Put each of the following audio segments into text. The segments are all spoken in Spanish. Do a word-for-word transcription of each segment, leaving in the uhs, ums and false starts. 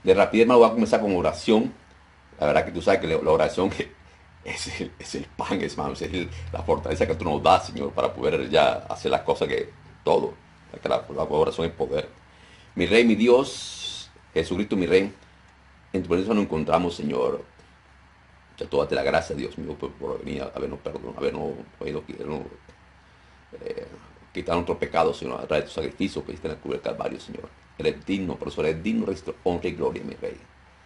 De rapidez, hermano, voy a comenzar con oración. La verdad que tú sabes que la oración que es el, es el pan, hermano, es el- la fortaleza que tú nos das, Señor, para poder ya hacer las cosas que todo. Que la, la oración es poder. Mi Rey, mi Dios, Jesucristo, mi Rey, en tu presencia nos encontramos, Señor. Ya toda la gracia, Dios mío, por, por venir a habernos perdonado, habernos podido eh, quitar nuestros pecados, Señor, a través de tu sacrificio que hiciste en la cruz del Calvario, Señor. Eres digno, por eso eres digno de honra y gloria, mi Rey.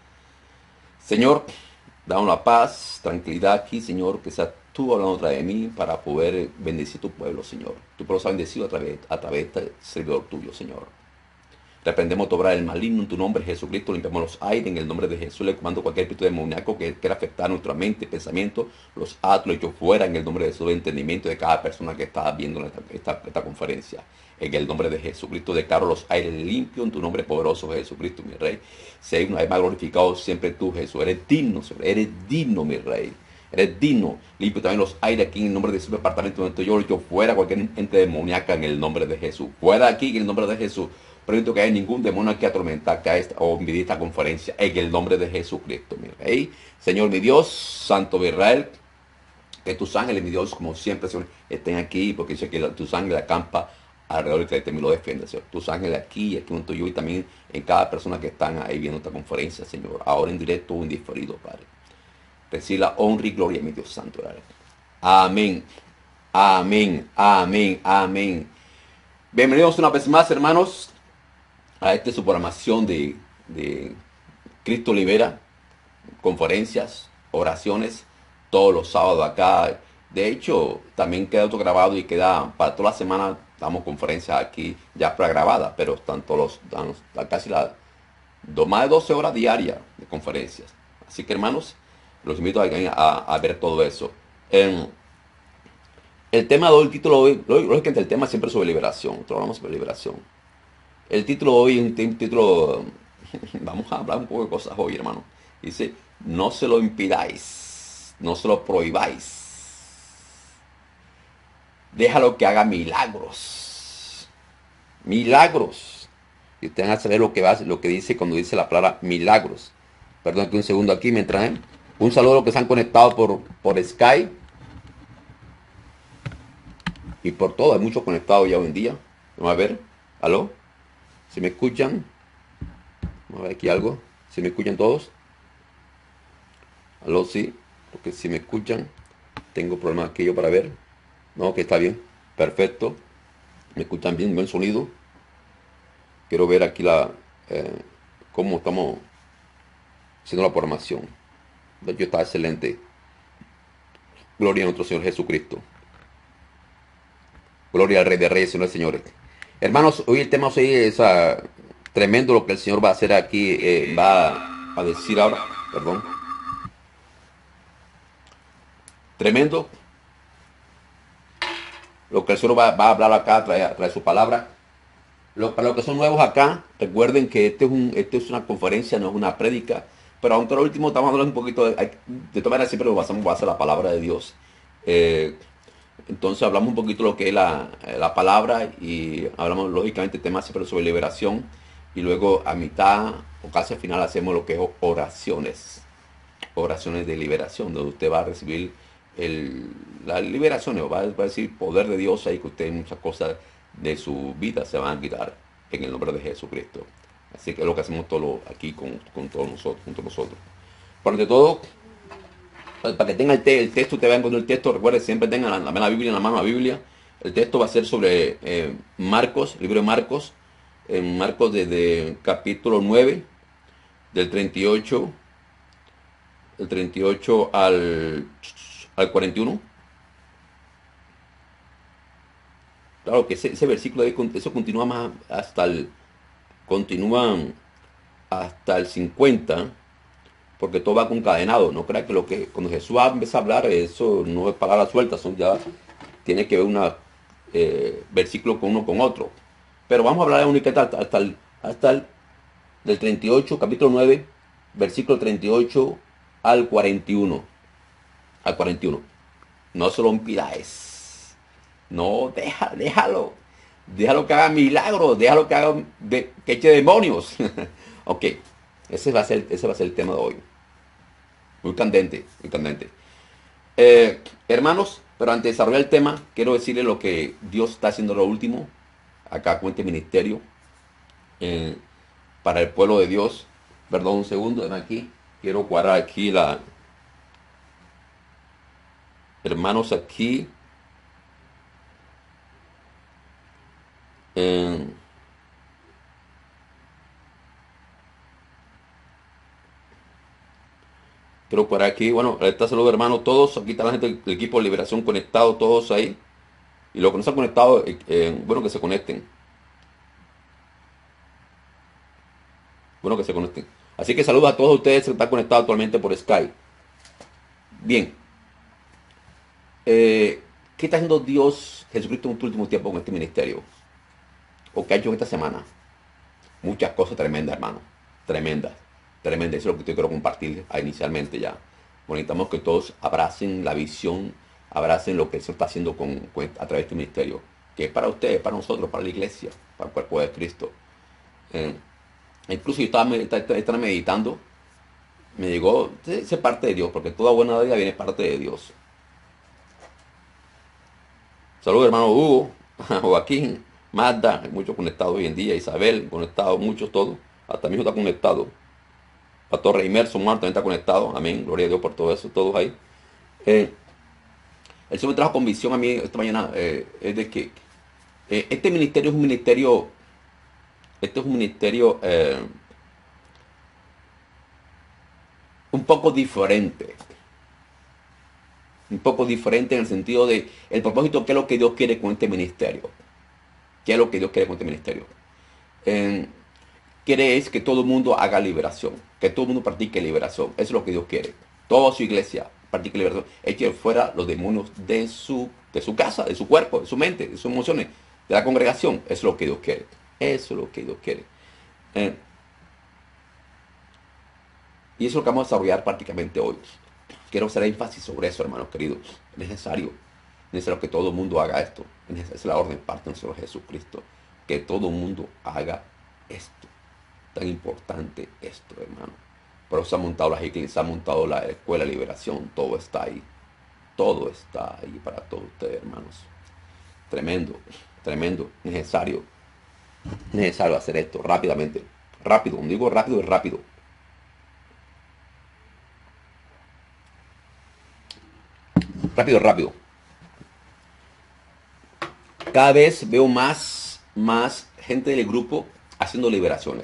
Señor, dame la paz, tranquilidad aquí, Señor, que sea tú hablando otra de mí para poder bendecir tu pueblo, Señor. Tu pueblo se ha bendecido a través, a través de este servidor tuyo, Señor. Reprendemos tu obra del maligno en tu nombre, Jesucristo. Limpiamos los aires en el nombre de Jesús. Le comando cualquier espíritu demoníaco que quiera afectar nuestra mente, pensamiento, los atos, los hechos fuera en el nombre de Jesús, el entendimiento de cada persona que está viendo esta, esta, esta conferencia. En el nombre de Jesucristo, declaro los aires limpios en tu nombre poderoso, Jesucristo, mi Rey. Sea una vez más glorificado siempre tú, Jesús. Eres digno, Señor. Eres digno, mi Rey. Eres digno. Limpio también los aires aquí en el nombre de su departamento donde estoy yo. Yo fuera cualquier ente demoníaca en el nombre de Jesús. Fuera aquí en el nombre de Jesús. Permito que haya ningún demonio que atormentar que esta, o impedir esta conferencia en el nombre de Jesucristo, mi Rey. Señor, mi Dios, Santo de Israel, que tus ángeles, mi Dios, como siempre, Señor, estén aquí, porque dice que tus ángeles acampa alrededor de que te lo defiende, Señor. Tus ángeles aquí, aquí junto yo y también en cada persona que están ahí viendo esta conferencia, Señor, ahora en directo o en diferido, Padre. Recibe la honra y gloria, mi Dios Santo. Amén. Amén. Amén. Amén. Bienvenidos una vez más, hermanos, a esta su programación de, de Cristo Libera, conferencias, oraciones, todos los sábados acá. De hecho, también queda otro grabado y queda para toda la semana, damos conferencias aquí ya pregrabadas, pero están todos los, están casi la, do, más de doce horas diarias de conferencias. Así que, hermanos, los invito a, a, a ver todo eso. Eh, el tema de hoy, el título de hoy, lógicamente el tema siempre es sobre liberación, nosotros hablamos sobre liberación. El título hoy es un título, vamos a hablar un poco de cosas hoy, hermano. Dice, no se lo impidáis, no se lo prohibáis. Déjalo que haga milagros. Milagros. Y ustedes van a saber lo que, va, lo que dice cuando dice la palabra milagros. Perdón que un segundo aquí me traen. Un saludo a los que se han conectado por, por Skype. Y por todo, hay muchos conectados ya hoy en día. Vamos a ver. ¿Aló? ¿Se me escuchan? Vamos a ver aquí algo. ¿Se me escuchan todos? ¿Aló? Sí. Porque si me escuchan, tengo problemas aquí yo para ver. No, que está bien. Perfecto. ¿Me escuchan bien? Buen sonido. Quiero ver aquí la eh, cómo estamos haciendo la programación. De hecho, está excelente. Gloria a nuestro Señor Jesucristo. Gloria al Rey de Reyes, Señores, señores. Hermanos, hoy el tema hoy es uh, tremendo lo que el Señor va a hacer aquí, eh, va a decir ahora, perdón. Tremendo lo que el Señor va, va a hablar acá, trae, trae su palabra. Lo, para los que son nuevos acá, recuerden que este es, un, este es una conferencia, no es una prédica. Pero aunque lo último estamos hablando un poquito, de, de todas maneras siempre lo basamos en base a la palabra de Dios. Eh, Entonces hablamos un poquito de lo que es la, la palabra y hablamos lógicamente temas siempre sobre liberación y luego a mitad o casi al final hacemos lo que es oraciones, oraciones de liberación, donde usted va a recibir el, la liberación, va, va a decir poder de Dios ahí que usted muchas cosas de su vida se van a quitar en el nombre de Jesucristo. Así que es lo que hacemos todo aquí con, con todos nosotros, junto a nosotros. Por ante todo, para que tenga el, te el texto, te vean con el texto, recuerden, siempre tengan la, la, la Biblia en la mano, la Biblia. El texto va a ser sobre eh, Marcos, libro de Marcos, en Marcos desde capítulo nueve, del treinta y ocho, del treinta y ocho al, al cuarenta y uno. Claro que ese, ese versículo, de, eso continúa más hasta el, continúa hasta el cincuenta, porque todo va concadenado. No crea que lo que cuando Jesús empieza a hablar, eso no es palabras sueltas, son ya tiene que ver una eh, versículo con uno con otro. Pero vamos a hablar de únicamente hasta, hasta el hasta el del treinta y ocho, capítulo nueve, versículo treinta y ocho al cuarenta y uno. Al cuarenta y uno. No se lo impidáis. No, deja, déjalo. Déjalo que haga milagros, déjalo que haga de, que eche demonios. Ok. Ese va a ser, ese va a ser el tema de hoy. Muy candente, muy candente. Eh, hermanos, pero antes de desarrollar el tema, quiero decirles lo que Dios está haciendo lo último, acá con este ministerio, eh, para el pueblo de Dios. Perdón, un segundo, ven aquí. Quiero cuadrar aquí la... Hermanos, aquí... eh, quiero cuadrar aquí, bueno, está saludo hermanos, todos, aquí está la gente del equipo de liberación conectado, todos ahí. Y los que no se han conectado, eh, eh, bueno que se conecten. Bueno que se conecten. Así que saludos a todos ustedes que están conectados actualmente por Skype. Bien. Eh, ¿Qué está haciendo Dios, Jesucristo, en este último tiempo con este ministerio? ¿O qué ha hecho en esta semana? Muchas cosas tremendas, hermano. Tremendas. Tremendas. Eso es lo que yo quiero compartir inicialmente ya. Necesitamos que todos abracen la visión, abracen lo que se está haciendo con, con- a través de este ministerio. Que es para ustedes, para nosotros, para la iglesia, para el cuerpo de Cristo. Eh, Incluso yo estaba, estaba, estaba meditando, me llegó, esa es parte de Dios, porque toda buena vida viene parte de Dios. Saludos hermano Hugo, Joaquín, Magda, hay muchos conectados hoy en día, Isabel, conectados, muchos todos, hasta mi hijo está conectado. Pastor Reimer, Marta también está conectado, amén, gloria a Dios por todo eso, todos ahí. Eh, el Señor me trajo convicción a mí esta mañana, eh, es de que eh, este ministerio es un ministerio, este es un ministerio eh, un poco diferente. Un poco diferente en el sentido de el propósito, qué es lo que Dios quiere con este ministerio. ¿Qué es lo que Dios quiere con este ministerio? Eh, quiere es que todo el mundo haga liberación, que todo el mundo practique liberación. Eso es lo que Dios quiere. Toda su iglesia practique liberación. Eche fuera los demonios de su, de su casa, de su cuerpo, de su mente, de sus emociones, de la congregación. Eso es lo que Dios quiere. Eso es lo que Dios quiere. Eh, y eso es lo que vamos a desarrollar prácticamente hoy. Quiero hacer énfasis sobre eso, hermanos queridos. Es necesario. Es necesario que todo el mundo haga esto. Esa es la orden parte del Señor Jesucristo. Que todo el mundo haga esto. Tan importante esto, hermano. Por eso se ha montado las iglesias, se ha montado la escuela de liberación. Todo está ahí. Todo está ahí para todos ustedes, hermanos. Tremendo, tremendo, necesario. Necesario hacer esto rápidamente. Rápido, cuando digo rápido, es rápido. Rápido, rápido. Cada vez veo más, más gente del grupo haciendo liberaciones.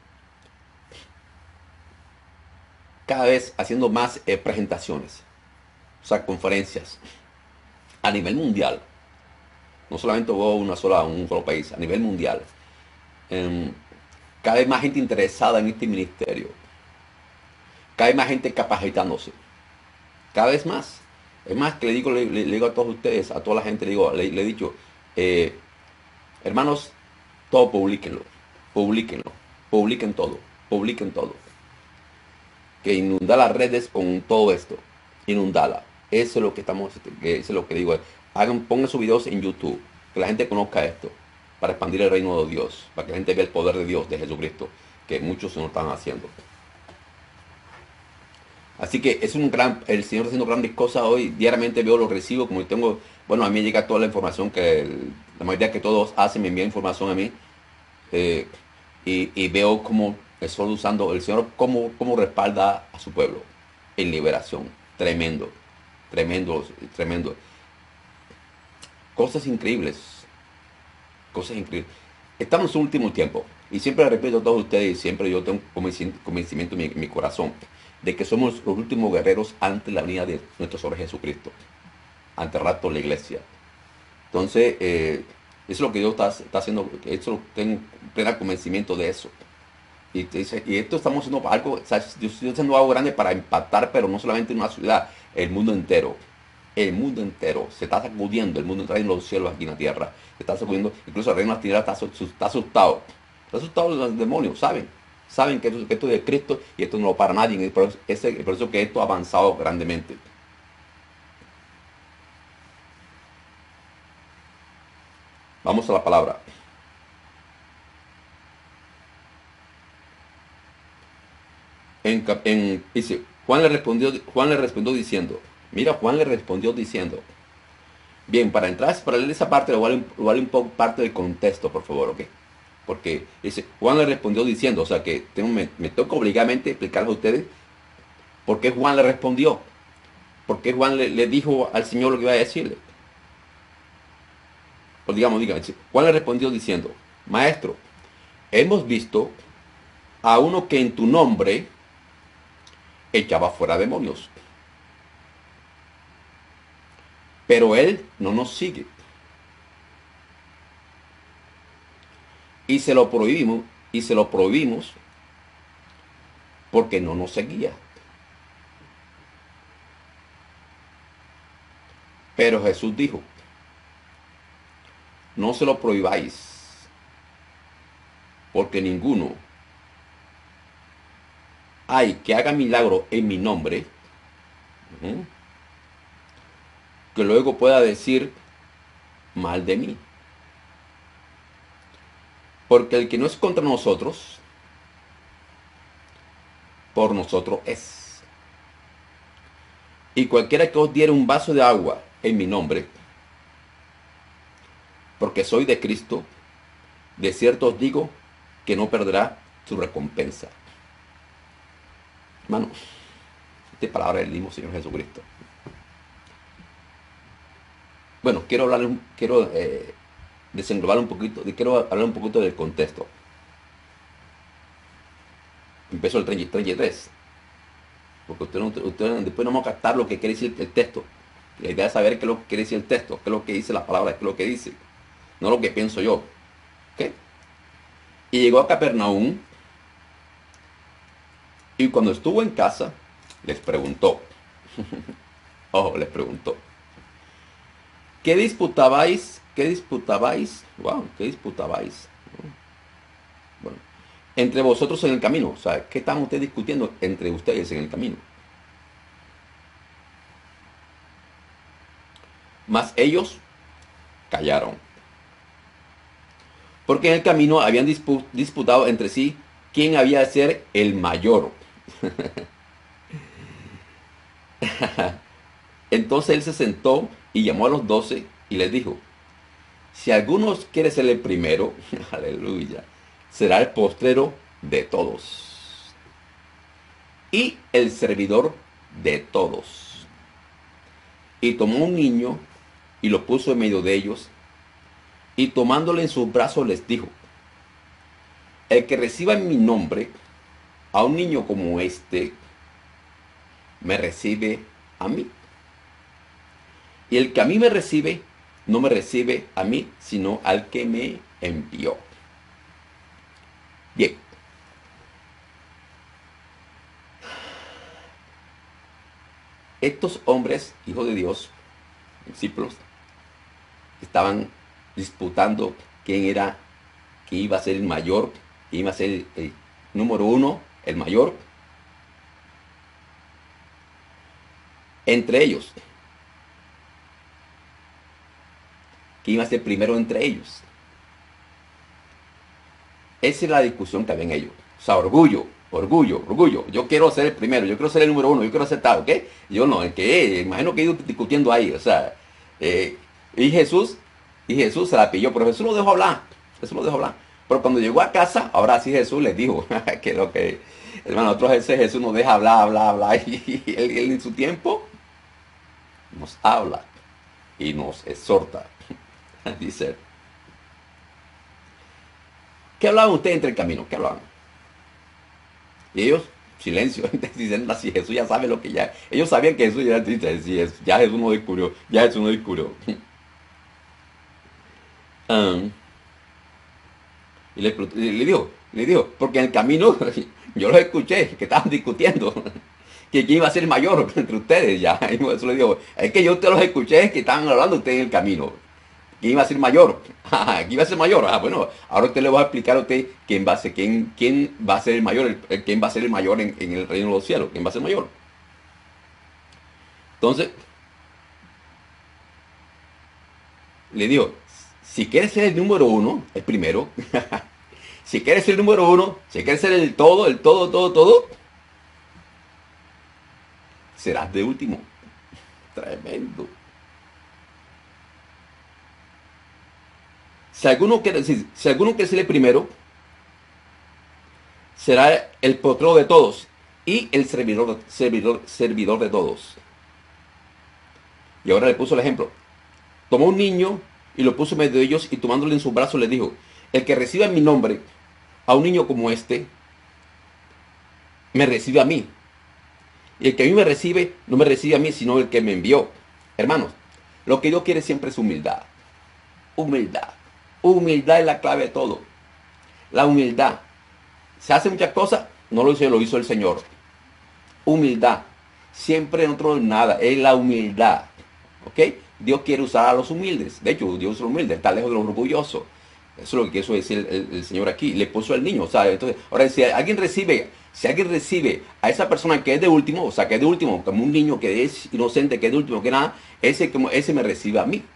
Cada vez haciendo más eh, presentaciones, o sea, conferencias a nivel mundial. No solamente hubo una sola, un solo país, a nivel mundial. Eh, cada vez más gente interesada en este ministerio. Cada vez más gente capacitándose. Cada vez más. Es más, que le digo, le, le- le digo a todos ustedes, a toda la gente, le digo, le, le he dicho, eh, hermanos, todo publíquenlo, publíquenlo, publiquen todo, publiquen todo. Que inunda las redes con todo esto, inundala. Eso es lo que estamos, eso es lo que digo. Hagan, pongan sus videos en YouTube, que la gente conozca esto, para expandir el reino de Dios, para que la gente vea el poder de Dios, de Jesucristo, que muchos no están haciendo. Así que es un gran, el Señor está haciendo grandes cosas hoy. Diariamente veo los recibo, como tengo, bueno, a mí llega toda la información que el- la mayoría que todos hacen, me envían información a mí. eh, y, y veo cómo el Señor usando, el Señor cómo, cómo respalda a su pueblo en liberación. Tremendo, tremendo, tremendo. Cosas increíbles, cosas increíbles. Estamos en su último tiempo. Y siempre le repito a todos ustedes, y siempre yo tengo convencimiento convencimiento en mi, en mi corazón, de que somos los últimos guerreros ante la venida de nuestro Señor Jesucristo, ante el rapto de la iglesia. Entonces, eh, eso es lo que Dios está, está haciendo, eso tengo pleno convencimiento de eso. Y, te dice, y esto estamos haciendo algo, o sea, yo estoy haciendo algo grande para impactar, pero no solamente en una ciudad, el mundo entero. El mundo entero se está sacudiendo, el mundo entero en los cielos aquí en la tierra. Se está sacudiendo, incluso el reino de la tierra está, asu- está asustado. Está asustado los demonios, ¿saben? Saben que esto, que esto es de Cristo y esto no lo para nadie. Y por eso, ese- por eso que esto ha avanzado grandemente. Vamos a la palabra. en, cap- en- dice, Juan le respondió, Juan le respondió diciendo, mira, Juan le respondió diciendo, bien, para entrar, para leer esa parte, le voy a leer un, le voy a leer un poco parte del contexto, por favor, ¿ok? Porque dice, Juan le respondió diciendo, o sea que tengo, me, me toca obligadamente explicarles a ustedes por qué Juan le respondió, por qué Juan le, le dijo al Señor lo que iba a decirle. Pues digamos, digamos, dice, Juan le respondió diciendo, maestro, hemos visto a uno que en tu nombre echaba fuera demonios, pero él no nos sigue. Y se lo prohibimos, y se lo prohibimos porque no nos seguía. Pero Jesús dijo, no se lo prohibáis, porque ninguno hay que haga milagro en mi nombre, ¿eh? Que luego pueda decir mal de mí. Porque el que no es contra nosotros, por nosotros es. Y cualquiera que os diere un vaso de agua en mi nombre, porque soy de Cristo, de cierto os digo que no perderá su recompensa. Hermanos, esta palabra del mismo Señor Jesucristo. Bueno, quiero hablar, quiero eh, desenglobar un poquito, quiero hablar un poquito del contexto. Empezó el treinta y tres. Porque usted, no, usted después no vamos a captar lo que quiere decir el texto. La idea es saber qué es lo que quiere decir el texto, qué es lo que dice la palabra, qué es lo que dice. No lo que pienso yo. ¿Ok? Y llegó a Capernaum. Y cuando estuvo en casa, les preguntó. Ojo, les preguntó. ¿Qué disputabais? ¿Qué disputabais? Wow, ¿qué disputabais? Bueno, entre vosotros en el camino. O sea, ¿qué están ustedes discutiendo entre ustedes en el camino? Mas ellos callaron. Porque en el camino habían dispu- disputado entre sí quién había de ser el mayor. Entonces él se sentó y llamó a los doce y les dijo, si alguno quiere ser el primero, aleluya, será el postrero de todos y el servidor de todos. Y tomó un niño y lo puso en medio de ellos, y tomándole en sus brazos les dijo, el que reciba en mi nombre a un niño como este, me recibe a mí. Y el que a mí me recibe, no me recibe a mí, sino al que me envió. Bien. Estos hombres, hijos de Dios, discípulos, estaban disputando quién era, quién iba a ser el mayor, quién iba a ser el, el número uno, el mayor. Entre ellos. ¿Quién iba a ser primero entre ellos? Esa es la discusión que había en ellos. O sea, orgullo, orgullo, orgullo. Yo quiero ser el primero, yo quiero ser el número uno, yo quiero ser tal, ¿ok? Yo no, es que, imagino que ellos discutiendo ahí, o sea, eh, y Jesús, y Jesús se la pilló, pero Jesús lo dejó hablar, Jesús lo dejó hablar. Pero cuando llegó a casa, ahora sí Jesús les dijo, que lo que, hermano, otras veces Jesús nos deja hablar, hablar, hablar, y él, él en su tiempo nos habla y nos exhorta. Dice, ¿qué hablaban ustedes entre el camino? ¿Qué hablaban? Y ellos, silencio, dicen así, Jesús ya sabe lo que ya, ellos sabían que Jesús ya, dice, ya Jesús no descubrió, ya Jesús no descubrió. um, y le, le dijo, le dijo, porque en el camino yo los escuché, que estaban discutiendo, que quién iba a ser mayor entre ustedes, ya, y eso le digo, es que yo te los escuché, que estaban hablando ustedes en el camino. ¿Quién iba a ser mayor? ¿Quién iba a ser mayor? Ah, bueno, ahora usted le va a explicar a usted quién va a ser, quién, quién va a ser el mayor, el, el, quién va a ser el mayor en, en el reino de los cielos, quién va a ser mayor. Entonces, le digo, si quieres ser el número uno, el primero, si quieres ser el número uno, si quieres ser el todo, el todo, todo, todo, serás de último. Tremendo. Si alguno quiere decir, si alguno quiere ser el primero, será el potrero de todos y el servidor, servidor, servidor de todos. Y ahora le puso el ejemplo. Tomó un niño y lo puso en medio de ellos y tomándole en sus brazos le dijo, el que reciba en mi nombre a un niño como este, me recibe a mí. Y el que a mí me recibe, no me recibe a mí, sino el que me envió. Hermanos, lo que Dios quiere siempre es humildad. Humildad. Humildad es la clave de todo. La humildad. Se hace muchas cosas, no lo hizo, lo hizo el Señor. Humildad. Siempre en otro nada, es la humildad. ¿Ok? Dios quiere usar a los humildes. De hecho, Dios es humilde, está lejos de los orgullosos. Eso es lo que quiso decir el, el, el Señor aquí. Le puso al niño. O sea, entonces, ahora si alguien recibe, si alguien recibe a esa persona que es de último, o sea, que es de último, como un niño que es inocente, que es de último, que nada, ese, como, ese me recibe a mí.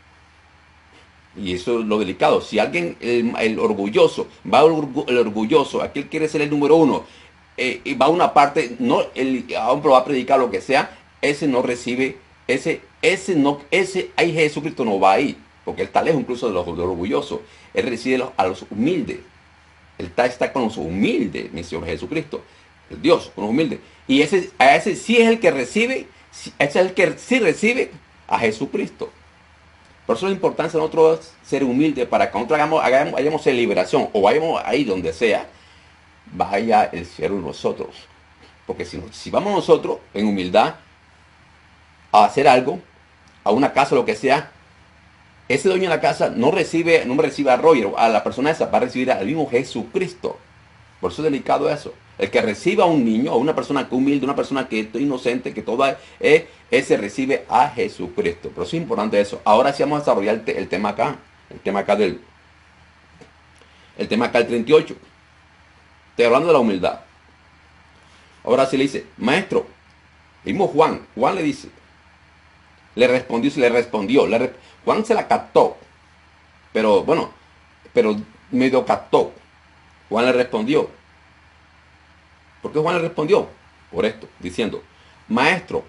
Y eso es lo delicado. Si alguien, el, el orgulloso, va el orgulloso, aquel quiere ser el número uno, eh, y va a una parte, no, el hombre va a predicar lo que sea, ese no recibe, ese, ese no, ese, ahí Jesucristo no va ahí, porque él está lejos incluso de los, de los orgullosos. Él recibe los, a los humildes. Él está, está con los humildes, mi Señor Jesucristo. El Dios, con los humildes. Y ese, a ese sí es el que recibe, ese es el que sí recibe a Jesucristo. Por eso la importancia de nosotros ser humildes para que nosotros hagamos, hagamos, hagamos celebración o vayamos ahí donde sea, vaya el cielo en nosotros. Porque si, si vamos nosotros en humildad a hacer algo, a una casa o lo que sea, ese dueño de la casa no recibe, no recibe a Roger, a la persona esa, va a recibir al mismo Jesucristo. Por eso es delicado eso. El que reciba a un niño, a una persona que humilde, una persona que es inocente, que toda es, ese recibe a Jesucristo. Pero eso es importante eso. Ahora sí vamos a desarrollar el, te, el tema acá. El tema acá del... El tema acá del treinta y ocho. Estoy hablando de la humildad. Ahora sí le dice, maestro, mismo Juan, Juan le dice, le respondió, se le respondió, le, Juan se la captó, pero bueno, pero medio captó. Juan le respondió. ¿Por qué Juan le respondió? Por esto, diciendo, maestro,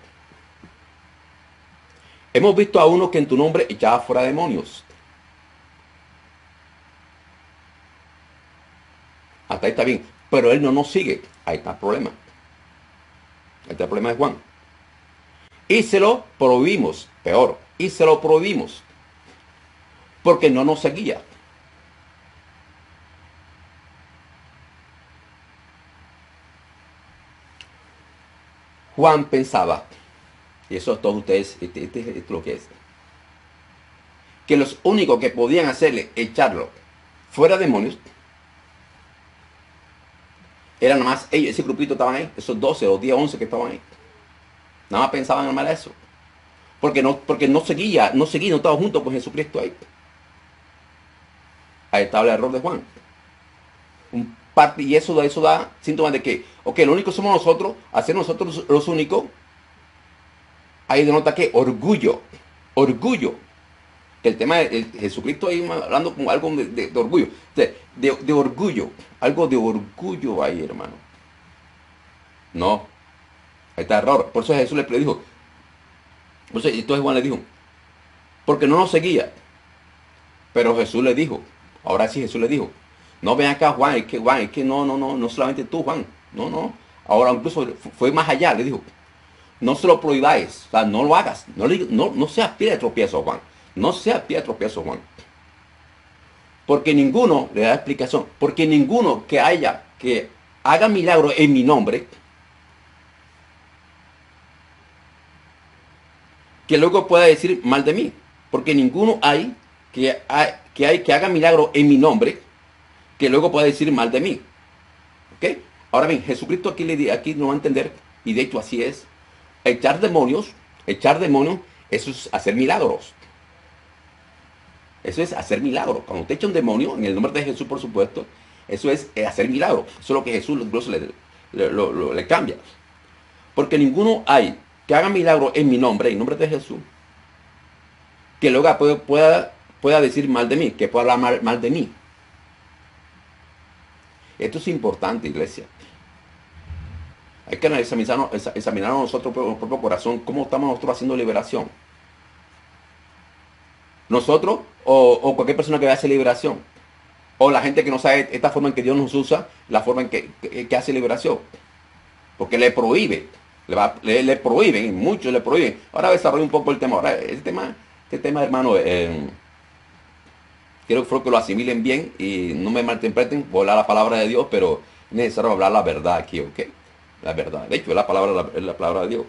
hemos visto a uno que en tu nombre echaba fuera demonios. Hasta ahí está bien, pero él no nos sigue. Ahí está el problema. Ahí está el problema de Juan. Y se lo prohibimos, peor, y se lo prohibimos, porque no nos seguía. Juan pensaba, y eso todos ustedes, este, este, este es lo que es, que los únicos que podían hacerle echarlo fuera demonios eran nada más ellos, ese grupito estaban ahí, esos doce o diez, once que estaban ahí. Nada más pensaban en mal eso. Porque no, porque no seguía, no seguía, no estaba junto con Jesucristo ahí. Ahí estaba el error de Juan. Un parte, y eso, eso da síntomas de que, ok, lo único somos nosotros, hacer nosotros los únicos. Ahí denota que orgullo, orgullo. El tema de, de Jesucristo ahí hablando como algo de, de, de orgullo, de, de, de orgullo, algo de orgullo ahí, hermano. No, ahí está error. Por eso Jesús le dijo, por eso, entonces Juan le dijo, porque no nos seguía. Pero Jesús le dijo, ahora sí Jesús le dijo, no ven acá Juan, es que Juan, es que no, no, no, no solamente tú Juan, no, no. Ahora incluso fue más allá, le dijo, no se lo prohibáis, o sea, no lo hagas, no, le, no, no seas pie de tropiezo Juan, no seas pie de tropiezo Juan. Porque ninguno, le da explicación, porque ninguno que haya, que haga milagro en mi nombre, que luego pueda decir mal de mí. Porque ninguno hay que, hay, que, hay, que haga milagro en mi nombre, que luego pueda decir mal de mí. ¿Ok? Ahora bien, Jesucristo aquí, le, aquí no va a entender, y de hecho así es, echar demonios, echar demonios, eso es hacer milagros. Eso es hacer milagros. Cuando te echa un demonio, en el nombre de Jesús, por supuesto, eso es hacer milagros. Eso es lo que Jesús incluso le, le, lo, lo, le cambia. Porque ninguno hay que haga milagro en mi nombre, en nombre de Jesús, que luego pueda, pueda, pueda decir mal de mí, que pueda hablar mal, mal de mí. Esto es importante, iglesia. Hay que examinar, examinar a nosotros, nuestro propio corazón, cómo estamos nosotros haciendo liberación. Nosotros o, o cualquier persona que hace liberación. O la gente que no sabe esta forma en que Dios nos usa, la forma en que, que, que hace liberación. Porque le prohíbe. Le, va, le, le prohíben, muchos le prohíben. Ahora desarrollo un poco el tema. Ahora, este tema, este tema hermano, eh, quiero, quiero que lo asimilen bien y no me malinterpreten. Voy a hablar la palabra de Dios, pero es necesario hablar la verdad aquí, ¿ok? La verdad. De hecho, es la palabra, la, es la palabra de Dios.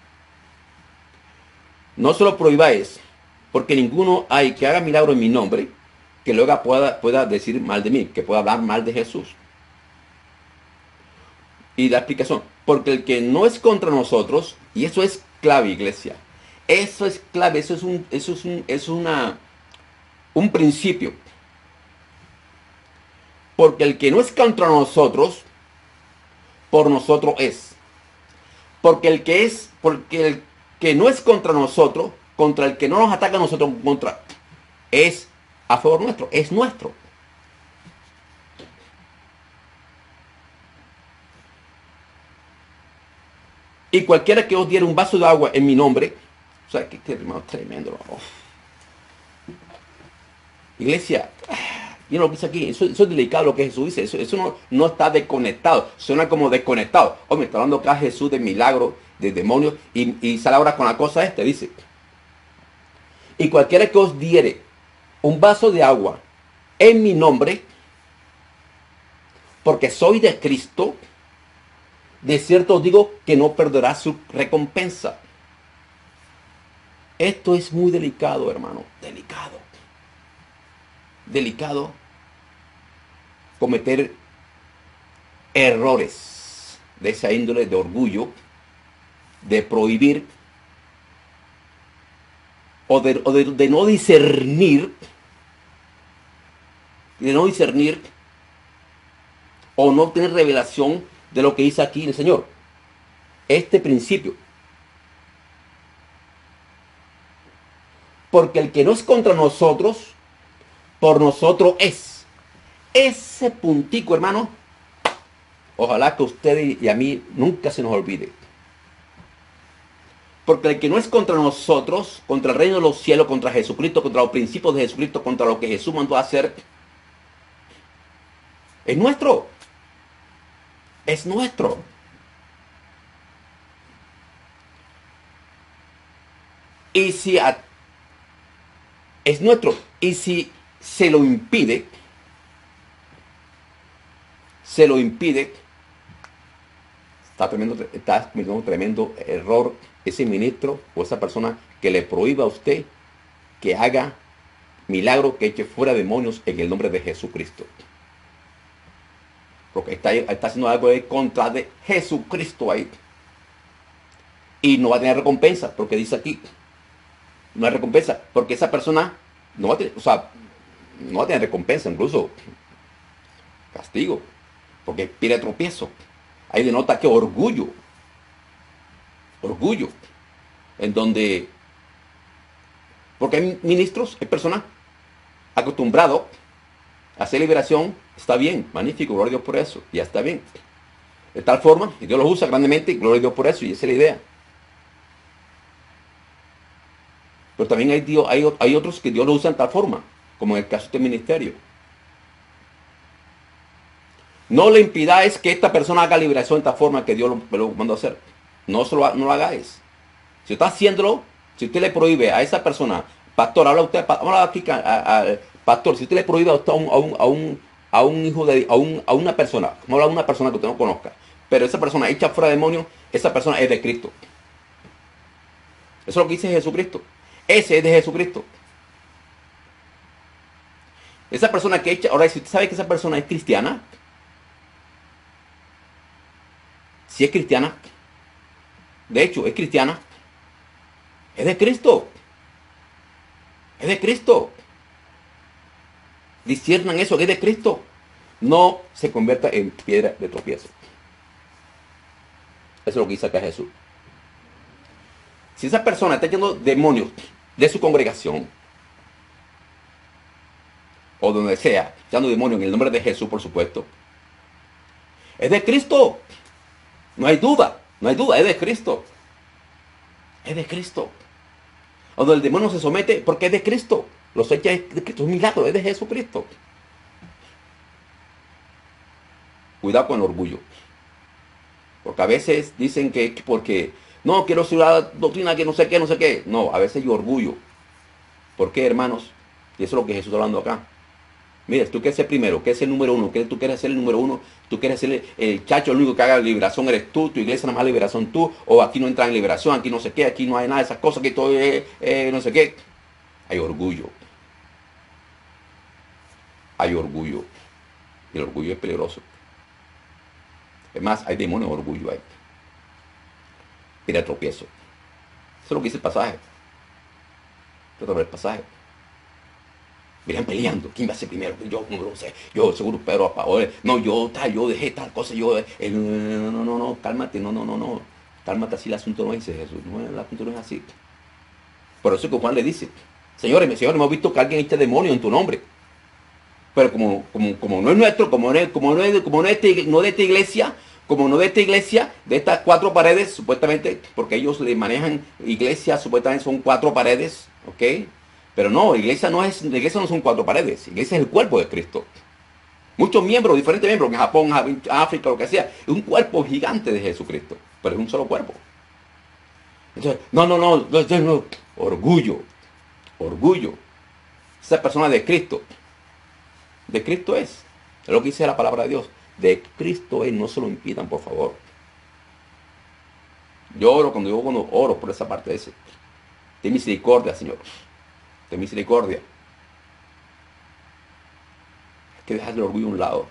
No se lo prohibáis, porque ninguno hay que haga milagro en mi nombre, que luego pueda, pueda decir mal de mí, que pueda hablar mal de Jesús. Y la explicación, porque el que no es contra nosotros, y eso es clave, iglesia, eso es clave, eso es un, eso es un, eso es una, un principio. Porque el que no es contra nosotros, por nosotros es. Porque el que es, porque el que no es contra nosotros, contra el que no nos ataca a nosotros, contra, es a favor nuestro, es nuestro. Y cualquiera que os diera un vaso de agua en mi nombre, o sea, que, que hermano tremendo. Oh. Iglesia, y no lo dice aquí, eso, eso es delicado lo que Jesús dice, eso, eso no, no está desconectado, suena como desconectado. Oh, me está hablando acá Jesús de milagro, de demonios, y, y sale ahora con la cosa esta, dice. Y cualquiera que os diere un vaso de agua en mi nombre, porque soy de Cristo, de cierto os digo que no perderá su recompensa. Esto es muy delicado, hermano, delicado. Delicado cometer errores de esa índole de orgullo, de prohibir o de, o de, de no discernir, de no discernir o no tener revelación de lo que dice aquí el Señor. Este principio. Porque el que no es contra nosotros, por nosotros es. Ese puntico, hermano, ojalá que a ustedes y a mí nunca se nos olvide. Porque el que no es contra nosotros, contra el reino de los cielos, contra Jesucristo, contra los principios de Jesucristo, contra lo que Jesús mandó a hacer, es nuestro. Es nuestro. Y si a, es nuestro. Y si se lo impide, se lo impide, está, tremendo, está cometiendo un tremendo error ese ministro o esa persona que le prohíba a usted que haga milagro, que eche fuera demonios en el nombre de Jesucristo. Porque está, está haciendo algo de contra de Jesucristo ahí. Y no va a tener recompensa, porque dice aquí, no hay recompensa, porque esa persona no va a tener, o sea, no va a tener recompensa, incluso castigo, porque pide tropiezo. Ahí denota que orgullo, orgullo, en donde, porque hay ministros, hay personas acostumbrados a hacer liberación, está bien, magnífico, gloria a Dios por eso, ya está bien. De tal forma, y Dios los usa grandemente, gloria a Dios por eso, y esa es la idea. Pero también hay, Dios, hay, hay otros que Dios lo usa en tal forma, como en el caso de este ministerio. No le impidáis que esta persona haga liberación en tal forma que Dios lo, lo mandó a hacer. No, se lo, no lo hagáis. Si está haciéndolo, si usted le prohíbe a esa persona, pastor, habla usted, habla aquí, a, a, a, pastor, si usted le prohíbe a, usted, a, un, a, un, a, un, a un hijo de, a, un, a una persona, no habla de una persona que usted no conozca, pero esa persona echa fuera demonios, esa persona es de Cristo. Eso es lo que dice Jesucristo. Ese es de Jesucristo. Esa persona que echa, ahora si usted sabe que esa persona es cristiana, si es cristiana, de hecho es cristiana, es de Cristo. Es de Cristo. Disciernan eso, es de Cristo. No se convierta en piedra de tropiezo. Eso es lo que dice acá Jesús. Si esa persona está echando demonios de su congregación, o donde sea, echando demonios en el nombre de Jesús, por supuesto, es de Cristo. No hay duda, no hay duda, es de Cristo. Es de Cristo. Cuando el demonio se somete, porque es de Cristo. Los echa es de Cristo, es un milagro, es de Jesucristo. Cuidado con el orgullo. Porque a veces dicen que porque no quiero seguir la doctrina que no sé qué, no sé qué. No, a veces hay orgullo. ¿Por qué, hermanos? Y eso es lo que Jesús está hablando acá. Mira, tú quieres ser primero, que es el número uno, que tú quieres ser el número uno, tú quieres ser el, el chacho, el único que haga liberación eres tú, tu iglesia nada más liberación tú, o aquí no entra en liberación, aquí no sé qué, aquí no hay nada de esas cosas, que todo es eh, no sé qué. Hay orgullo. Hay orgullo. Y el orgullo es peligroso. Es más, hay demonios de orgullo ahí. Mira, tropiezo. Eso es lo que dice el pasaje. Trata de ver el pasaje. Miren peleando, ¿quién va a ser primero? Yo no lo sé, yo seguro pero a favor, no, yo tal, yo dejé tal cosa, yo, eh, no, no, no, no, cálmate, no, no, no, no, cálmate, así el asunto no es, dice Jesús, no, el asunto no es así. Por eso que Juan le dice, señores, señores, hemos visto que alguien echa demonio en tu nombre, pero como, como, como no es nuestro, como no es, como no es, como no es de, no de esta iglesia, como no de esta iglesia, de estas cuatro paredes, supuestamente, porque ellos le manejan iglesia, supuestamente son cuatro paredes, ¿ok? Pero no, la iglesia no es, la iglesia no son cuatro paredes, la iglesia es el cuerpo de Cristo. Muchos miembros, diferentes miembros, en Japón, África, lo que sea, es un cuerpo gigante de Jesucristo, pero es un solo cuerpo. Entonces, no, no, no, no, no, no. Orgullo, orgullo. Esa persona de Cristo, de Cristo es, es lo que dice la palabra de Dios, de Cristo es, no se lo impidan, por favor. Yo oro cuando yo cuando oro por esa parte de ese. Ten misericordia, Señor. De misericordia. Hay que dejar el orgullo a un lado.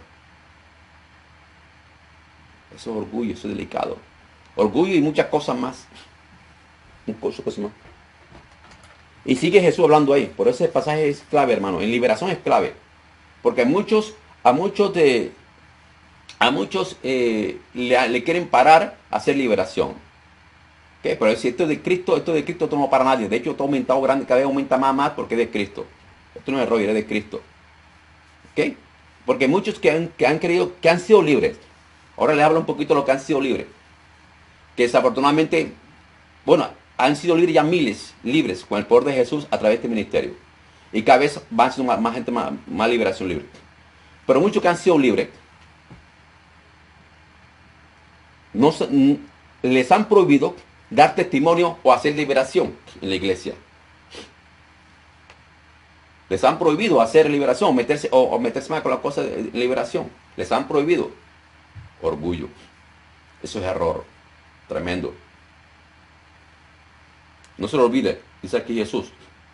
Eso es orgullo, eso es delicado. Orgullo y muchas cosas más. Muchas cosas más. Y sigue Jesús hablando ahí. Por eso ese pasaje es clave, hermano. En liberación es clave. Porque a muchos, a muchos de, a muchos eh, le, le quieren parar a hacer liberación. ¿Qué? Pero si esto es de Cristo, esto es de Cristo, esto no para nadie. De hecho, esto ha aumentado grande, cada vez aumenta más, más porque es de Cristo. Esto no es error, es de Cristo. ¿Ok? Porque muchos que han, que han querido, que han sido libres. Ahora les hablo un poquito de lo que han sido libres. Que desafortunadamente, bueno, han sido libres ya miles, libres, con el poder de Jesús a través de este ministerio. Y cada vez van siendo más, más gente, más, más liberación libre. Pero muchos que han sido libres, no, les han prohibido dar testimonio o hacer liberación en la iglesia. Les han prohibido hacer liberación, meterse o, o meterse más con la cosa de liberación. Les han prohibido. Orgullo. Eso es error. Tremendo. No se lo olvide, dice aquí Jesús.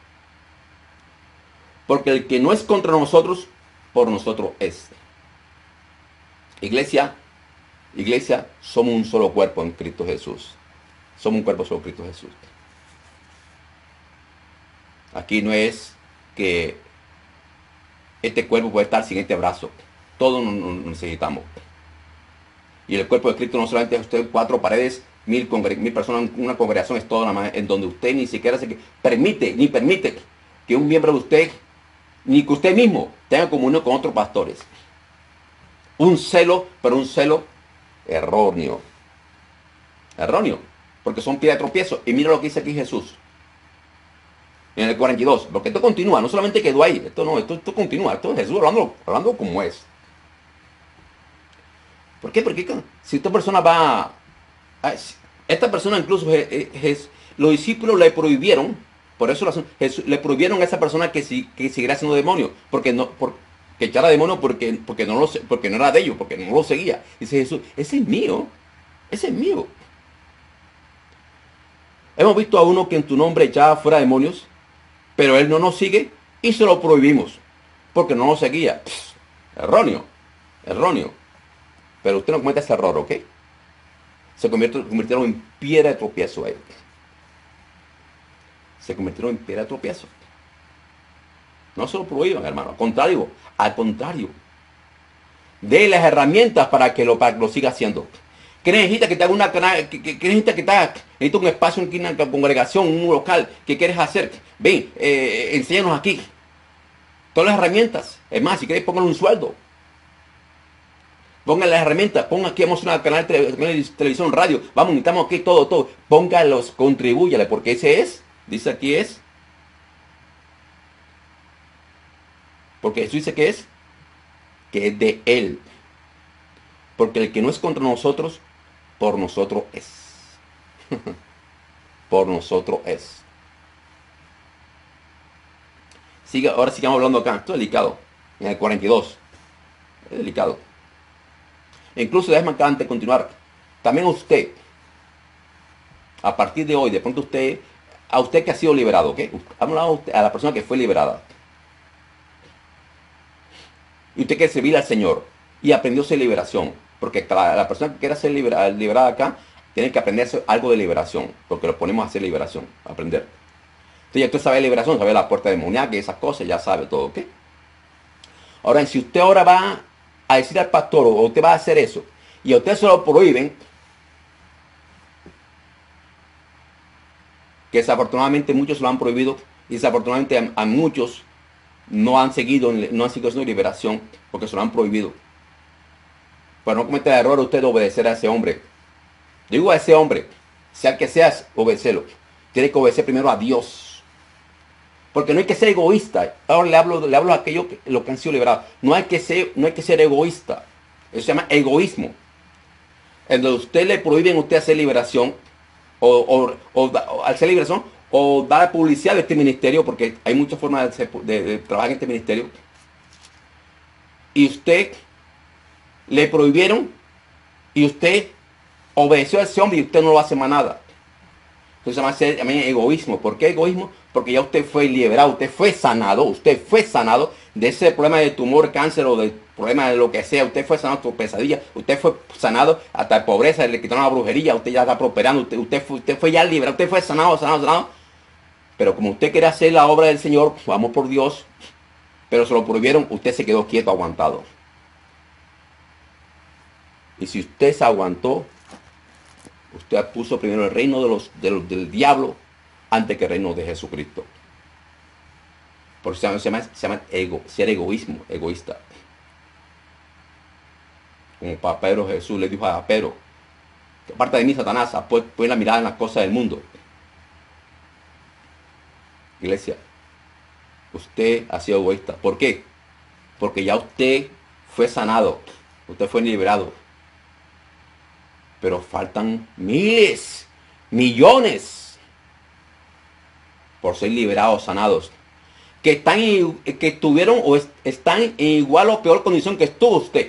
Porque el que no es contra nosotros, por nosotros es. Iglesia, iglesia, somos un solo cuerpo en Cristo Jesús. Somos un cuerpo solo en Cristo Jesús. Aquí no es que este cuerpo puede estar sin este brazo. Todos nos necesitamos. Y el cuerpo de Cristo no solamente es usted cuatro paredes, mil, mil personas, una congregación es todo nada más, en donde usted ni siquiera se permite, ni permite que un miembro de usted, ni que usted mismo tenga comunión con otros pastores. Un celo, pero un celo erróneo. Erróneo. Porque son piedras de tropiezo. Y mira lo que dice aquí Jesús. En el cuarenta y dos. Porque esto continúa. No solamente quedó ahí. Esto no, esto, esto continúa. Esto es Jesús hablando, hablando como es. ¿Por qué? Porque si esta persona va... A, esta persona incluso, es, es, los discípulos le prohibieron, por eso Jesús, le prohibieron a esa persona que, si, que siguiera haciendo demonio. Porque no... Por, que echara demonio porque, porque, no lo, porque no era de ellos, porque no lo seguía. Dice Jesús, ese es mío. Ese es mío. Hemos visto a uno que en tu nombre echaba fuera demonios, pero él no nos sigue y se lo prohibimos, porque no nos seguía. Pff, erróneo, erróneo. Pero usted no cometa ese error, ¿ok? Se convirtieron en piedra de tropiezo a él. Se convirtieron en piedra de tropiezo. No se lo prohíban, hermano. Al contrario, al contrario. De las herramientas para que lo, para que lo siga haciendo. ¿Qué necesita que te haga una canal? ¿Qué, qué, qué necesita que te haga? Necesita un espacio, una congregación, un local. ¿Qué quieres hacer? Ven, eh, enséñanos aquí. Todas las herramientas. Es más, si quieres, póngale un sueldo. Ponga las herramientas, ponga aquí, vamos a un canal de televisión, radio, vamos, necesitamos aquí todo, todo. Póngalos, contribúyale, porque ese es, dice aquí es. Porque Jesús dice que es, que es de Él. Porque el que no es contra nosotros, por nosotros es. Por nosotros es. Siga, ahora sigamos hablando acá, esto es delicado. En el cuarenta y dos. Es delicado. E incluso déjame acá antes de continuar. También usted, a partir de hoy, de pronto usted, a usted que ha sido liberado, ¿ok? Vamos a, usted, a la persona que fue liberada. Y usted quiere servir al Señor y aprendió a ser liberación. Porque la, la persona que quiera ser libera, liberada acá, tiene que aprender algo de liberación. Porque lo ponemos a hacer liberación, a aprender. Entonces ya usted sabe liberación, sabe la puerta demoníaca y esas cosas, ya sabe todo, ¿ok? Ahora, si usted ahora va a decir al pastor, o usted va a hacer eso, y a usted se lo prohíben, que desafortunadamente muchos lo han prohibido, y desafortunadamente a, a muchos no han seguido, no han seguido haciendo liberación, porque se lo han prohibido. Pero no cometa el error usted de obedecer a ese hombre. Digo a ese hombre, sea el que seas, obedecerlo. Tiene que obedecer primero a Dios. Porque no hay que ser egoísta. Ahora le hablo, le hablo a aquellos que, lo que han sido liberados. No hay que ser, no hay que ser egoísta. Eso se llama egoísmo. En donde usted le prohíben a usted hacer liberación, o, o, o, o hacer liberación, o dar publicidad de este ministerio, porque hay muchas formas de, de, de trabajar en este ministerio. Y usted le prohibieron, y usted obedeció a ese hombre, y usted no lo hace más nada. Entonces se llama ser, también egoísmo. ¿Por qué egoísmo? Porque ya usted fue liberado, usted fue sanado, usted fue sanado de ese problema de tumor, cáncer o del problema de lo que sea. Usted fue sanado de tu pesadilla, usted fue sanado hasta de pobreza, le quitaron la brujería, usted ya está prosperando, usted, usted, fue, usted fue ya liberado, usted fue sanado, sanado, sanado. Pero como usted quería hacer la obra del Señor, vamos por Dios, pero se lo prohibieron, usted se quedó quieto, aguantado. Y si usted se aguantó, usted puso primero el reino de los, de los, del diablo antes que el reino de Jesucristo. Por eso se llama, se llama, se llama ego, ser egoísmo, egoísta. Como para Pedro, Jesús le dijo a Pedro, que aparte de mí, Satanás, pon la mirada en las cosas del mundo. Iglesia, usted ha sido egoísta. ¿Por qué? Porque ya usted fue sanado, usted fue liberado. Pero faltan miles, millones por ser liberados, sanados, que están que estuvieron o est están en igual o peor condición que estuvo usted.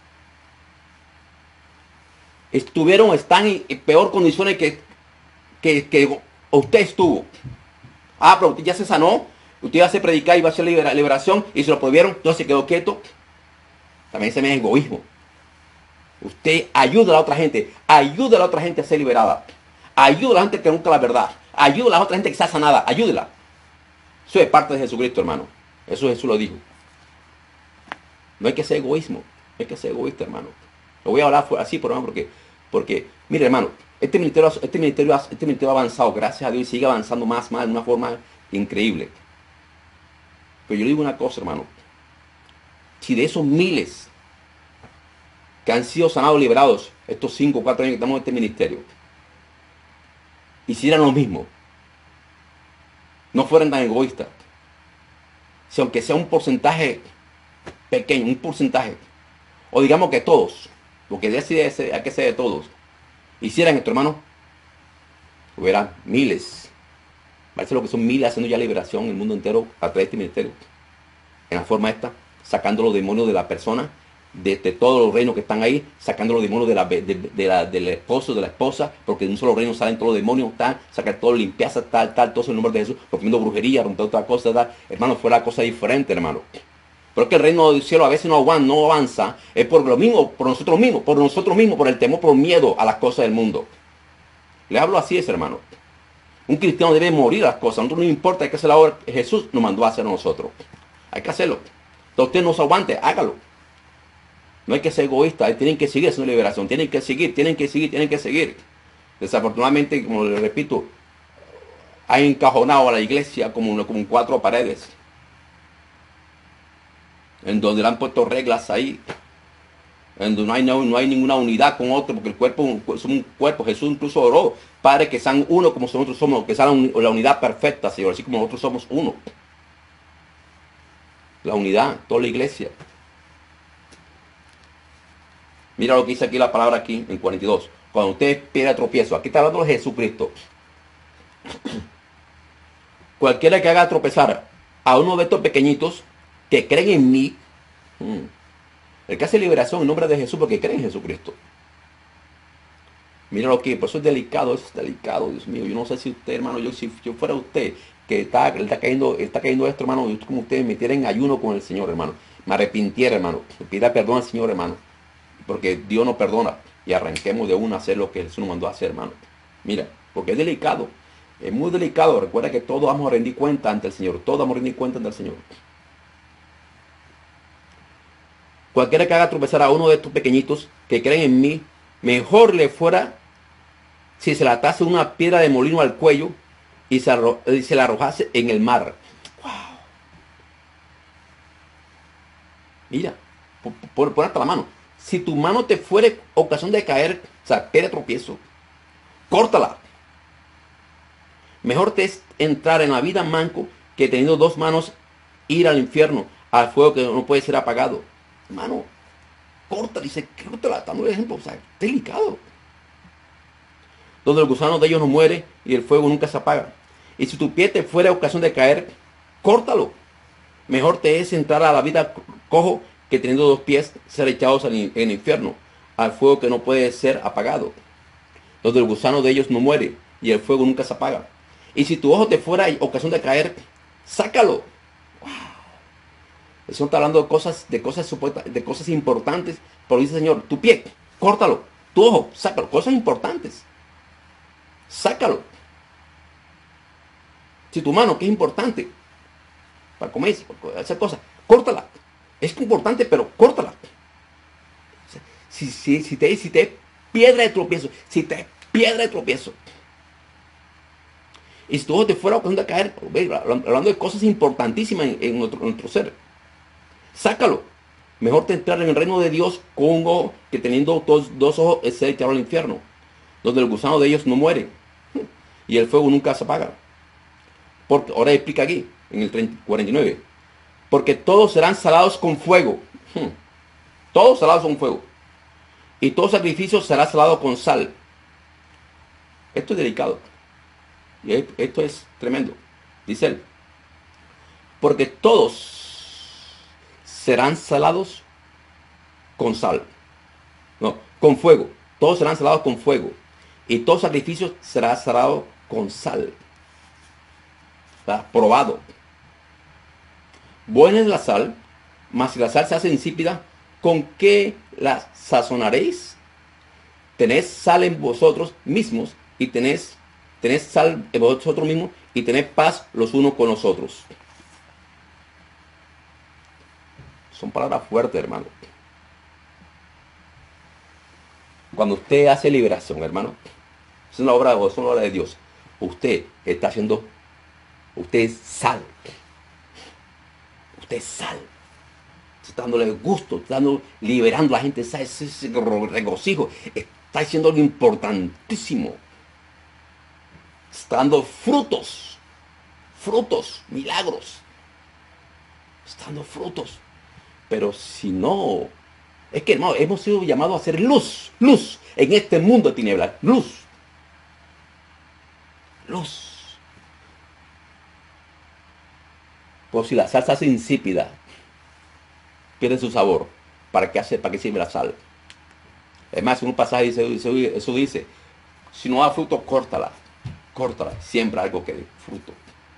Estuvieron o están en peor condiciones que, que, que usted estuvo. Ah, pero usted ya se sanó, usted ya se predicar y va a hacer libera, liberación y se lo prohibieron, entonces se quedó quieto. También se me egoísmo. Usted ayuda a la otra gente, ayuda a la otra gente a ser liberada, ayuda a la gente que nunca la verdad, ayuda a la otra gente que está sanada, ayúdela. Eso es parte de Jesucristo, hermano. Eso Jesús lo dijo. No hay que ser egoísmo, no hay que ser egoísta, hermano. Lo voy a hablar así, por hermano, porque, porque, mire, hermano, este ministerio, este ministerio, este ministerio ha avanzado, gracias a Dios, y sigue avanzando más, más, de una forma increíble. Pero yo le digo una cosa, hermano. Si de esos miles que han sido sanados, liberados, estos cinco o cuatro años que estamos en este ministerio, hicieran lo mismo, no fueran tan egoístas, si aunque sea un porcentaje pequeño, un porcentaje, o digamos que todos, porque de ese hay que ser de todos, hicieran esto, hermano, hubiera miles, parece lo que son miles haciendo ya liberación en el mundo entero a través de este ministerio, en la forma esta, sacando los demonios de la persona, de, de todos los reinos que están ahí, sacando los demonios de la, de, de la, del esposo, de la esposa, porque de un solo reino salen todos los demonios, tal, sacar todo, limpieza, tal, tal, todo eso en el nombre de Jesús, rompiendo brujería, rompiendo otra cosa, tal. Hermano, fue la cosa diferente, hermano. Pero es que el reino del cielo a veces no avanza, no avanza, es por lo mismo, por nosotros mismos, por nosotros mismos, por el temor, por miedo a las cosas del mundo. Le hablo así, es hermano. Un cristiano debe morir a las cosas, a nosotros no importa, hay que hacer la obra que Jesús nos mandó a hacer a nosotros. Hay que hacerlo. Entonces usted no se aguante, hágalo. No hay que ser egoísta, tienen que seguir haciendo liberación, tienen que seguir, tienen que seguir, tienen que seguir. Desafortunadamente, como le repito, han encajonado a la iglesia como, como cuatro paredes, en donde le han puesto reglas ahí, donde no hay, no, no hay ninguna unidad con otro, porque el cuerpo es un cuerpo. Jesús incluso oró, Padre, que sean uno como nosotros somos, que sea la, un, la unidad perfecta, Señor, así como nosotros somos uno. La unidad, toda la iglesia. Mira lo que dice aquí la palabra aquí en cuarenta y dos. Cuando usted pierde tropiezo, aquí está hablando de Jesucristo. Cualquiera que haga tropezar a uno de estos pequeñitos que creen en mí, el que hace liberación en nombre de Jesús porque cree en Jesucristo. Mira lo que, por eso es delicado, eso es delicado, Dios mío. Yo no sé si usted, hermano, yo si yo fuera usted, que está, está cayendo, está cayendo esto, hermano, yo como usted me metiera en ayuno con el Señor, hermano. Me arrepintiera, hermano. Me pida perdón al Señor, hermano. Porque Dios no perdona. Y arranquemos de una a hacer lo que Jesús nos mandó a hacer, hermano. Mira, porque es delicado. Es muy delicado. Recuerda que todos vamos a rendir cuenta ante el Señor. Todos vamos a rendir cuenta ante el Señor. Cualquiera que haga tropezar a uno de estos pequeñitos que creen en mí, mejor le fuera si se le atase una piedra de molino al cuello y se, y se la arrojase en el mar. Wow. Mira, pon, pon hasta la mano. Si tu mano te fuere ocasión de caer, o sea, piedra de tropiezo, córtala. Mejor te es entrar en la vida manco que teniendo dos manos ir al infierno, al fuego que no puede ser apagado. Hermano, corta, dice, córtala, dando el ejemplo, o sea, delicado. Donde el gusano de ellos no muere y el fuego nunca se apaga. Y si tu pie te fuera ocasión de caer, córtalo. Mejor te es entrar a la vida cojo que teniendo dos pies ser echados en el infierno, al fuego que no puede ser apagado. Donde el gusano de ellos no muere y el fuego nunca se apaga. Y si tu ojo te fuera ocasión de caer, sácalo. Wow. El Señor está hablando de cosas, de cosas supuestas, de cosas importantes. Pero dice el Señor, tu pie, córtalo. Tu ojo, sácalo. Cosas importantes. Sácalo. Si tu mano, que es importante, para comer, para hacer cosas, córtala. Es importante, pero córtala. Si, si, si, te, si te es piedra de tropiezo, si te es piedra de tropiezo, y si tu ojo te fuera ocasión de caer, hablando de cosas importantísimas en, en, nuestro, en nuestro ser, sácalo. Mejor te entrar en el reino de Dios con un ojo que teniendo dos, dos ojos es ser echado al infierno, donde el gusano de ellos no muere y el fuego nunca se apaga. Porque, ahora explica aquí, en el cuarenta y nueve, porque todos serán salados con fuego. Todos salados con fuego. Y todo sacrificio será salado con sal. Esto es delicado. Y esto es tremendo. Dice él. Porque todos serán salados con sal. No, con fuego. Todos serán salados con fuego. Y todo sacrificio será salado con sal. Está probado. Buena es la sal, mas si la sal se hace insípida, ¿con qué la sazonaréis? Tened sal en vosotros mismos y tened, tened sal en vosotros mismos y tened paz los unos con los otros. Son palabras fuertes, hermano. Cuando usted hace liberación, hermano, es una obra, es una obra de Dios. Usted está haciendo, usted es sal. Usted es sal. Está dándole gusto, está dando, liberando a la gente, ese, ese regocijo. Está haciendo algo importantísimo. Está dando frutos. Frutos, milagros. Está dando frutos. Pero si no, es que hermano, hemos sido llamados a ser luz, luz en este mundo de tinieblas, luz, luz. Pues si la sal se hace insípida, pierde su sabor. ¿Para qué hace? ¿Para qué sirve la sal? Es más, en un pasaje dice, dice, eso dice, si no da fruto, córtala, córtala, siembra algo que dé fruto.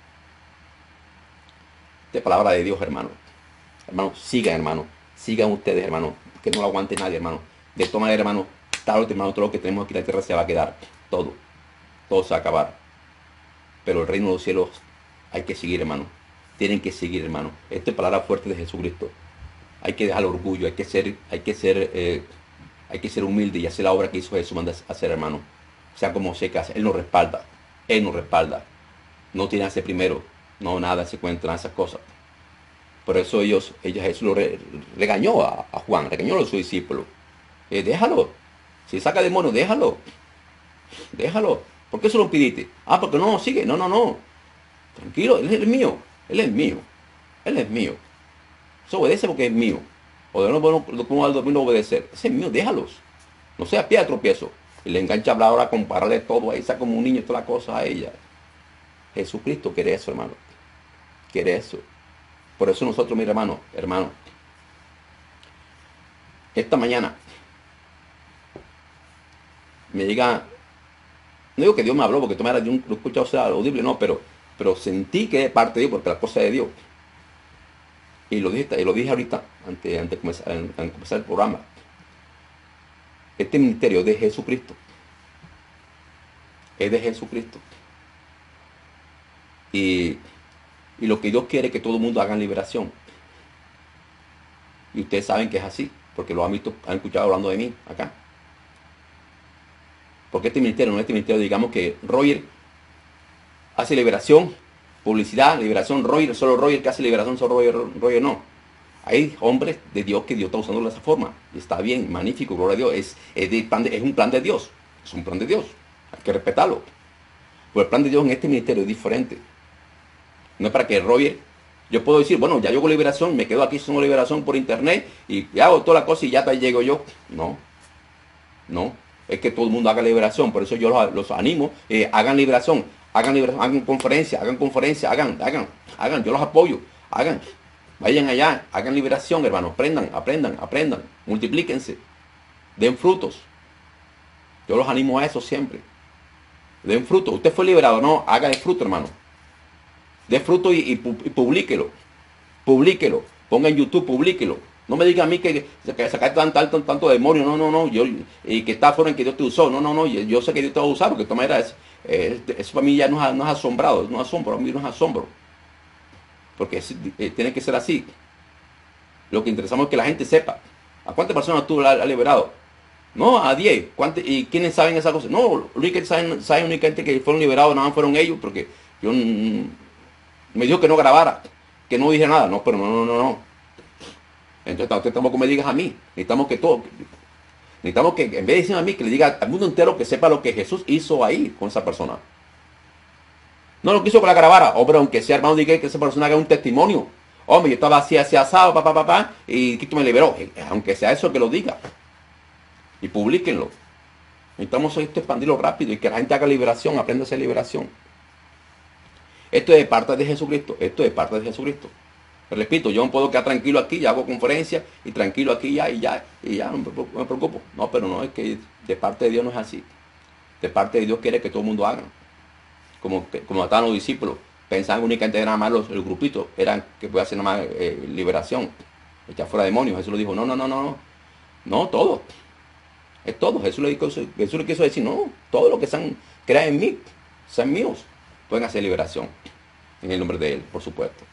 Esta palabra de Dios, hermano. Hermano, sigan, hermano. Sigan ustedes, hermano. Que no lo aguante nadie, hermano. De todas maneras, hermano, tarde o temprano, todo lo que tenemos aquí en la tierra se va a quedar. Todo. Todo se va a acabar. Pero el reino de los cielos hay que seguir, hermano. Tienen que seguir, hermano. Esta es palabra fuerte de Jesucristo. Hay que dejar el orgullo. Hay que ser, hay que ser, eh, hay que ser humilde y hacer la obra que hizo Jesús manda hacer, hermano. Sea como sea que hace. Él nos respalda. Él nos respalda. No tiene que hacer primero. No, nada se encuentran esas cosas. Por eso ellos, ellos Jesús lo re, regañó a, a Juan, regañó a sus discípulos. Eh, déjalo. Si saca demonios, déjalo. Déjalo. ¿Por qué se lo pidiste? Ah, porque no, sigue. No, no, no. Tranquilo, él es mío. Él es mío. Él es mío. Se obedece porque es mío. O de nuevo lo pongo al domingo a obedecer. Ese es mío, déjalos. No sea pie de tropiezo. Y le engancha a hablar ahora, compararle todo ahí, saca como un niño todas las cosas a ella. Jesucristo quiere eso, hermano. Quiere eso. Por eso nosotros, mi hermano, hermano, esta mañana me llega, no digo que Dios me habló, porque tú me yo lo he escuchado sea audible, no, pero, pero sentí que es parte de Dios, porque la cosa es de Dios. Y lo dije, y lo dije ahorita, antes, antes de comenzar, antes de comenzar el programa. Este ministerio es de Jesucristo. Es de Jesucristo. Y, y lo que Dios quiere es que todo el mundo haga liberación. Y ustedes saben que es así, porque lo han visto, han escuchado hablando de mí acá. Porque este ministerio, no este ministerio, digamos que Roger hace liberación, publicidad, liberación, Roger, solo Roger que hace liberación, solo Roger, Roger no. Hay hombres de Dios que Dios está usando de esa forma. Y está bien, magnífico, gloria a Dios. Es, es, de plan de, es un plan de Dios. Es un plan de Dios. Hay que respetarlo. Pero el plan de Dios en este ministerio es diferente. No es para que Roger, yo puedo decir, bueno, ya yo hago liberación, me quedo aquí haciendo liberación por internet y hago toda la cosa y ya te llego yo. No, no. Es que todo el mundo haga liberación. Por eso yo los, los animo, eh, hagan liberación, hagan liberación, hagan conferencia, hagan conferencia, hagan, hagan, hagan, yo los apoyo, hagan. Vayan allá, hagan liberación, hermanos, aprendan, aprendan, aprendan, multiplíquense, den frutos. Yo los animo a eso siempre. Den fruto. Usted fue liberado, no, haga el fruto, hermano. De fruto y, y, y publíquelo. Publíquelo. Ponga en YouTube, publíquelo. No me diga a mí que, que sacar tanto, tanto, tanto demonio. No, no, no. Yo, y que está fuera en que Dios te usó. No, no, no. Yo, yo sé que Dios te va a usar porque de todas maneras es, es, eso para mí ya no es, no es asombrado. No es asombro. A mí no es asombro. Porque es, eh, tiene que ser así. Lo que interesamos es que la gente sepa. ¿A cuántas personas tú has liberado? No, a diez. ¿Y quiénes saben esas cosas? No, los que saben, saben únicamente que fueron liberados, nada más fueron ellos, porque yo me dijo que no grabara, que no dije nada. No, pero no, no, no, no. Entonces usted tampoco me digas a mí. Necesitamos que todo, necesitamos que en vez de decirme a mí, que le diga al mundo entero que sepa lo que Jesús hizo ahí con esa persona. No lo quiso que la grabara. Hombre, aunque sea, hermano, diga que esa persona haga un testimonio. Hombre, yo estaba así, así asado, papá, papá, pa, pa, y Cristo me liberó. Aunque sea eso, que lo diga. Y publíquenlo. Necesitamos esto expandirlo rápido y que la gente haga liberación, aprenda a hacer liberación. Esto es de parte de Jesucristo. Esto es de parte de Jesucristo. Pero repito, yo no puedo quedar tranquilo aquí, ya hago conferencia y tranquilo aquí ya y ya, y ya, no me preocupo. No, pero no, es que de parte de Dios no es así. De parte de Dios quiere que todo el mundo haga. Como, como estaban los discípulos, pensaban únicamente nada más los, el grupito, eran que podía hacer nada más eh, liberación, echar fuera demonios. Jesús lo dijo, no, no, no, no, no, no, todo, es todo. Jesús le, dijo, Jesús le quiso decir, no, todo lo que sean, crean en mí, sean míos, pueden hacer liberación, en el nombre de Él, por supuesto.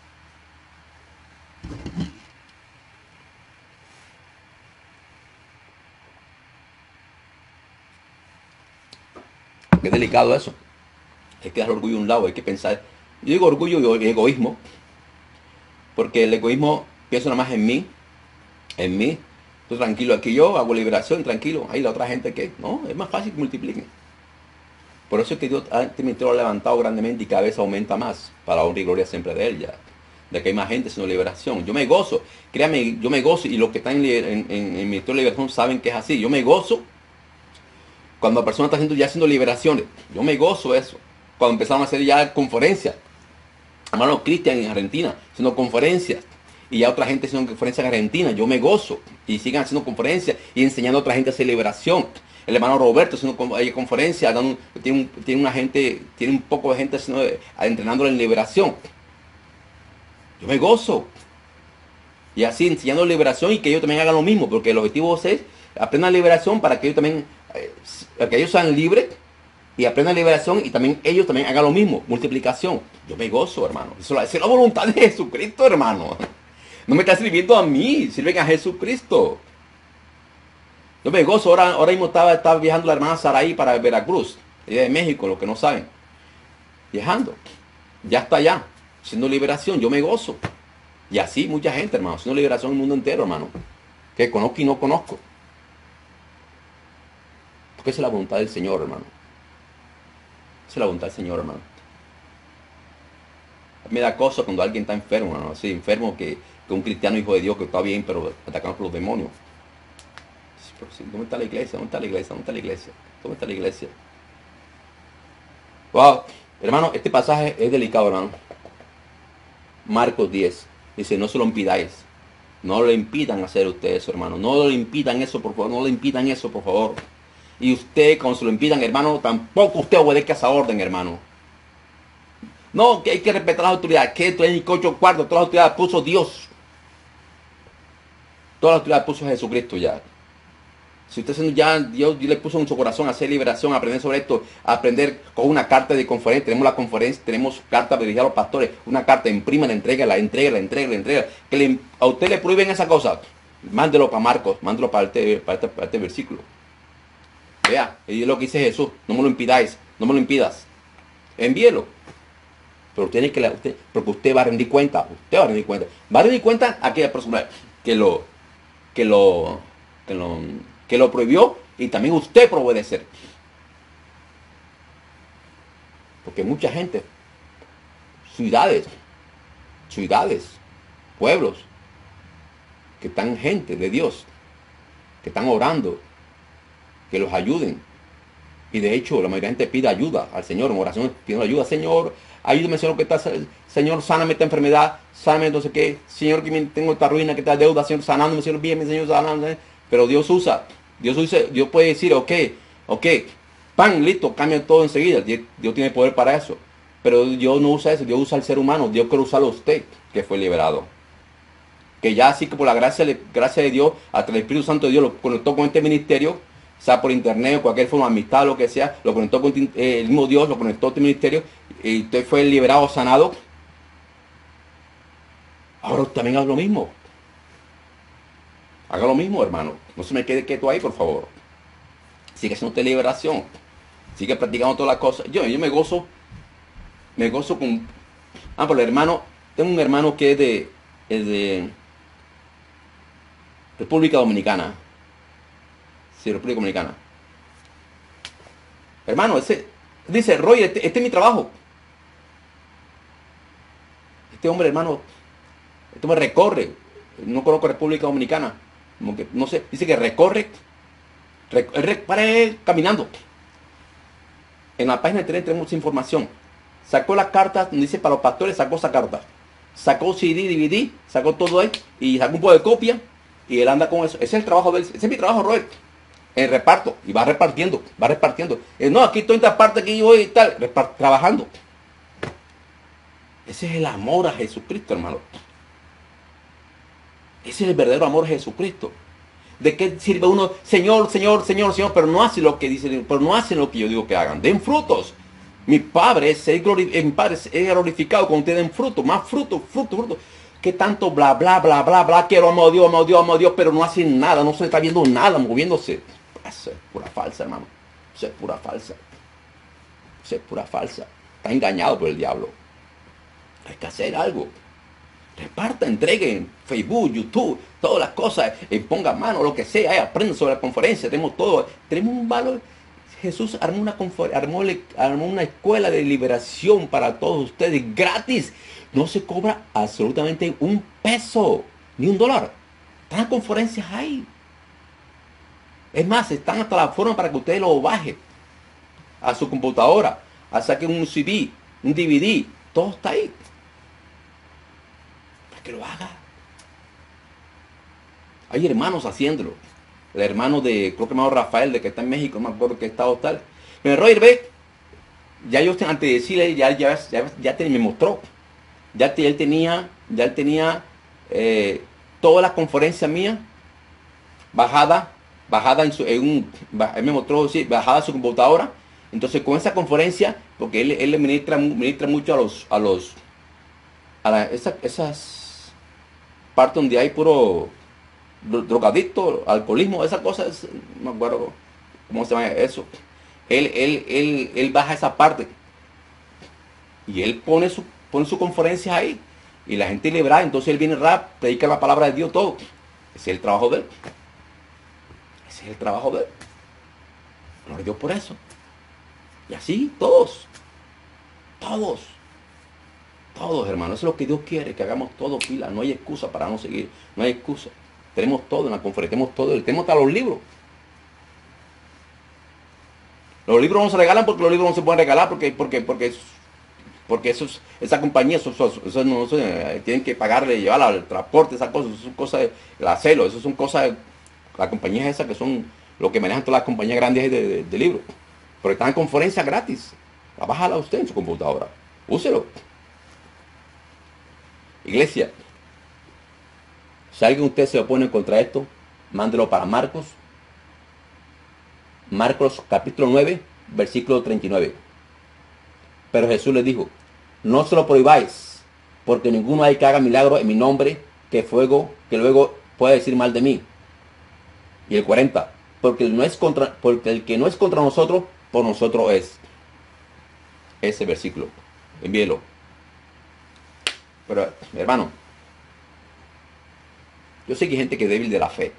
Qué delicado eso. Hay que dejar el orgullo a un lado, hay que pensar. Yo digo orgullo y egoísmo, porque el egoísmo pienso nada más en mí, en mí. Estoy tranquilo aquí yo, hago liberación, tranquilo. Ahí la otra gente que, no, es más fácil que multipliquen. Por eso es que Dios este ministerio lo ha levantado grandemente y cada vez aumenta más, para honra y gloria siempre de Él ya. De que hay más gente haciendo liberación. Yo me gozo, créanme, yo me gozo, y los que están en, en, en, en ministerio de liberación saben que es así. Yo me gozo cuando la persona está haciendo, ya haciendo liberaciones. Yo me gozo eso. Cuando empezaron a hacer ya conferencias, hermano Cristian en Argentina, haciendo conferencias, y ya otra gente haciendo conferencias en Argentina, yo me gozo, y sigan haciendo conferencias, y enseñando a otra gente a hacer liberación. El hermano Roberto haciendo conferencias, tiene, un, tiene una gente, tiene un poco de gente haciendo, entrenándolo en liberación. Yo me gozo. Y así enseñando liberación y que ellos también hagan lo mismo, porque el objetivo es aprendan liberación para que ellos también, eh, para que ellos sean libres, y aprendan liberación y también ellos también hagan lo mismo, multiplicación. Yo me gozo, hermano. Eso es la voluntad de Jesucristo, hermano. No me está sirviendo a mí, sirven a Jesucristo. Yo me gozo. Ahora, ahora mismo estaba, estaba viajando la hermana Saraí para Veracruz, ella de México, los que no saben. Viajando. Ya está allá, haciendo liberación. Yo me gozo. Y así mucha gente, hermano, haciendo liberación en el mundo entero, hermano. Que conozco y no conozco. Porque esa es la voluntad del Señor, hermano. Esa es la voluntad del Señor, hermano. Me da cosa cuando alguien está enfermo, hermano. Así, enfermo que, que un cristiano hijo de Dios que está bien, pero atacado por los demonios. Sí, pero sí, ¿dónde está la iglesia? ¿Dónde está la iglesia? ¿Dónde está la iglesia? ¿Dónde está la iglesia? Wow, hermano, este pasaje es delicado, hermano. Marcos diez. Dice, no se lo impidáis. No le impidan hacer ustedes eso, hermano. No le impidan eso, por favor. No le impidan eso, por favor. Y usted, cuando se lo impidan, hermano, tampoco usted obedezca esa orden, hermano. No, que hay que respetar las autoridades. Que esto es en ocho cuartos. Todas las autoridades puso Dios. Todas las autoridades puso Jesucristo ya. Si usted ya, Dios le puso en su corazón a hacer liberación, a aprender sobre esto, a aprender con una carta de conferencia. Tenemos la conferencia, tenemos carta dirigida a los pastores. Una carta, imprímala, entrégala, entrégala, entrégala, entrégala. Que le, a usted le prohíben esa cosa. Mándelo para Marcos, mándelo para este, para este, para este versículo. Vea, y es lo que dice Jesús. No me lo impidáis, no me lo impidas. Envíelo. Pero usted tiene que, usted, porque usted va a rendir cuenta. Usted va a rendir cuenta. Va a rendir cuenta a aquella persona que lo, que lo, que lo, que lo prohibió, y también usted por obedecer. Porque mucha gente, ciudades, ciudades, pueblos, que están gente de Dios, que están orando, que los ayuden. Y de hecho, la mayoría de gente pide ayuda al Señor, en oración, pidiendo ayuda. Señor, ayúdame, Señor, que está, Señor, sáname esta enfermedad, sáname entonces qué, Señor, que tengo esta ruina, que esta deuda, Señor, sanándome, Señor, bien, Señor, sanándome. Pero Dios usa, Dios usa, Dios puede decir, ok, ok, pan, listo, cambia todo enseguida. Dios, Dios tiene poder para eso. Pero Dios no usa eso, Dios usa al ser humano. Dios quiere usarlo a usted, que fue liberado. Que ya así que por la gracia, gracia de Dios, hasta el Espíritu Santo de Dios lo conectó con este ministerio, sea por internet o cualquier forma, amistad, lo que sea, lo conectó con eh, el mismo Dios, lo conectó a este ministerio, y usted fue liberado, sanado. Ahora también haga lo mismo. Haga lo mismo, hermano. No se me quede quieto ahí, por favor. Sigue haciendo usted liberación. Sigue practicando todas las cosas. Yo, yo me gozo, me gozo con... Ah, pero el hermano, tengo un hermano que es de, es de República Dominicana. Sí, República Dominicana. Hermano, ese dice, Roy, este, este es mi trabajo. Este hombre, hermano, este hombre recorre. No conozco República Dominicana. Como que, no sé, dice que recorre. Recorre, para caminando. En la página de internet tenemos información. Sacó la carta, dice para los pastores, sacó esa carta. Sacó C D, D V D, sacó todo ahí. Y sacó un poco de copia. Y él anda con eso. Ese es el trabajo de él. Ese es mi trabajo, Roy. En reparto, y va repartiendo, va repartiendo. Eh, no, aquí estoy en esta parte que yo voy y tal, trabajando. Ese es el amor a Jesucristo, hermano. Ese es el verdadero amor a Jesucristo. ¿De qué sirve uno? Señor, Señor, Señor, Señor, pero no hace lo que dicen, pero no hacen lo que yo digo que hagan. Den frutos. Mi Padre es, glori mi padre es glorificado cuando ustedes den fruto, más fruto, fruto, fruto. ¿Qué tanto bla, bla, bla, bla, bla? Quiero, amo a Dios, amo a Dios, amo a Dios, pero no hacen nada, no se está viendo nada moviéndose. Eso es pura falsa, hermano. Eso es pura falsa. Eso es pura falsa. Está engañado por el diablo. Hay que hacer algo. Reparta, entreguen Facebook, YouTube, todas las cosas. Eh, ponga mano, lo que sea. Eh, aprenden sobre la conferencia. Tenemos todo. Tenemos un valor. Jesús armó una, armó, armó una escuela de liberación para todos ustedes. Gratis. No se cobra absolutamente un peso. Ni un dólar. Están las conferencias ahí. Es más, están hasta la forma para que ustedes lo bajen a su computadora, a saquen un C D, un D V D, todo está ahí. Para que lo haga. Hay hermanos haciéndolo. El hermano de, creo que el hermano Rafael, de que está en México, no me acuerdo qué estado tal. Pero Roy, ve, ya yo antes de decirle, ya, ya, ya, ya te, me mostró. Ya te, él tenía, ya él tenía eh, todas las conferencias mías bajadas. Bajada en su, en un, él me mostró, sí, bajada a su computadora. Entonces con esa conferencia, porque él, él le ministra, ministra mucho a los, a los, a la, esa, esas partes donde hay puro drogadicto, alcoholismo, esas cosas, no me acuerdo cómo se llama eso. Él, él, él, él baja esa parte y él pone su, pone su conferencia ahí y la gente libera. Entonces él viene rap, predica la palabra de Dios, todo. Ese es el trabajo de él. Ese es el trabajo de él. Gloria a Dios por eso. Y así, todos. Todos. Todos, hermanos. Eso es lo que Dios quiere, que hagamos todo pila. No hay excusa para no seguir. No hay excusa. Tenemos todo en la conferencia. Tenemos todo. Tenemos hasta los libros. Los libros no se regalan porque los libros no se pueden regalar porque, porque, porque, porque eso es, esa compañía, eso, eso, eso no, eso, eh, tienen que pagarle, llevar al transporte, esas cosas, eso son cosas, el acelo, eso son cosas, las compañías esas que son lo que manejan todas las compañías grandes de, de, de libros. Pero están en conferencia gratis. Bájala usted en su computadora. Úselo. Iglesia, si alguien de ustedes se opone contra esto, mándelo para Marcos. Marcos capítulo nueve, versículo treinta y nueve. Pero Jesús les dijo, no se lo prohibáis, porque ninguno hay que haga milagro en mi nombre, que fuego, que luego pueda decir mal de mí. Y el cuarenta, porque el, no es contra, porque el que no es contra nosotros, por nosotros es. Ese versículo, envíelo. Pero, hermano, yo sé que hay gente que es débil de la fe.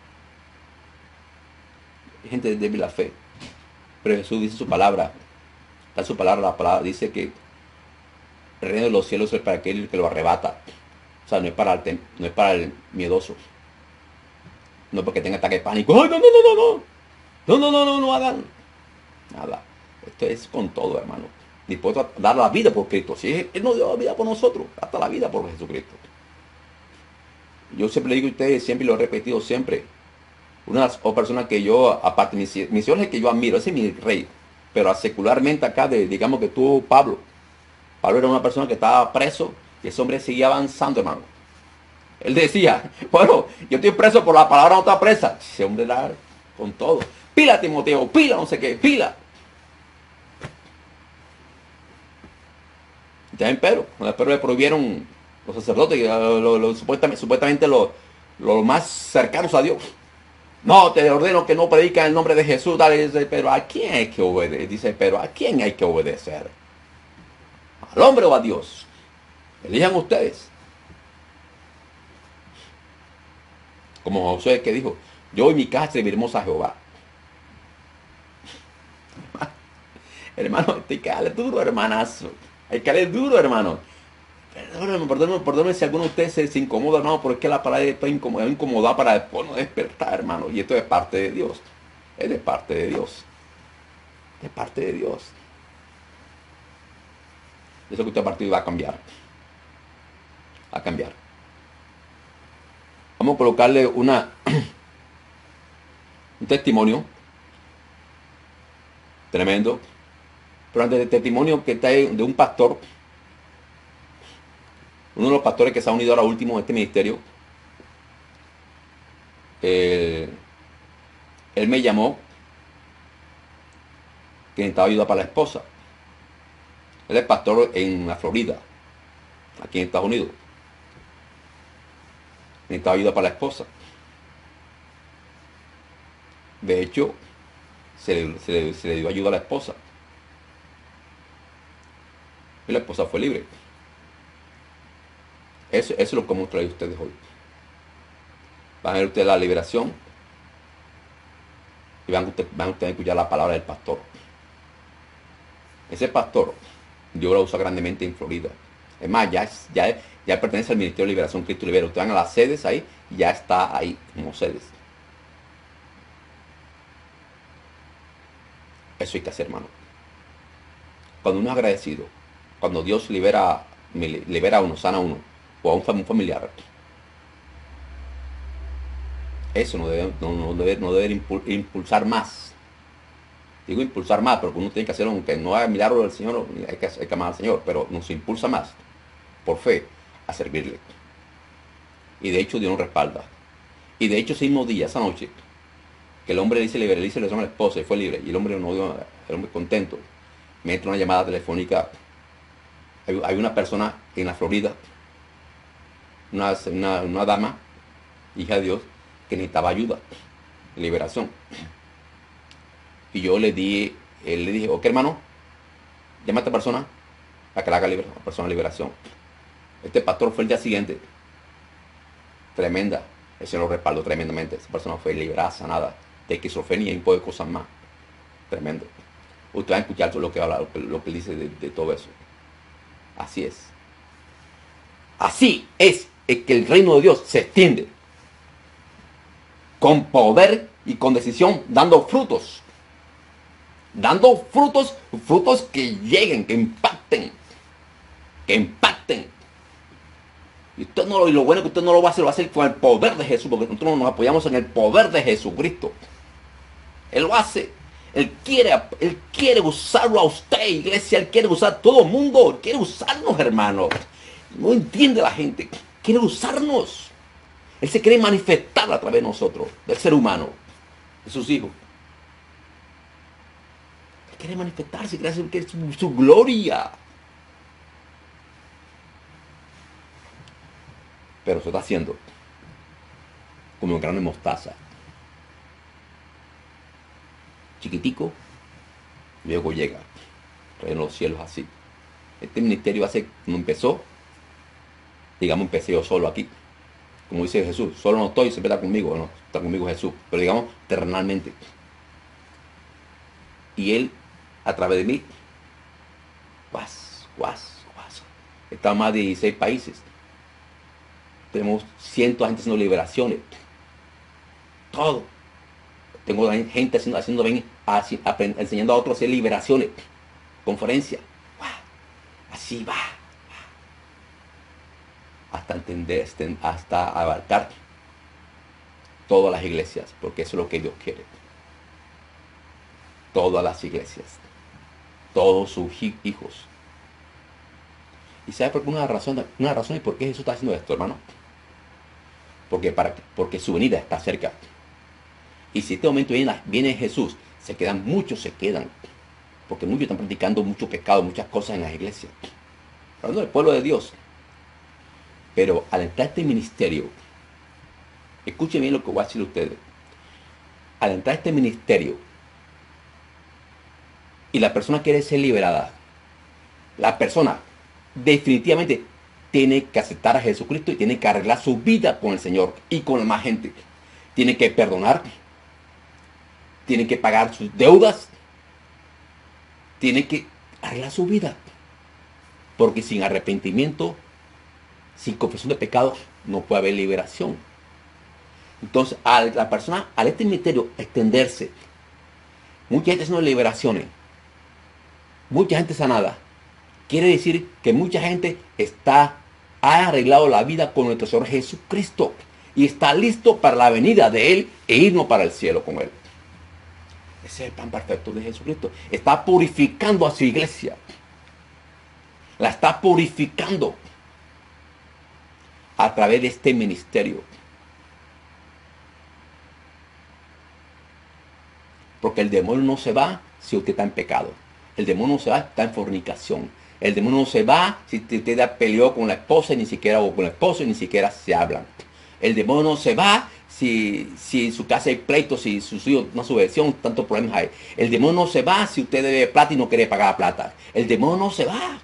Hay gente débil de la fe. Pero Jesús dice su palabra. Está su palabra, la palabra dice que el reino de los cielos es para aquel que lo arrebata. O sea, no es para el, no es para el miedoso. No es porque tenga ataque de pánico. ¡Ay, no, no, no, no, no! No, no, no, no, no hagan nada. Esto es con todo, hermano. Dispuesto a dar la vida por Cristo. Si Él no dio la vida por nosotros, hasta la vida por Jesucristo. Yo siempre le digo a ustedes, siempre lo he repetido siempre. Una de las personas que yo, aparte de mis hijos que yo admiro, ese es mi rey. Pero secularmente acá, de, digamos que tú, Pablo. Pablo era una persona que estaba preso y ese hombre seguía avanzando, hermano. Él decía, bueno, yo estoy preso por la palabra, no está presa. Ese hombre era con todo. Pila, Timoteo, pila, no sé qué, pila. También pero, pero le prohibieron los sacerdotes, lo, lo, lo, supuestamente, supuestamente los lo más cercanos a Dios. No, te ordeno que no predica en el nombre de Jesús. Dale, dice, pero ¿a quién hay que obedecer? Dice, pero ¿a quién hay que obedecer? ¿Al hombre o a Dios? Elijan ustedes. Como Josué que dijo, yo y mi casa serviremos a Jehová. Hermano, hay que darle duro, hermanazo. Hay que darle duro, hermano. Perdónenme, perdónenme, perdónenme si alguno de ustedes se, se incomoda, hermano, porque la palabra está incómoda, incomodada para después no despertar, hermano. Y esto es parte de Dios. Es de parte de Dios. Es de parte de Dios. Eso que usted a partir va a cambiar. Va a cambiar. Vamos a colocarle una un testimonio tremendo. Pero antes del testimonio que está ahí de un pastor, uno de los pastores que se ha unido ahora último a este ministerio, eh, él me llamó que necesitaba ayuda para la esposa. Él es pastor en la Florida, aquí en Estados Unidos. Necesitaba ayuda para la esposa. De hecho, se le, se le, se le dio ayuda a la esposa. Y la esposa fue libre. Eso, eso es lo que hemos traído ustedes hoy. Van a ver ustedes la liberación. Y van, usted, van ustedes a escuchar la palabra del pastor. Ese pastor, Dios lo usa grandemente en Florida. Es más, ya, ya, ya pertenece al Ministerio de Liberación Cristo Libera. Ustedes van a las sedes ahí, ya está ahí como sedes. Eso hay que hacer, hermano. Cuando uno es agradecido, cuando Dios libera, libera a uno, sana a uno, o a un familiar, eso no debe, no, no debe, no debe impulsar más. Digo impulsar más, pero uno tiene que hacerlo, aunque no haga milagro del Señor, hay que, hay que amar al Señor, pero nos impulsa más, por fe, a servirle. Y de hecho Dios nos respalda. Y de hecho ese mismo día, esa noche, que el hombre le dice libre, le dice a la esposa y fue libre, y el hombre no dio, el hombre contento, me entra una llamada telefónica. Hay, hay una persona en la Florida, una, una, una dama, hija de Dios, que necesitaba ayuda, liberación. Y yo le di, él le dije, ok hermano, llama a esta persona para que la haga libre, la persona de liberación. Este pastor fue el día siguiente. Tremenda. El Señor lo respaldó tremendamente. Esa persona fue liberada, sanada de esquizofrenia y un poco de cosas más. Tremendo. Usted va a escuchar lo que habla, lo que, lo que dice de, de todo eso. Así es. Así es, es que el reino de Dios se extiende. Con poder y con decisión, dando frutos. Dando frutos, frutos que lleguen, que impacten. Que impacten. Y usted no lo, y lo bueno es que usted no lo va a hacer, lo va a hacer con el poder de Jesús, porque nosotros nos apoyamos en el poder de Jesucristo. Él lo hace. Él quiere, él quiere usarlo a usted, iglesia. Él quiere usar a todo el mundo. Él quiere usarnos, hermanos. No entiende la gente. Quiere usarnos. Él se quiere manifestar a través de nosotros, del ser humano, de sus hijos. Él quiere manifestarse, quiere hacer quiere su, su gloria. Pero se está haciendo como un grano de mostaza. Chiquitico, luego llega. En los cielos así. Este ministerio hace, cuando empezó, digamos, empecé yo solo aquí. Como dice Jesús, solo no estoy, siempre está conmigo, no, está conmigo Jesús. Pero digamos, terrenalmente. Y Él, a través de mí, guas, guas, guas. Está en más de dieciséis países. Tenemos cientos de gente haciendo liberaciones. Todo. Tengo gente haciendo, haciendo ven, así, aprend, enseñando a otros a hacer liberaciones. Conferencias. Así va. Hasta entender, hasta abarcar todas las iglesias. Porque eso es lo que Dios quiere. Todas las iglesias. Todos sus hijos. ¿Y sabe por qué? Una razón, una razón es por qué Jesús está haciendo esto, hermano. Porque, para, porque su venida está cerca. Y si este momento viene, viene Jesús, se quedan, muchos se quedan. Porque muchos están practicando mucho pecado, muchas cosas en las iglesias. Hablando del pueblo de Dios. Pero al entrar a este ministerio, escuchen bien lo que voy a decir a ustedes. Al entrar a este ministerio, y la persona quiere ser liberada, la persona definitivamente tiene que aceptar a Jesucristo y tiene que arreglar su vida con el Señor y con la más gente. Tiene que perdonar. Tiene que pagar sus deudas. Tiene que arreglar su vida. Porque sin arrepentimiento, sin confesión de pecados, no puede haber liberación. Entonces, a la persona, al este ministerio extenderse, mucha gente haciendo liberaciones, mucha gente sanada, quiere decir que mucha gente está, ha arreglado la vida con nuestro Señor Jesucristo y está listo para la venida de Él e irnos para el cielo con Él. Ese es el plan perfecto de Jesucristo. Está purificando a su iglesia. La está purificando a través de este ministerio. Porque el demonio no se va si usted está en pecado. El demonio no se va si está en fornicación. El demonio no se va si usted peleó con la esposa y ni siquiera, o con el esposo y ni siquiera se hablan. El demonio no se va si, si en su casa hay pleitos, si sus hijos no subvención, tantos problemas hay. El demonio no se va si usted debe plata y no quiere pagar la plata. El demonio no se va.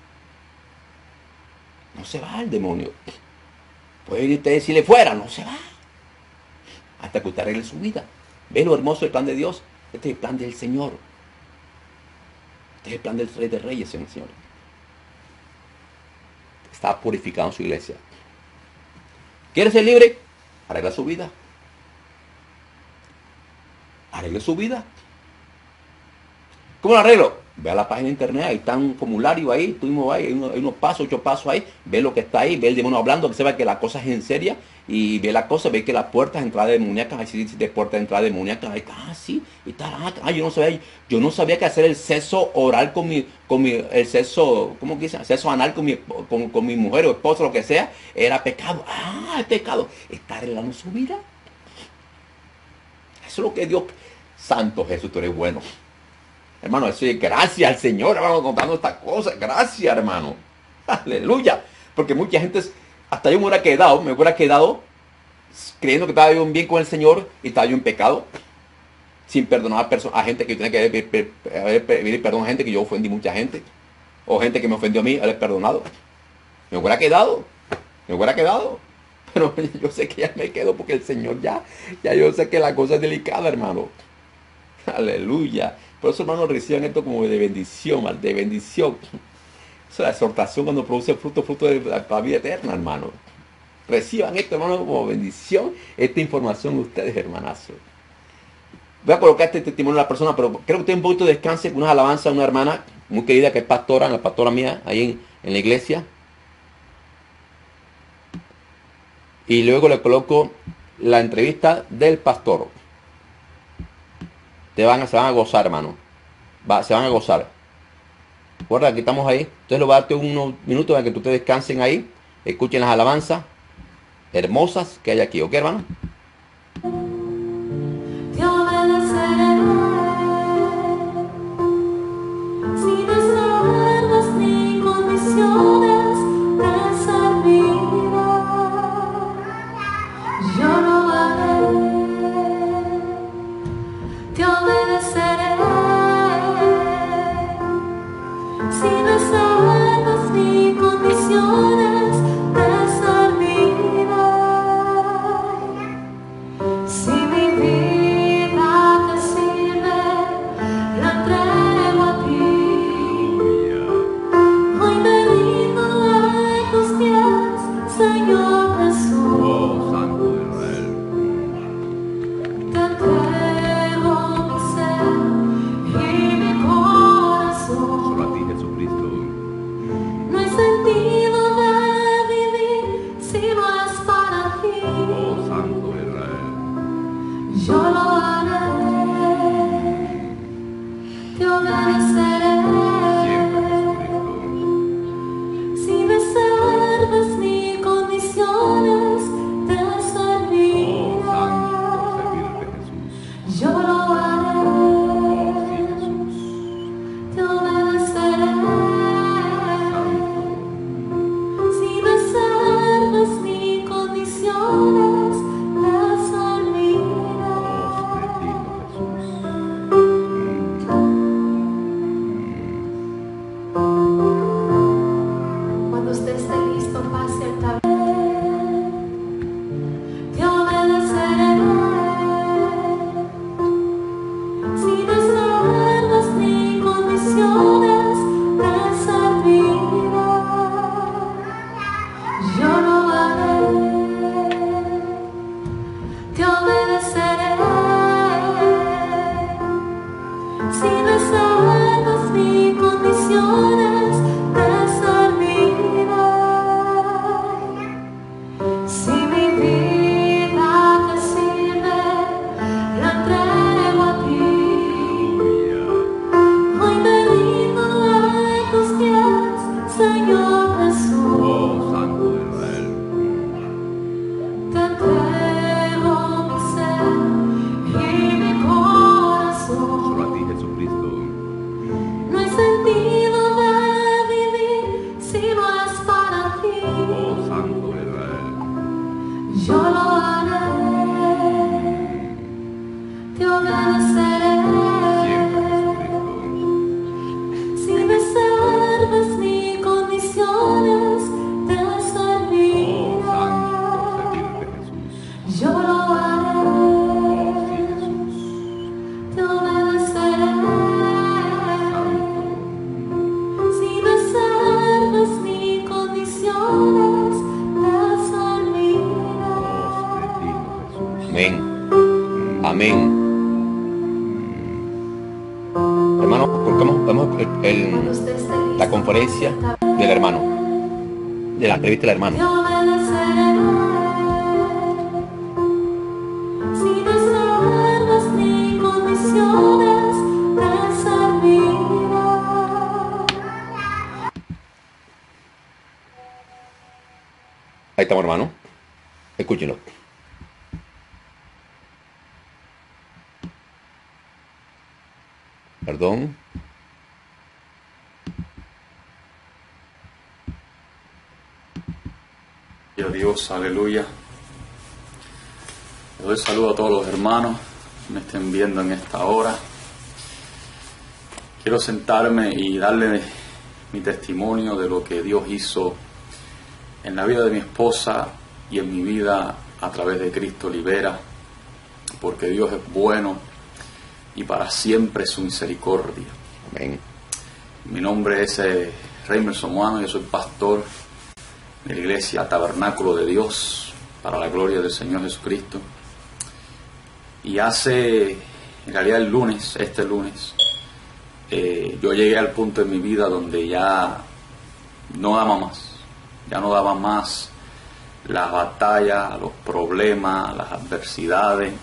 No se va el demonio. Puede ir usted decirle fuera, no se va. Hasta que usted arregle su vida. ¿Ve lo hermoso del plan de Dios? Este es el plan del Señor. Este es el plan del Rey de Reyes, Señor. Está purificando su iglesia. ¿Quiere ser libre? Arregla su vida. Arregle su vida. ¿Cómo lo arreglo? Ve a la página de internet, ahí está un formulario ahí, tuvimos ahí, hay unos, hay unos pasos, ocho pasos ahí, ve lo que está ahí, ve el demonio hablando, que sepa que la cosa es en seria, y ve la cosa, ve que las puertas de entrada demoníacas, ahí sí dice puertas de entrada demoníacas, ahí, ah, sí, y tal, ah, yo no sabía, yo no sabía que hacer el sexo oral con mi, con mi, el sexo, ¿cómo que dice? El sexo anal con mi, con, con mi mujer o esposo, lo que sea, era pecado, ah, es pecado, está arreglando su vida. Eso es lo que Dios, Santo Jesús, tú eres bueno. Hermano, eso es gracias al Señor, hermano, contando estas cosas. Gracias, hermano. Aleluya. Porque mucha gente, hasta yo me hubiera quedado, me hubiera quedado creyendo que estaba yo bien con el Señor y estaba yo en pecado. Sin perdonar a, a gente que yo tenía que pedir perdón a gente que yo ofendí mucha gente. O gente que me ofendió a mí, haber perdonado. Me hubiera quedado. Me hubiera quedado. Pero yo sé que ya me quedo porque el Señor ya, ya yo sé que la cosa es delicada, hermano. Aleluya. Por eso, hermanos, reciban esto como de bendición, de bendición. Eso es la exhortación cuando produce fruto, fruto de la vida eterna, hermano. Reciban esto, hermano, como bendición, esta información de ustedes, hermanazos. Voy a colocar este testimonio de la persona, pero creo que tiene un poquito de descanso con unas alabanzas a una hermana muy querida que es pastora, la pastora mía, ahí en, en la iglesia. Y luego le coloco la entrevista del pastor. Te van a, se van a gozar, hermano. Va, se van a gozar. Recuerda que estamos ahí. Entonces lo voy a darte unos minutos para que tú te descansen ahí. Escuchen las alabanzas hermosas que hay aquí. ¿Ok, hermano? Te obedeceré sin reservas ni condiciones de serviré. Yo lo haré. Te obedeceré sin reservas ni condiciones de serviré. Si mi vida te sirve, la entrego a ti. Hoy me rindo a tus pies, Señor Jesús. Oh, Santo de Israel. Te entrego mi ser y mi corazón. Solo a ti, Jesucristo. No hay sentido de vivir si no es para ti. Oh, Santo de Israel. Yo lo haré, te obedeceré Siempre, Jesucristo. sin reservas ni condiciones de Oh, serviré. Santo, servirte, Jesús. Yo lo haré, Oh, sí, Jesús. te obedeceré Santo. sin reservas ni condiciones de serviré. Oh, supremo Jesús. Cuando usted esté listo, pase al tablero. Te obedeceré sin reservas ni condiciones de serviré. Yo lo haré. Te obedeceré sin reservas ni condiciones de serviré. Si mi vida te sirve, la entrego a ti. Hoy me rindo a tus pies, Señor Jesús. Oh, Santo de Israel. Te entrego mi ser y mi corazón. Solo a ti, Jesucristo. No hay sentido de vivir si no es para ti. Oh, Santo de Israel. Yo lo haré, te obedeceré Siempre, Jesucristo. sin reservas ni condiciones de Oh, serviré. Santo, servirte, Jesús. Yo lo haré, Oh, sí, Jesús. te obedeceré Santo. sin reservas ni condiciones de serviré. Oh, supremo Jesús. Amén. Amén. Hermanos, colocamos vamos el- el- Cuando usted esté listo, la conferencia del hermano, de la entrevista del te hermano. obedeceré sin reservas ni condiciones de serviré. Ahí estamos, hermano. Escúchenlo. Perdón. Y a Dios, aleluya. Le doy saludo a todos los hermanos que me estén viendo en esta hora. Quiero sentarme y darle mi testimonio de lo que Dios hizo en la vida de mi esposa y en mi vida a través de Cristo Libera, porque Dios es bueno y para siempre su misericordia. Amén. Mi nombre es eh, Reimer Somoano, yo soy pastor de la iglesia Tabernáculo de Dios para la gloria del Señor Jesucristo. Y hace, en realidad el lunes, este lunes, eh, yo llegué al punto en mi vida donde ya no daba más, ya no daba más las batallas, los problemas, las adversidades,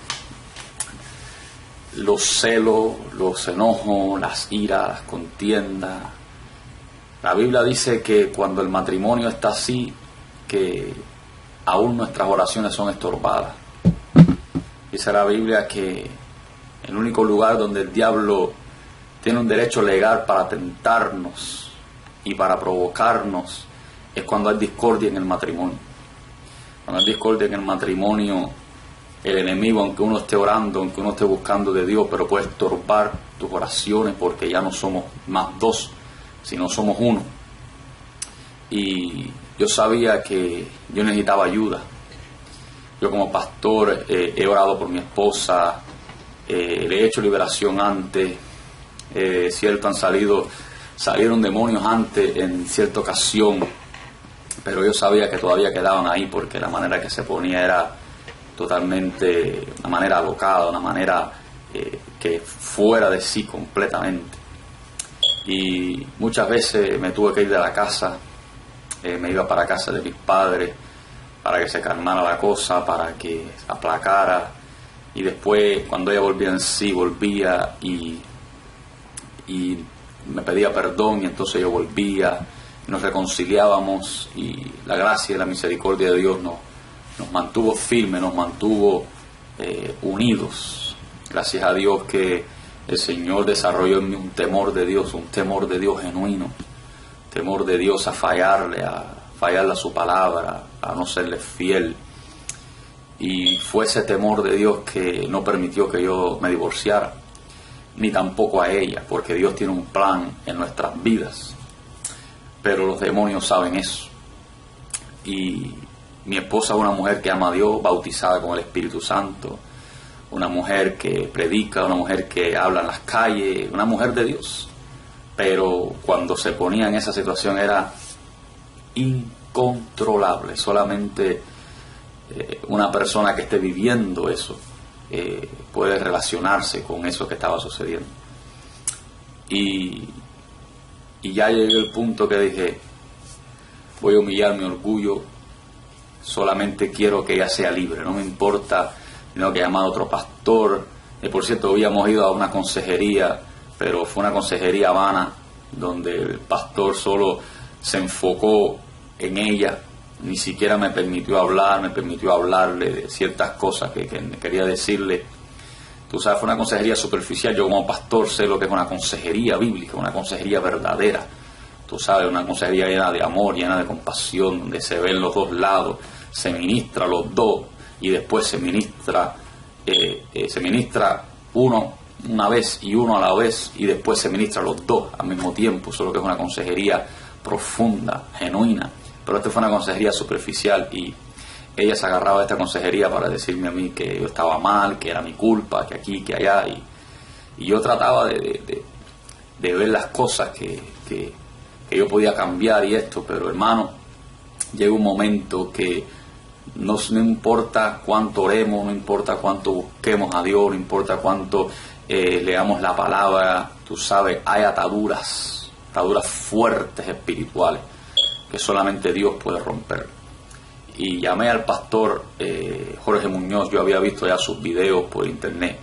los celos, los enojos, las iras, las contiendas. La Biblia dice que cuando el matrimonio está así, que aún nuestras oraciones son estorbadas. Dice la Biblia que el único lugar donde el diablo tiene un derecho legal para tentarnos y para provocarnos es cuando hay discordia en el matrimonio. Cuando hay discordia en el matrimonio, el enemigo, aunque uno esté orando, aunque uno esté buscando de Dios, pero puede estorbar tus oraciones porque ya no somos más dos, sino somos uno. Y yo sabía que yo necesitaba ayuda. Yo como pastor eh, he orado por mi esposa, eh, le he hecho liberación antes, eh, cierto, han salido, salieron demonios antes en cierta ocasión, pero yo sabía que todavía quedaban ahí porque la manera que se ponía era totalmente, una manera alocada, una manera eh, que fuera de sí completamente. Y muchas veces me tuve que ir de la casa, eh, me iba para casa de mis padres, para que se calmara la cosa, para que se aplacara, y después cuando ella volvía en sí, volvía y, y me pedía perdón, y entonces yo volvía, nos reconciliábamos, y la gracia y la misericordia de Dios nos, nos mantuvo firmes, nos mantuvo eh, unidos. Gracias a Dios que el Señor desarrolló en mí un temor de Dios, un temor de Dios genuino, temor de Dios a fallarle, a fallarle a su palabra, a no serle fiel. Y fue ese temor de Dios que no permitió que yo me divorciara, ni tampoco a ella, porque Dios tiene un plan en nuestras vidas. Pero los demonios saben eso. Y mi esposa es una mujer que ama a Dios, bautizada con el Espíritu Santo, una mujer que predica, una mujer que habla en las calles, una mujer de Dios. Pero cuando se ponía en esa situación era incontrolable. Solamente eh, una persona que esté viviendo eso eh, puede relacionarse con eso que estaba sucediendo. Y, y ya llegué al punto que dije, voy a humillar mi orgullo, solamente quiero que ella sea libre, no me importa, tengo que llamar a otro pastor. Y por cierto, habíamos ido a una consejería, pero fue una consejería vana, donde el pastor solo se enfocó en ella, ni siquiera me permitió hablar, me permitió hablarle de ciertas cosas que, que quería decirle. Tú sabes, fue una consejería superficial. Yo como pastor sé lo que es una consejería bíblica, una consejería verdadera. Tú sabes, una consejería llena de amor, llena de compasión, donde se ven los dos lados, se ministra los dos, y después se ministra, eh, eh, se ministra uno una vez y uno a la vez, y después se ministra los dos al mismo tiempo. Eso es lo que es una consejería profunda, genuina. Pero esta fue una consejería superficial, y ella se agarraba de esta consejería para decirme a mí que yo estaba mal, que era mi culpa, que aquí, que allá, y, y yo trataba de, de, de, de ver las cosas que, que, que yo podía cambiar y esto, pero hermano, llega un momento que no, no importa cuánto oremos, no importa cuánto busquemos a Dios, no importa cuánto eh, leamos la palabra, tú sabes, hay ataduras, ataduras fuertes espirituales que solamente Dios puede romper. Y llamé al pastor eh, Jorge Muñoz. Yo había visto ya sus videos por internet,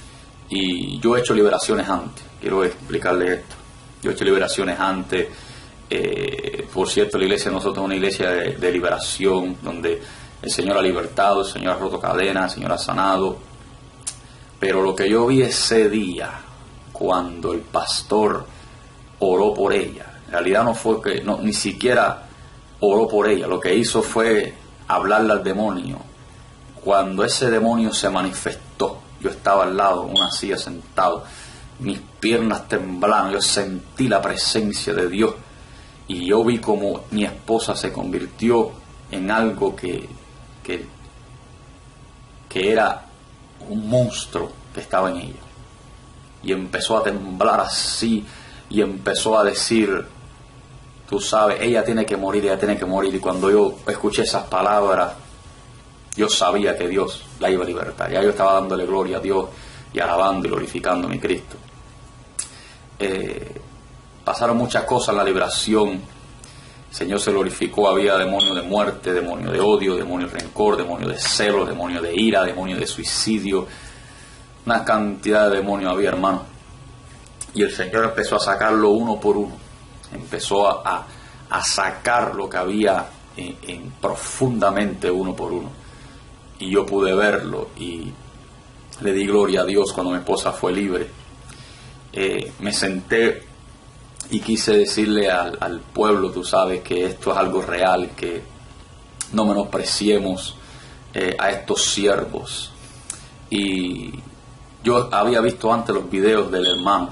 y yo he hecho liberaciones antes. Quiero explicarle esto. Yo he hecho liberaciones antes. Eh, por cierto, la iglesia de nosotros es una iglesia de, de liberación, donde el Señor ha libertado, el Señor ha roto cadenas, el Señor ha sanado. Pero lo que yo vi ese día, cuando el pastor oró por ella, en realidad no fue que, no, ni siquiera oró por ella, lo que hizo fue hablarle al demonio. Cuando ese demonio se manifestó, yo estaba al lado en una silla sentado, mis piernas temblaron, yo sentí la presencia de Dios, y yo vi como mi esposa se convirtió en algo que, que, que era un monstruo que estaba en ella. y empezó a temblar así y empezó a decir, tú sabes, ella tiene que morir, ella tiene que morir. Y cuando yo escuché esas palabras, yo sabía que Dios la iba a libertar. Ya yo estaba dándole gloria a Dios y alabando y glorificando a mi Cristo. Eh, pasaron muchas cosas en la liberación. El Señor se glorificó, había demonio de muerte, demonio de odio, demonio de rencor, demonio de celo, demonio de ira, demonio de suicidio. Una cantidad de demonios había, hermano. Y el Señor empezó a sacarlo uno por uno. Empezó a, a, a sacar lo que había en, en profundamente uno por uno. Y yo pude verlo y le di gloria a Dios cuando mi esposa fue libre. Eh, me senté y quise decirle al, al pueblo, tú sabes, que esto es algo real, que no menospreciemos eh, a estos siervos. Y yo había visto antes los videos del hermano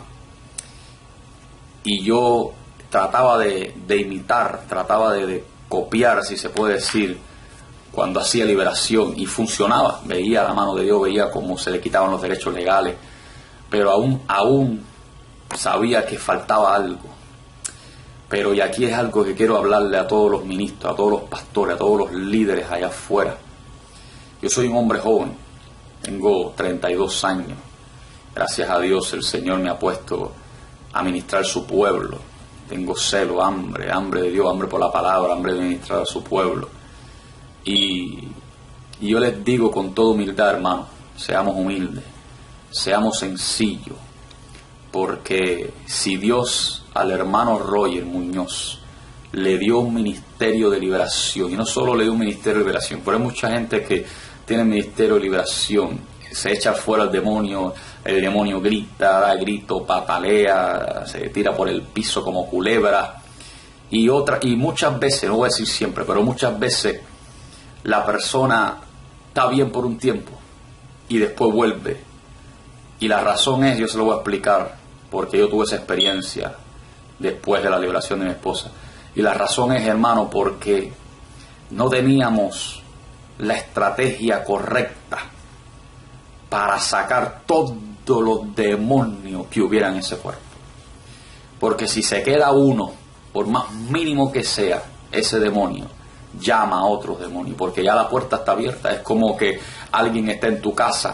y yo trataba de, de imitar, trataba de, de copiar, si se puede decir, cuando hacía liberación, y funcionaba. Veía la mano de Dios, veía cómo se le quitaban los derechos legales, pero aún, aún sabía que faltaba algo. Pero y aquí es algo que quiero hablarle a todos los ministros, a todos los pastores, a todos los líderes allá afuera. Yo soy un hombre joven, tengo treinta y dos años. Gracias a Dios el Señor me ha puesto a ministrar su pueblo. Tengo celo, hambre, hambre de Dios, hambre por la palabra, hambre de ministrar a su pueblo. Y, y yo les digo con toda humildad, hermano, seamos humildes, seamos sencillos, porque si Dios al hermano Roger Muñoz le dio un ministerio de liberación, y no solo le dio un ministerio de liberación, pero hay mucha gente que tiene ministerio de liberación, se echa fuera el demonio, el demonio grita, da grito, patalea, se tira por el piso como culebra, y otra, y muchas veces, no voy a decir siempre, pero muchas veces la persona está bien por un tiempo y después vuelve. Y la razón es, yo se lo voy a explicar, porque yo tuve esa experiencia después de la liberación de mi esposa. Y la razón es, hermano, porque no teníamos la estrategia correcta para sacar todos los demonios que hubiera en ese cuerpo. Porque si se queda uno, por más mínimo que sea, ese demonio llama a otros demonios, porque ya la puerta está abierta. Es como que alguien está en tu casa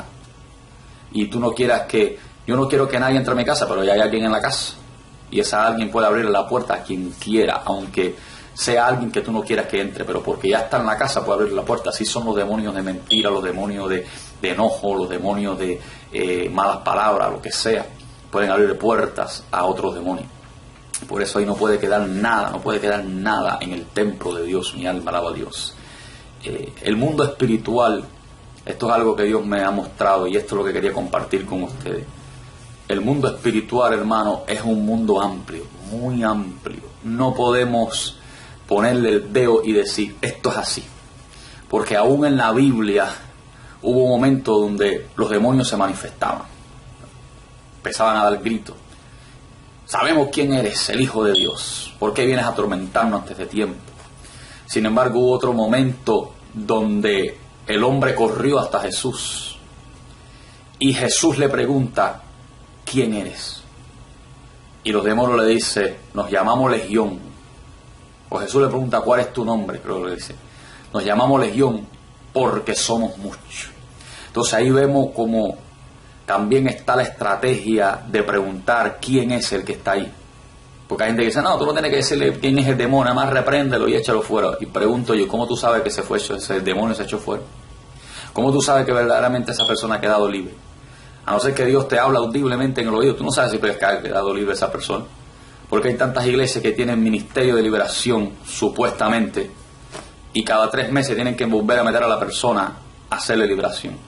y tú no quieras que, yo no quiero que nadie entre a mi casa, pero ya hay alguien en la casa, y esa alguien puede abrir la puerta a quien quiera, aunque sea alguien que tú no quieras que entre, pero porque ya está en la casa puede abrir la puerta. Así son los demonios de mentira, los demonios de, de enojo, los demonios de eh, malas palabras, lo que sea, pueden abrir puertas a otros demonios. Por eso ahí no puede quedar nada, no puede quedar nada en el templo de Dios. Mi alma alaba a Dios. Eh, el mundo espiritual, esto es algo que Dios me ha mostrado y esto es lo que quería compartir con ustedes. El mundo espiritual, hermano, es un mundo amplio, muy amplio. No podemos ponerle el dedo y decir, esto es así. Porque aún en la Biblia hubo un momento donde los demonios se manifestaban. Empezaban a dar gritos. Sabemos quién eres, el Hijo de Dios. ¿Por qué vienes a atormentarnos antes de tiempo? Sin embargo, hubo otro momento donde el hombre corrió hasta Jesús. Y Jesús le pregunta, ¿quién eres? Y los demonios le dicen, nos llamamos Legión. O Jesús le pregunta, ¿cuál es tu nombre? Creo que le dice, nos llamamos Legión porque somos muchos. Entonces ahí vemos como también está la estrategia de preguntar quién es el que está ahí. Porque hay gente que dice, no, tú no tienes que decirle quién es el demonio, nada más repréndelo y échalo fuera. Y pregunto yo, ¿cómo tú sabes que se fue eso, ese demonio se echó fuera? ¿Cómo tú sabes que verdaderamente esa persona ha quedado libre? A no ser que Dios te habla audiblemente en el oído, tú no sabes si puedes ha quedado libre esa persona. Porque hay tantas iglesias que tienen ministerio de liberación, supuestamente, y cada tres meses tienen que volver a meter a la persona a hacerle liberación.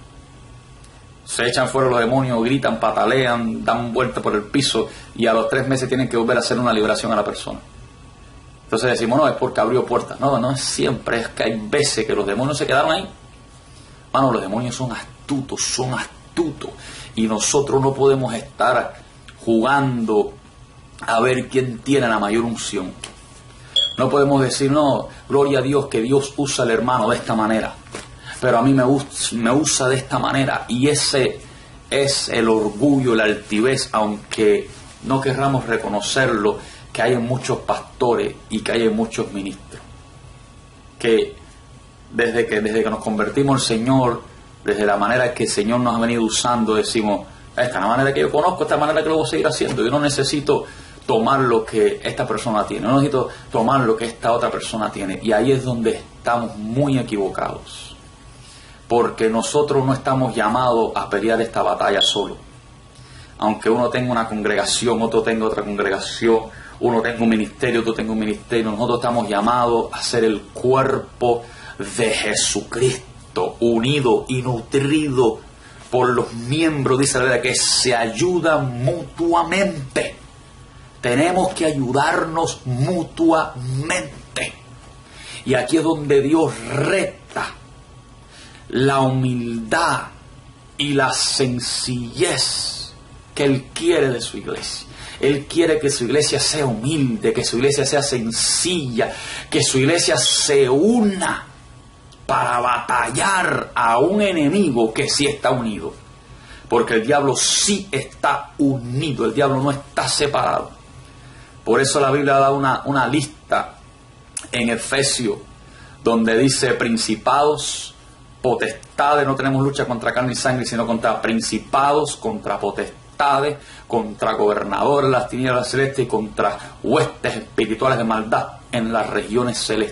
Se echan fuera los demonios, gritan, patalean, dan vuelta por el piso y a los tres meses tienen que volver a hacer una liberación a la persona. Entonces decimos, no, es porque abrió puertas. No, no es siempre, es que hay veces que los demonios se quedaron ahí. Mano, los demonios son astutos, son astutos. Y nosotros no podemos estar jugando a ver quién tiene la mayor unción. No podemos decir, no, gloria a Dios que Dios usa al hermano de esta manera, pero a mí me, me usa de esta manera, y ese es el orgullo, la altivez, aunque no querramos reconocerlo, que hay en muchos pastores y que hay en muchos ministros. Que desde que, desde que nos convertimos al Señor, desde la manera que el Señor nos ha venido usando, decimos, esta es la manera que yo conozco, esta es la manera que lo voy a seguir haciendo. Yo no necesito tomar lo que esta persona tiene, no necesito tomar lo que esta otra persona tiene. Y ahí es donde estamos muy equivocados. Porque nosotros no estamos llamados a pelear esta batalla solo. Aunque uno tenga una congregación, otro tenga otra congregación, uno tenga un ministerio, otro tenga un ministerio, nosotros estamos llamados a ser el cuerpo de Jesucristo, unido y nutrido por los miembros, dice la Biblia, que se ayudan mutuamente. Tenemos que ayudarnos mutuamente. Y aquí es donde Dios reta la humildad y la sencillez que Él quiere de su iglesia. Él quiere que su iglesia sea humilde, que su iglesia sea sencilla, que su iglesia se una para batallar a un enemigo que sí está unido. Porque el diablo sí está unido, el diablo no está separado. Por eso la Biblia da una, una lista en Efesios donde dice principados, potestades, no tenemos lucha contra carne y sangre, sino contra principados, contra potestades, contra gobernadores de las tinieblas celestes y contra huestes espirituales de maldad en las regiones celestes.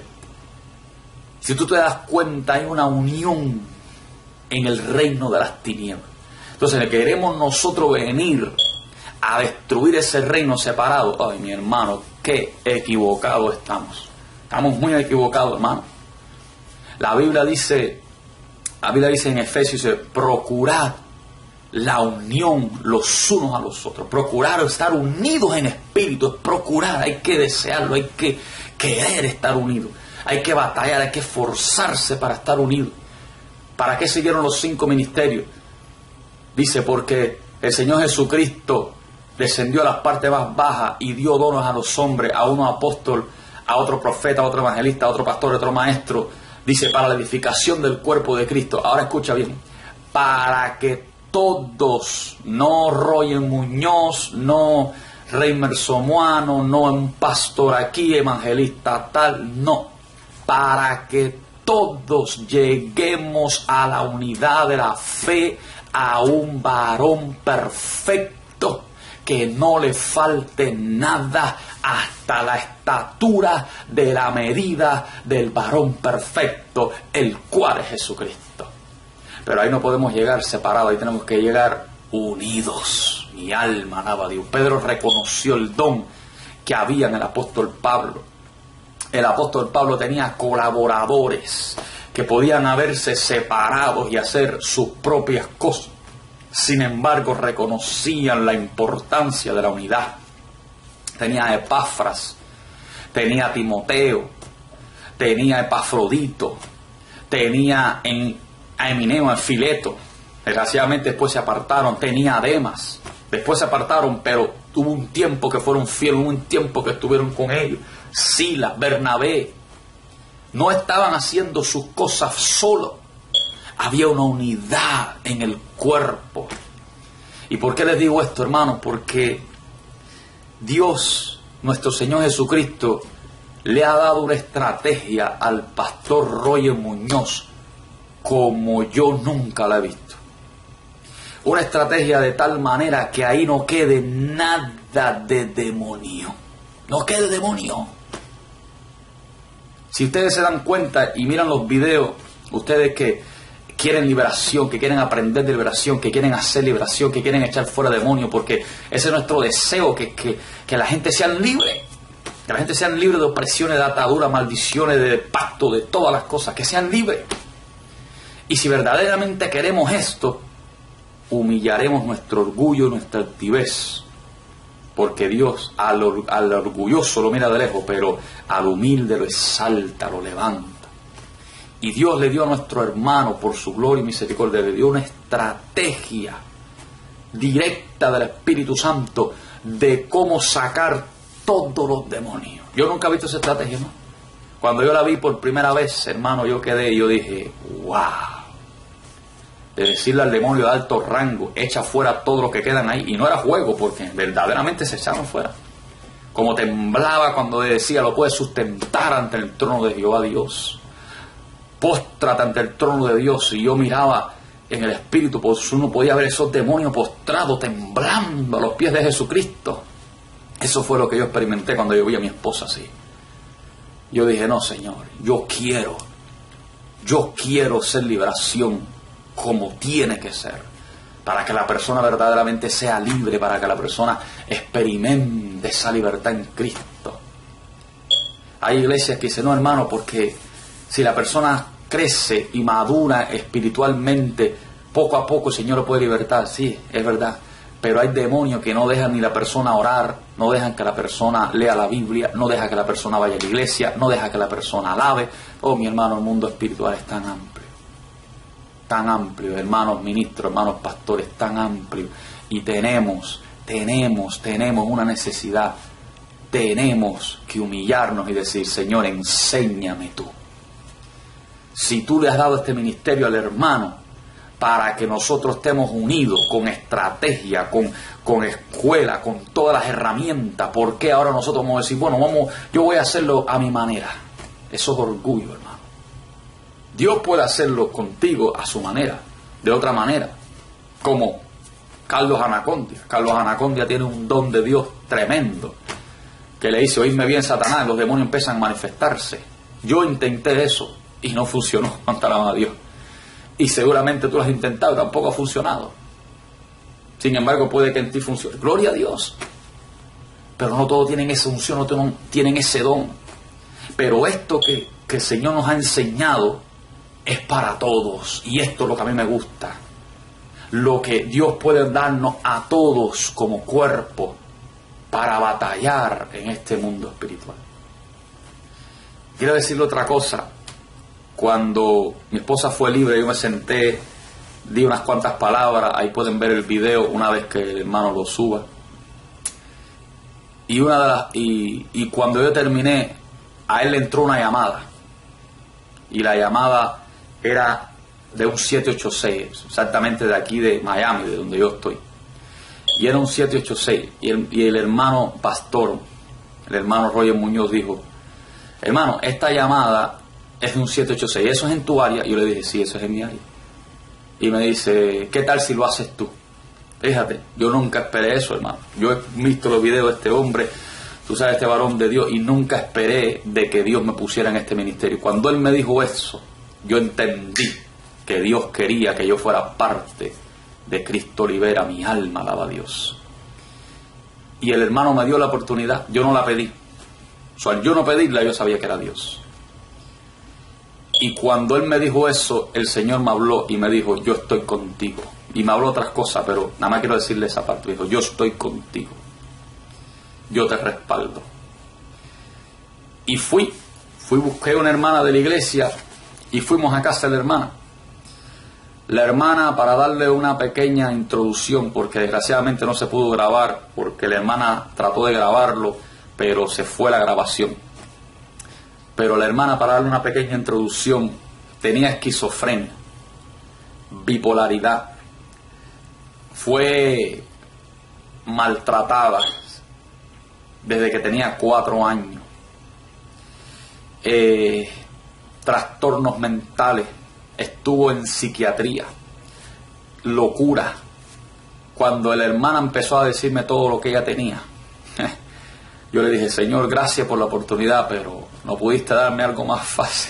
Si tú te das cuenta, hay una unión en el reino de las tinieblas. Entonces, queremos nosotros venir a destruir ese reino separado. Ay, mi hermano, qué equivocados estamos. Estamos muy equivocados, hermano. La Biblia dice, la Biblia dice en Efesios, dice, procurad la unión los unos a los otros. Procurar estar unidos en espíritu, es procurar, hay que desearlo, hay que querer estar unidos. Hay que batallar, hay que esforzarse para estar unidos. ¿Para qué siguieron los cinco ministerios? Dice, porque el Señor Jesucristo descendió a las partes más bajas y dio dones a los hombres, a uno apóstol, a otro profeta, a otro evangelista, a otro pastor, a otro maestro. Dice, para la edificación del cuerpo de Cristo. Ahora escucha bien. Para que todos, no Roger Muñoz, no Reimer Somoano, no un pastor aquí, evangelista tal, no. Para que todos lleguemos a la unidad de la fe, a un varón perfecto, que no le falte nada, hasta la estatura de la medida del varón perfecto, el cual es Jesucristo. Pero ahí no podemos llegar separados, ahí tenemos que llegar unidos. Mi alma alaba a Dios. Pedro reconoció el don que había en el apóstol Pablo. El apóstol Pablo tenía colaboradores que podían haberse separados y hacer sus propias cosas. Sin embargo, reconocían la importancia de la unidad. Tenía a Epafras, tenía a Timoteo, tenía a Epafrodito, tenía en, a Emineo, a Fileto. Desgraciadamente después se apartaron, tenía a Demas. Después se apartaron, pero hubo un tiempo que fueron fieles, hubo un tiempo que estuvieron con ellos. Silas, Bernabé, no estaban haciendo sus cosas solos. Había una unidad en el cuerpo. ¿Y por qué les digo esto, hermanos? Porque Dios, nuestro Señor Jesucristo, le ha dado una estrategia al pastor Roger Muñoz como yo nunca la he visto. Una estrategia de tal manera que ahí no quede nada de demonio. No quede demonio. Si ustedes se dan cuenta y miran los videos, ustedes que quieren liberación, que quieren aprender de liberación, que quieren hacer liberación, que quieren echar fuera demonios, porque ese es nuestro deseo, que, que, que la gente sea libre, que la gente sea libre de opresiones, de ataduras, maldiciones, de pacto, de todas las cosas, que sean libres. Y si verdaderamente queremos esto, humillaremos nuestro orgullo, nuestra altivez, porque Dios al, or, al orgulloso lo mira de lejos, pero al humilde lo exalta, lo levanta. Y Dios le dio a nuestro hermano, por su gloria y misericordia, le dio una estrategia directa del Espíritu Santo de cómo sacar todos los demonios. Yo nunca he visto esa estrategia, ¿no? Cuando yo la vi por primera vez, hermano, yo quedé, yo dije, wow. de decirle al demonio de alto rango, echa fuera todo lo que quedan ahí. Y no era juego, porque verdaderamente se echaron fuera. Como temblaba cuando decía, lo puedes sustentar ante el trono de Jehová Dios. Póstrate ante el trono de Dios. Y yo miraba en el espíritu, pues uno podía ver esos demonios postrados, temblando a los pies de Jesucristo. Eso fue lo que yo experimenté cuando yo vi a mi esposa así. Yo dije, no, Señor, yo quiero, yo quiero ser liberación como tiene que ser, para que la persona verdaderamente sea libre, para que la persona experimente esa libertad en Cristo. Hay iglesias que dicen, no, hermano, porque si la persona crece y madura espiritualmente, poco a poco el Señor lo puede libertar. Sí, es verdad. Pero hay demonios que no dejan ni la persona orar, no dejan que la persona lea la Biblia, no dejan que la persona vaya a la iglesia, no dejan que la persona alabe. Oh, mi hermano, el mundo espiritual es tan amplio, tan amplio, hermanos ministros, hermanos pastores, tan amplio. Y tenemos, tenemos, tenemos una necesidad. Tenemos que humillarnos y decir, Señor, enséñame tú. Si tú le has dado este ministerio al hermano, para que nosotros estemos unidos con estrategia, con, con escuela, con todas las herramientas, ¿por qué ahora nosotros vamos a decir, bueno, vamos, yo voy a hacerlo a mi manera? Eso es orgullo, hermano. Dios puede hacerlo contigo a su manera, de otra manera, como Carlos Anacondia. Carlos Anacondia tiene un don de Dios tremendo, que le dice, oídme bien, Satanás, los demonios empiezan a manifestarse. Yo intenté eso y no funcionó, ante la mano de Dios. Y seguramente tú lo has intentado, tampoco ha funcionado. Sin embargo, puede que en ti funcione. Gloria a Dios. Pero no todos tienen esa unción, no todos tienen ese don. Pero esto que, que el Señor nos ha enseñado es para todos. Y esto es lo que a mí me gusta. Lo que Dios puede darnos a todos como cuerpo para batallar en este mundo espiritual. Quiero decirle otra cosa. Cuando mi esposa fue libre, yo me senté, di unas cuantas palabras, ahí pueden ver el video una vez que el hermano lo suba. Y una de las, y, y cuando yo terminé, a él le entró una llamada. Y la llamada era de un siete ocho seis, exactamente de aquí de Miami, de donde yo estoy. Y era un siete ocho seis. Y el, y el hermano pastor, el hermano Roger Muñoz dijo, hermano, esta llamada es de un siete ocho seis, ¿eso es en tu área? Y yo le dije, sí, eso es en mi área. Y me dice, ¿qué tal si lo haces tú? Fíjate, yo nunca esperé eso, hermano. Yo he visto los videos de este hombre, tú sabes, este varón de Dios, y nunca esperé de que Dios me pusiera en este ministerio. Cuando él me dijo eso, yo entendí que Dios quería que yo fuera parte de Cristo Libera mi alma, alaba a Dios. Y el hermano me dio la oportunidad, yo no la pedí. O sea, al yo no pedirla, yo sabía que era Dios. Y cuando él me dijo eso, el Señor me habló y me dijo, yo estoy contigo. Y me habló otras cosas, pero nada más quiero decirle esa parte. Me dijo, yo estoy contigo. Yo te respaldo. Y fui, fui, busqué una hermana de la iglesia y fuimos a casa de la hermana. La hermana, para darle una pequeña introducción, porque desgraciadamente no se pudo grabar, porque la hermana trató de grabarlo, pero se fue la grabación. Pero la hermana, para darle una pequeña introducción, tenía esquizofrenia, bipolaridad, fue maltratada desde que tenía cuatro años, eh, trastornos mentales, estuvo en psiquiatría, locura. Cuando la hermana empezó a decirme todo lo que ella tenía, yo le dije, Señor, gracias por la oportunidad, pero no pudiste darme algo más fácil.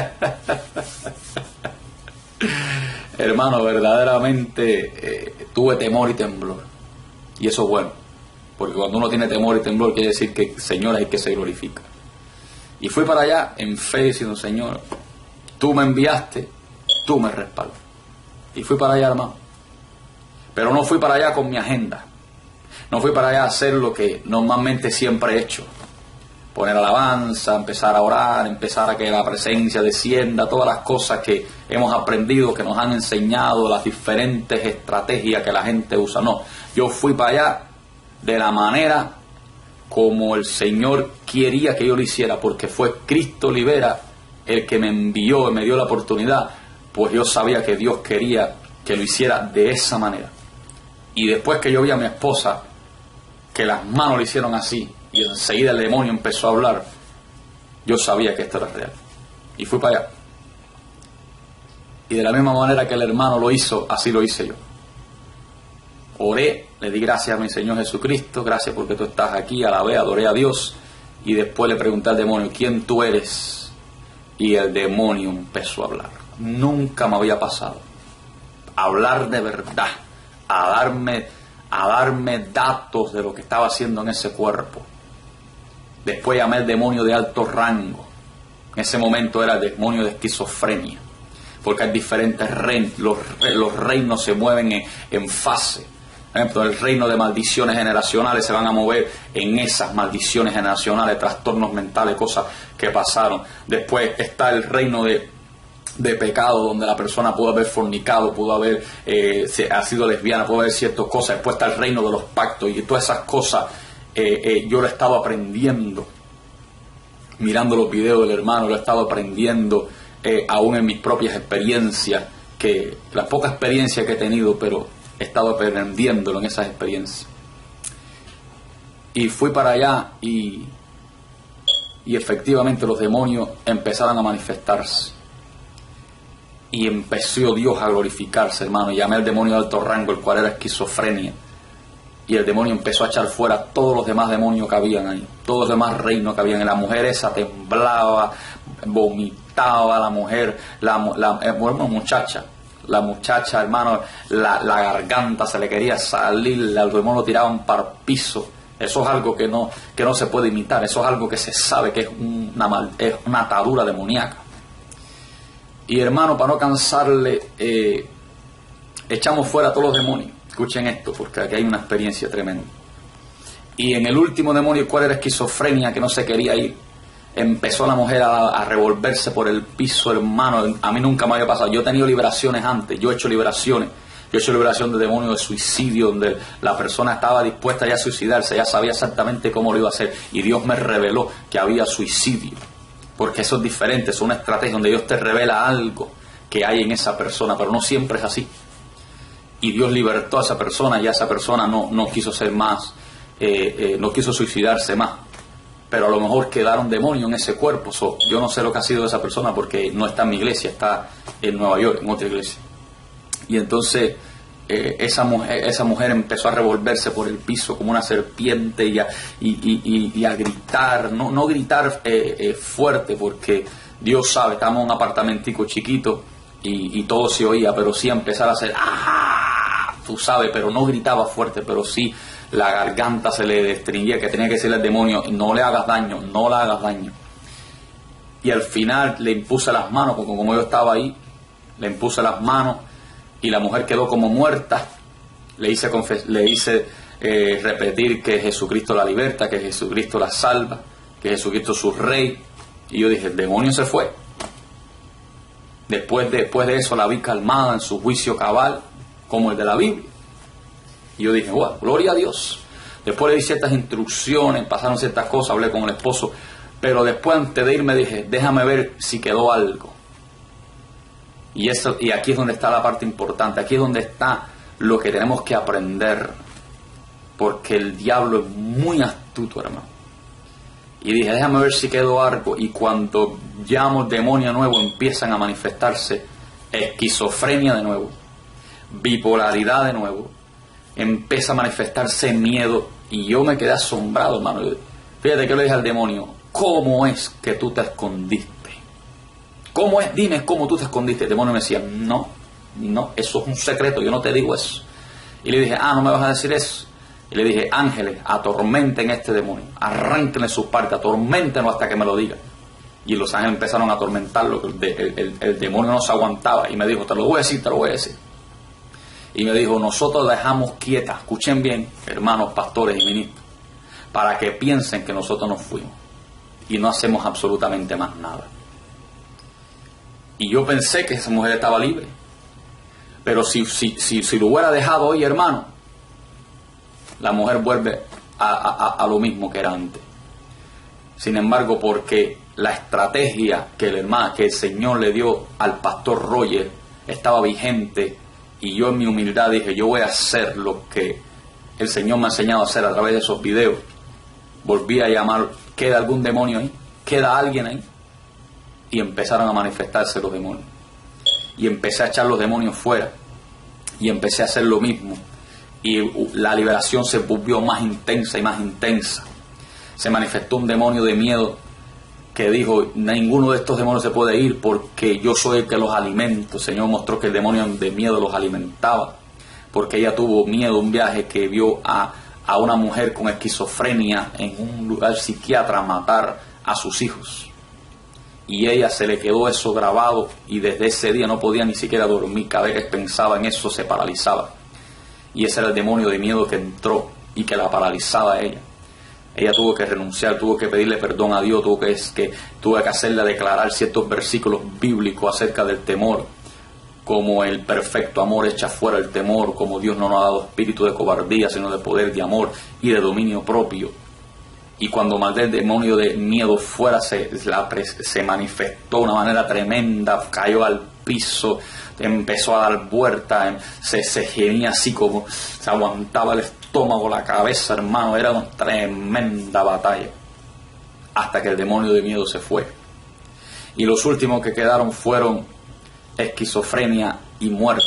Hermano, verdaderamente eh, tuve temor y temblor. Y eso es bueno, porque cuando uno tiene temor y temblor quiere decir que el Señor es el que se glorifica. Y fui para allá en fe diciendo, Señor, tú me enviaste, tú me respaldas. Y fui para allá, hermano. Pero no fui para allá con mi agenda. No fui para allá a hacer lo que normalmente siempre he hecho. Poner alabanza, empezar a orar, empezar a que la presencia descienda, todas las cosas que hemos aprendido, que nos han enseñado, las diferentes estrategias que la gente usa. No, yo fui para allá de la manera como el Señor quería que yo lo hiciera, porque fue Cristo Libera el que me envió y me dio la oportunidad, pues yo sabía que Dios quería que lo hiciera de esa manera. Y después que yo vi a mi esposa que las manos le hicieron así y enseguida el demonio empezó a hablar, yo sabía que esto era real. Y fui para allá. Y de la misma manera que el hermano lo hizo, así lo hice yo. Oré, le di gracias a mi Señor Jesucristo, gracias porque tú estás aquí, alabé, adoré a Dios. Y después le pregunté al demonio, ¿quién tú eres? Y el demonio empezó a hablar. Nunca me había pasado. Hablar de verdad, a darme, a darme datos de lo que estaba haciendo en ese cuerpo. Después llamé al demonio de alto rango. En ese momento era el demonio de esquizofrenia, porque hay diferentes reinos, los, los reinos se mueven en, en fase. Por ejemplo, el reino de maldiciones generacionales se van a mover en esas maldiciones generacionales, trastornos mentales, cosas que pasaron. Después está el reino de de pecado, donde la persona pudo haber fornicado, pudo haber eh, ha sido lesbiana, pudo haber ciertas cosas. Después está el reino de los pactos y todas esas cosas eh, eh, yo lo he estado aprendiendo mirando los videos del hermano, lo he estado aprendiendo eh, aún en mis propias experiencias, que la poca experiencia que he tenido, pero he estado aprendiéndolo en esas experiencias. Y fui para allá y y efectivamente los demonios empezaron a manifestarse. Y empezó Dios a glorificarse, hermano. Llamé al demonio de alto rango, el cual era esquizofrenia. Y el demonio empezó a echar fuera todos los demás demonios que habían ahí. Todos los demás reinos que habían. Y la mujer esa temblaba, vomitaba, la mujer, la, la eh, bueno, muchacha. La muchacha, hermano, la, la garganta se le quería salir, los demonios lo tiraban para el piso. Eso es algo que no, que no se puede imitar. Eso es algo que se sabe que es una, mal, es una atadura demoníaca. Y hermano, para no cansarle, eh, echamos fuera a todos los demonios. Escuchen esto, porque aquí hay una experiencia tremenda. Y en el último demonio, el cual era esquizofrenia, que no se quería ir, empezó la mujer a, a revolverse por el piso, hermano. A mí nunca me había pasado. Yo he tenido liberaciones antes, yo he hecho liberaciones. Yo he hecho liberación de demonios de suicidio, donde la persona estaba dispuesta ya a suicidarse, ya sabía exactamente cómo lo iba a hacer. Y Dios me reveló que había suicidio. Porque eso es diferente, es una estrategia donde Dios te revela algo que hay en esa persona, pero no siempre es así. Y Dios libertó a esa persona y a esa persona no, no quiso ser más, eh, eh, no quiso suicidarse más. Pero a lo mejor quedaron demonios en ese cuerpo. So, yo no sé lo que ha sido de esa persona porque no está en mi iglesia, está en Nueva York, en otra iglesia. Y entonces eh, esa, mujer, esa mujer empezó a revolverse por el piso como una serpiente y a, y, y, y, y a gritar, no, no gritar eh, eh, fuerte porque Dios sabe, estábamos en un apartamentico chiquito y, y todo se oía, pero sí a empezar a hacer ¡ah! Tú sabes, pero no gritaba fuerte, pero sí la garganta se le destringía, que tenía que decirle al demonio, no le hagas daño, no le hagas daño. Y al final le impuse las manos, porque como yo estaba ahí, le impuse las manos y la mujer quedó como muerta. Le hice, confes- le hice eh, repetir que Jesucristo la liberta, que Jesucristo la salva, que Jesucristo es su rey. Y yo dije, el demonio se fue. Después de, después de eso la vi calmada en su juicio cabal, como el de la Biblia. Y yo dije, wow, gloria a Dios. Después le di ciertas instrucciones, pasaron ciertas cosas, hablé con el esposo. Pero después, antes de irme, dije, déjame ver si quedó algo. Y, eso, y aquí es donde está la parte importante, aquí es donde está lo que tenemos que aprender, porque el diablo es muy astuto, hermano. Y dije, déjame ver si quedó algo, y cuando llamo demonio nuevo empiezan a manifestarse esquizofrenia de nuevo, bipolaridad de nuevo, empieza a manifestarse miedo, y yo me quedé asombrado, hermano. Fíjate que le dije al demonio, ¿cómo es que tú te escondiste? ¿Cómo es? Dime cómo tú te escondiste. El demonio me decía, no, no, eso es un secreto, yo no te digo eso. Y le dije, ah, ¿no me vas a decir eso? Y le dije, ángeles, atormenten a este demonio, arránquenle sus partes, atorméntenlo hasta que me lo diga. Y los ángeles empezaron a atormentarlo, el, el, el, el demonio no se aguantaba y me dijo, te lo voy a decir, te lo voy a decir. Y me dijo, nosotros la dejamos quieta, escuchen bien, hermanos, pastores y ministros, para que piensen que nosotros nos fuimos y no hacemos absolutamente más nada. Y yo pensé que esa mujer estaba libre. Pero si, si, si, si lo hubiera dejado hoy, hermano, la mujer vuelve a, a, a lo mismo que era antes. Sin embargo, porque la estrategia que el, hermano, que el Señor le dio al pastor Roger estaba vigente Y yo en mi humildad dije, yo voy a hacer lo que el Señor me ha enseñado a hacer a través de esos videos. Volví a llamar, ¿queda algún demonio ahí? ¿Queda alguien ahí? Y empezaron a manifestarse los demonios. Y empecé a echar los demonios fuera. Y empecé a hacer lo mismo. Y la liberación se volvió más intensa y más intensa. Se manifestó un demonio de miedo que dijo, ninguno de estos demonios se puede ir porque yo soy el que los alimento. El Señor mostró que el demonio de miedo los alimentaba. Porque ella tuvo miedo, un viaje que vio a, a una mujer con esquizofrenia en un lugar psiquiatra matar a sus hijos. Y ella se le quedó eso grabado y desde ese día no podía ni siquiera dormir. Cada vez que pensaba en eso se paralizaba. Y ese era el demonio de miedo que entró y que la paralizaba a ella. Ella tuvo que renunciar, tuvo que pedirle perdón a Dios, tuvo que, que, tuvo que hacerle declarar ciertos versículos bíblicos acerca del temor, como el perfecto amor echa fuera el temor, como Dios no nos ha dado espíritu de cobardía, sino de poder, de amor y de dominio propio. Y cuando mandé el demonio de miedo fuera, se, la, se manifestó de una manera tremenda, cayó al piso, empezó a dar vueltas, se, se gemía así como se aguantaba el estómago, la cabeza, hermano, era una tremenda batalla, hasta que el demonio de miedo se fue. Y los últimos que quedaron fueron esquizofrenia y muerte.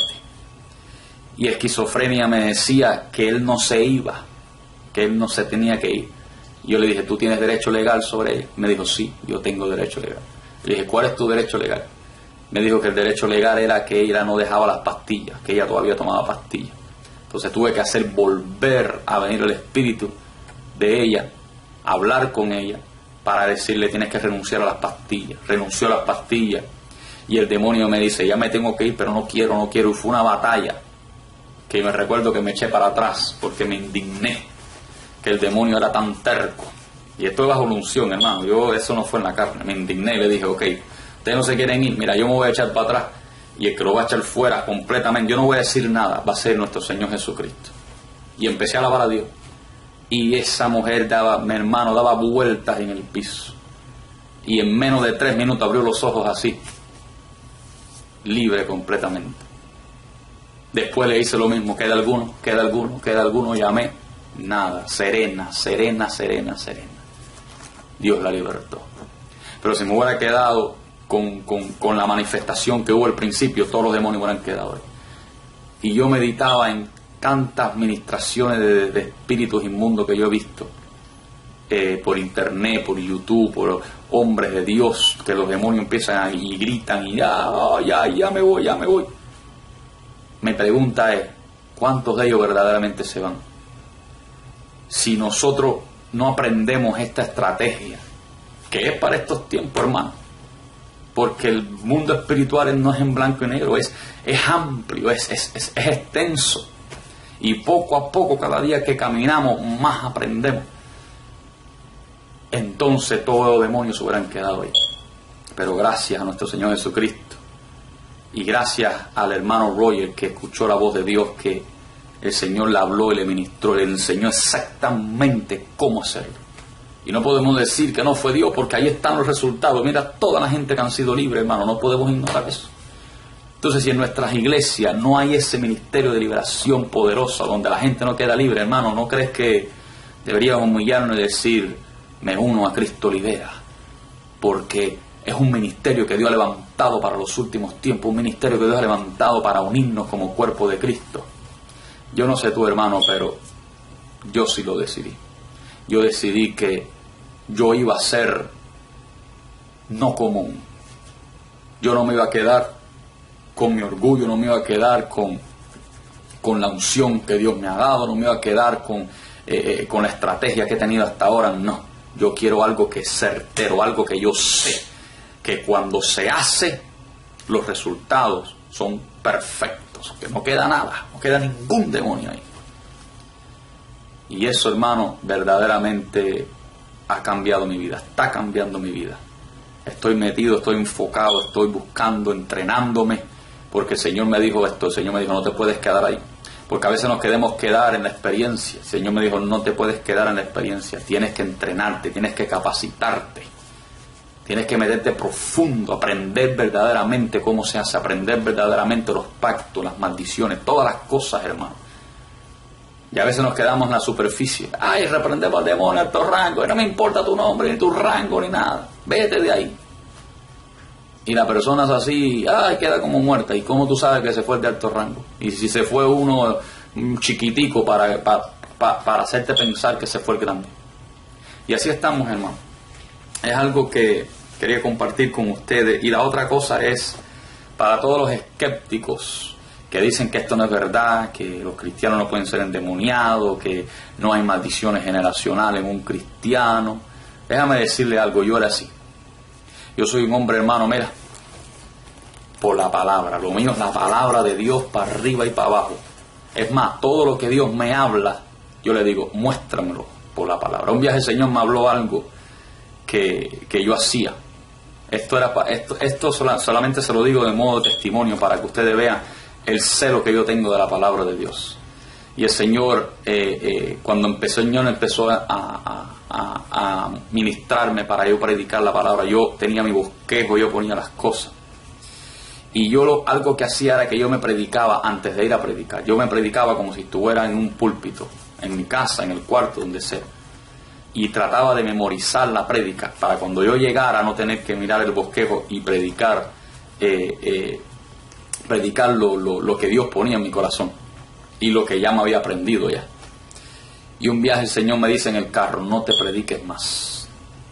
Y esquizofrenia me decía que él no se iba, que él no se tenía que ir. Yo le dije, ¿tú tienes derecho legal sobre ella? Me dijo, sí, yo tengo derecho legal. Le dije, ¿cuál es tu derecho legal? Me dijo que el derecho legal era que ella no dejaba las pastillas, que ella todavía tomaba pastillas. Entonces tuve que hacer volver a venir el espíritu de ella, hablar con ella, para decirle, tienes que renunciar a las pastillas. Renunció a las pastillas. Y el demonio me dice, ya me tengo que ir, pero no quiero, no quiero. Y fue una batalla que me recuerdo que me eché para atrás porque me indigné que el demonio era tan terco. Y esto es bajo la unción, hermano. Yo, eso no fue en la carne. Me indigné y le dije, ok, ustedes no se quieren ir, mira, yo me voy a echar para atrás. Y el que lo va a echar fuera completamente, yo no voy a decir nada, va a ser nuestro Señor Jesucristo. Y empecé a alabar a Dios. Y esa mujer daba, mi hermano, daba vueltas en el piso. Y en menos de tres minutos abrió los ojos así, libre completamente. Después le hice lo mismo, queda alguno, queda alguno, queda alguno, llamé. Nada, serena, serena, serena, serena. Dios la libertó. Pero si me hubiera quedado con, con, con la manifestación que hubo al principio, todos los demonios hubieran quedado ahí. Y yo meditaba en tantas ministraciones de, de espíritus inmundos que yo he visto, eh, por internet, por YouTube, por hombres de Dios, que los demonios empiezan a, y gritan y ya, oh, ya, ya me voy, ya me voy. Mi pregunta es, ¿cuántos de ellos verdaderamente se van? Si nosotros no aprendemos esta estrategia, que es para estos tiempos, hermano, porque el mundo espiritual no es en blanco y negro, es, es amplio, es, es, es, es extenso, y poco a poco, cada día que caminamos, más aprendemos. Entonces todos los demonios se hubieran quedado ahí. Pero gracias a nuestro Señor Jesucristo, y gracias al hermano Roger, que escuchó la voz de Dios, que el Señor le habló y le ministró, le enseñó exactamente cómo hacerlo. Y no podemos decir que no fue Dios, porque ahí están los resultados. Mira toda la gente que han sido libres, hermano, no podemos ignorar eso. Entonces, si en nuestras iglesias no hay ese ministerio de liberación poderosa, donde la gente no queda libre, hermano, ¿no crees que deberíamos humillarnos y decir, me uno a Cristo Libera? Porque es un ministerio que Dios ha levantado para los últimos tiempos, un ministerio que Dios ha levantado para unirnos como cuerpo de Cristo. Yo no sé tú, hermano, pero yo sí lo decidí. Yo decidí que yo iba a ser no común. Yo no me iba a quedar con mi orgullo, no me iba a quedar con, con la unción que Dios me ha dado, no me iba a quedar con, eh, con la estrategia que he tenido hasta ahora, no. Yo quiero algo que es certero, algo que yo sé, que cuando se hace, los resultados son perfectos. Que no queda nada, no queda ningún demonio ahí. Y eso, hermano, verdaderamente ha cambiado mi vida, está cambiando mi vida. Estoy metido, estoy enfocado, estoy buscando, entrenándome, porque el Señor me dijo esto, el Señor me dijo, no te puedes quedar ahí. Porque a veces nos queremos quedar en la experiencia. El Señor me dijo, no te puedes quedar en la experiencia, tienes que entrenarte, tienes que capacitarte. Tienes que meterte profundo, aprender verdaderamente cómo se hace, aprender verdaderamente los pactos, las maldiciones, todas las cosas, hermano. Y a veces nos quedamos en la superficie. Ay, reprendemos al demonio, alto rango, y no me importa tu nombre, ni tu rango, ni nada. Vete de ahí. Y la persona es así, ay, queda como muerta. ¿Y cómo tú sabes que se fue el de alto rango? Y si se fue uno chiquitico para, para, para, para hacerte pensar que se fue el grande. Y así estamos, hermano. Es algo que quería compartir con ustedes. Y la otra cosa es, para todos los escépticos que dicen que esto no es verdad, que los cristianos no pueden ser endemoniados, que no hay maldiciones generacionales en un cristiano. Déjame decirle algo, yo era así. Yo soy un hombre, hermano, mira, por la palabra. Lo mío es la palabra de Dios para arriba y para abajo. Es más, todo lo que Dios me habla, yo le digo, muéstramelo por la palabra. Un viaje el Señor me habló algo que, que yo hacía. Esto era esto, esto sola, solamente se lo digo de modo de testimonio para que ustedes vean el celo que yo tengo de la palabra de Dios. Y el Señor, eh, eh, cuando empezó el Señor, empezó a, a, a, a ministrarme para yo predicar la palabra. Yo tenía mi bosquejo, yo ponía las cosas. Y yo lo, algo que hacía era que yo me predicaba antes de ir a predicar. Yo me predicaba como si estuviera en un púlpito, en mi casa, en el cuarto, donde sea. Y trataba de memorizar la prédica para cuando yo llegara no tener que mirar el bosquejo y predicar, eh, eh, predicar lo, lo, lo que Dios ponía en mi corazón y lo que ya me había aprendido ya. Y un viaje el Señor me dice en el carro, no te prediques más.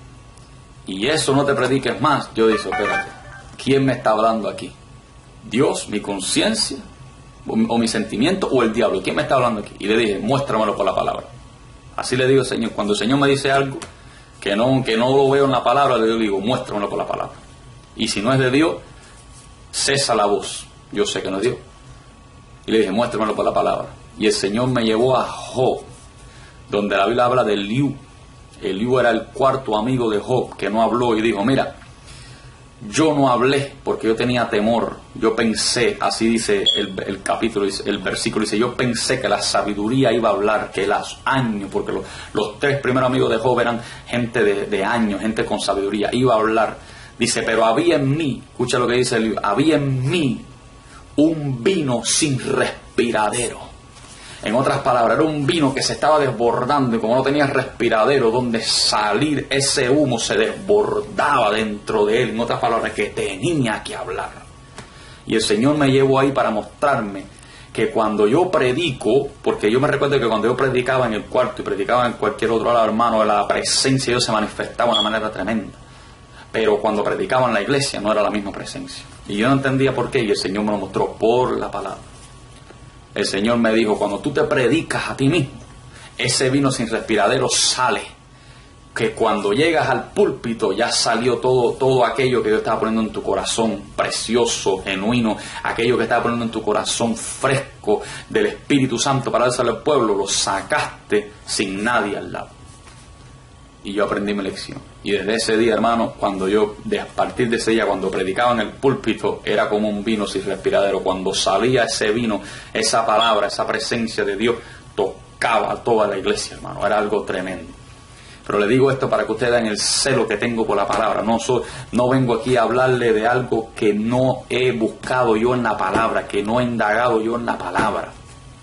Y eso, no te prediques más, yo dije, espérate, ¿quién me está hablando aquí? ¿Dios, mi conciencia, o, o mi sentimiento, o el diablo? ¿Quién me está hablando aquí? Y le dije, muéstramelo por la palabra. Así le digo al Señor, cuando el Señor me dice algo que no, que no lo veo en la palabra, le digo, muéstramelo por la palabra. Y si no es de Dios, cesa la voz. Yo sé que no es Dios. Y le dije, muéstramelo por la palabra. Y el Señor me llevó a Job, donde la Biblia habla de Eliú. Eliú era el cuarto amigo de Job, que no habló y dijo, mira, yo no hablé porque yo tenía temor. Yo pensé, así dice el, el capítulo, el versículo, dice, yo pensé que la sabiduría iba a hablar, que los años, porque los, los tres primeros amigos de Job eran gente de, de años, gente con sabiduría, iba a hablar. Dice, pero había en mí, escucha lo que dice el libro, había en mí un vino sin respiradero. En otras palabras, era un vino que se estaba desbordando y como no tenía respiradero donde salir, ese humo se desbordaba dentro de él. En otras palabras, que tenía que hablar. Y el Señor me llevó ahí para mostrarme que cuando yo predico, porque yo me recuerdo que cuando yo predicaba en el cuarto y predicaba en cualquier otro lado, hermano, la presencia de Dios se manifestaba de una manera tremenda. Pero cuando predicaba en la iglesia no era la misma presencia. Y yo no entendía por qué, y el Señor me lo mostró por la palabra. El Señor me dijo, cuando tú te predicas a ti mismo, ese vino sin respiradero sale. Que cuando llegas al púlpito ya salió todo, todo aquello que Dios estaba poniendo en tu corazón, precioso, genuino, aquello que estaba poniendo en tu corazón fresco del Espíritu Santo para dárselo al pueblo, lo sacaste sin nadie al lado. Y yo aprendí mi lección. Y desde ese día, hermano, cuando yo, de, a partir de ese día, cuando predicaba en el púlpito, era como un vino sin respiradero. Cuando salía ese vino, esa palabra, esa presencia de Dios, tocaba a toda la iglesia, hermano. Era algo tremendo. Pero le digo esto para que ustedes vean el celo que tengo por la palabra. No, soy, no vengo aquí a hablarle de algo que no he buscado yo en la palabra, que no he indagado yo en la palabra.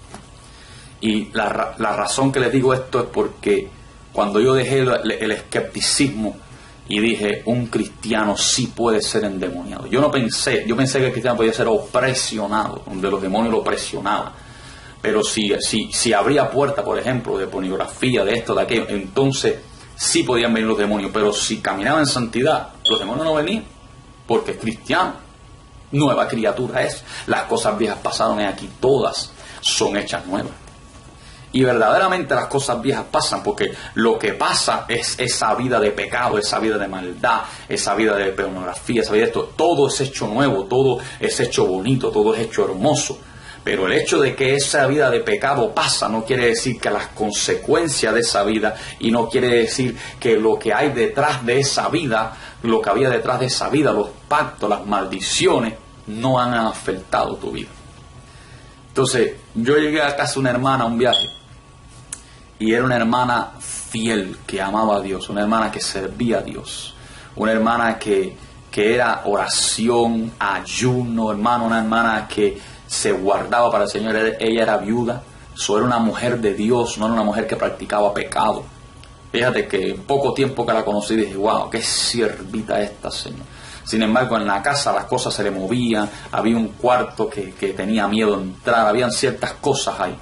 Y la, la razón que les digo esto es porque cuando yo dejé el, el escepticismo y dije, un cristiano sí puede ser endemoniado. Yo no pensé, yo pensé que el cristiano podía ser opresionado, donde los demonios lo presionaban. Pero si, si, si abría puerta, por ejemplo, de pornografía, de esto, de aquello, entonces sí podían venir los demonios. Pero si caminaba en santidad, los demonios no venían, porque es cristiano. Nueva criatura es. Las cosas viejas pasaron y aquí todas son hechas nuevas. Y verdaderamente las cosas viejas pasan, porque lo que pasa es esa vida de pecado, esa vida de maldad, esa vida de pornografía, esa vida de esto. Todo es hecho nuevo, todo es hecho bonito, todo es hecho hermoso. Pero el hecho de que esa vida de pecado pasa no quiere decir que las consecuencias de esa vida, y no quiere decir que lo que hay detrás de esa vida, lo que había detrás de esa vida, los pactos, las maldiciones, no han afectado tu vida. Entonces, yo llegué a casa de una hermana a un viaje, y era una hermana fiel, que amaba a Dios, una hermana que servía a Dios, una hermana que, que era oración, ayuno, hermano, una hermana que se guardaba para el Señor. Ella era viuda, so era una mujer de Dios, no era una mujer que practicaba pecado. Fíjate que en poco tiempo que la conocí dije, wow, qué siervita esta, Señor. Sin embargo, en la casa las cosas se le movían, había un cuarto que, que tenía miedo de entrar, habían ciertas cosas ahí.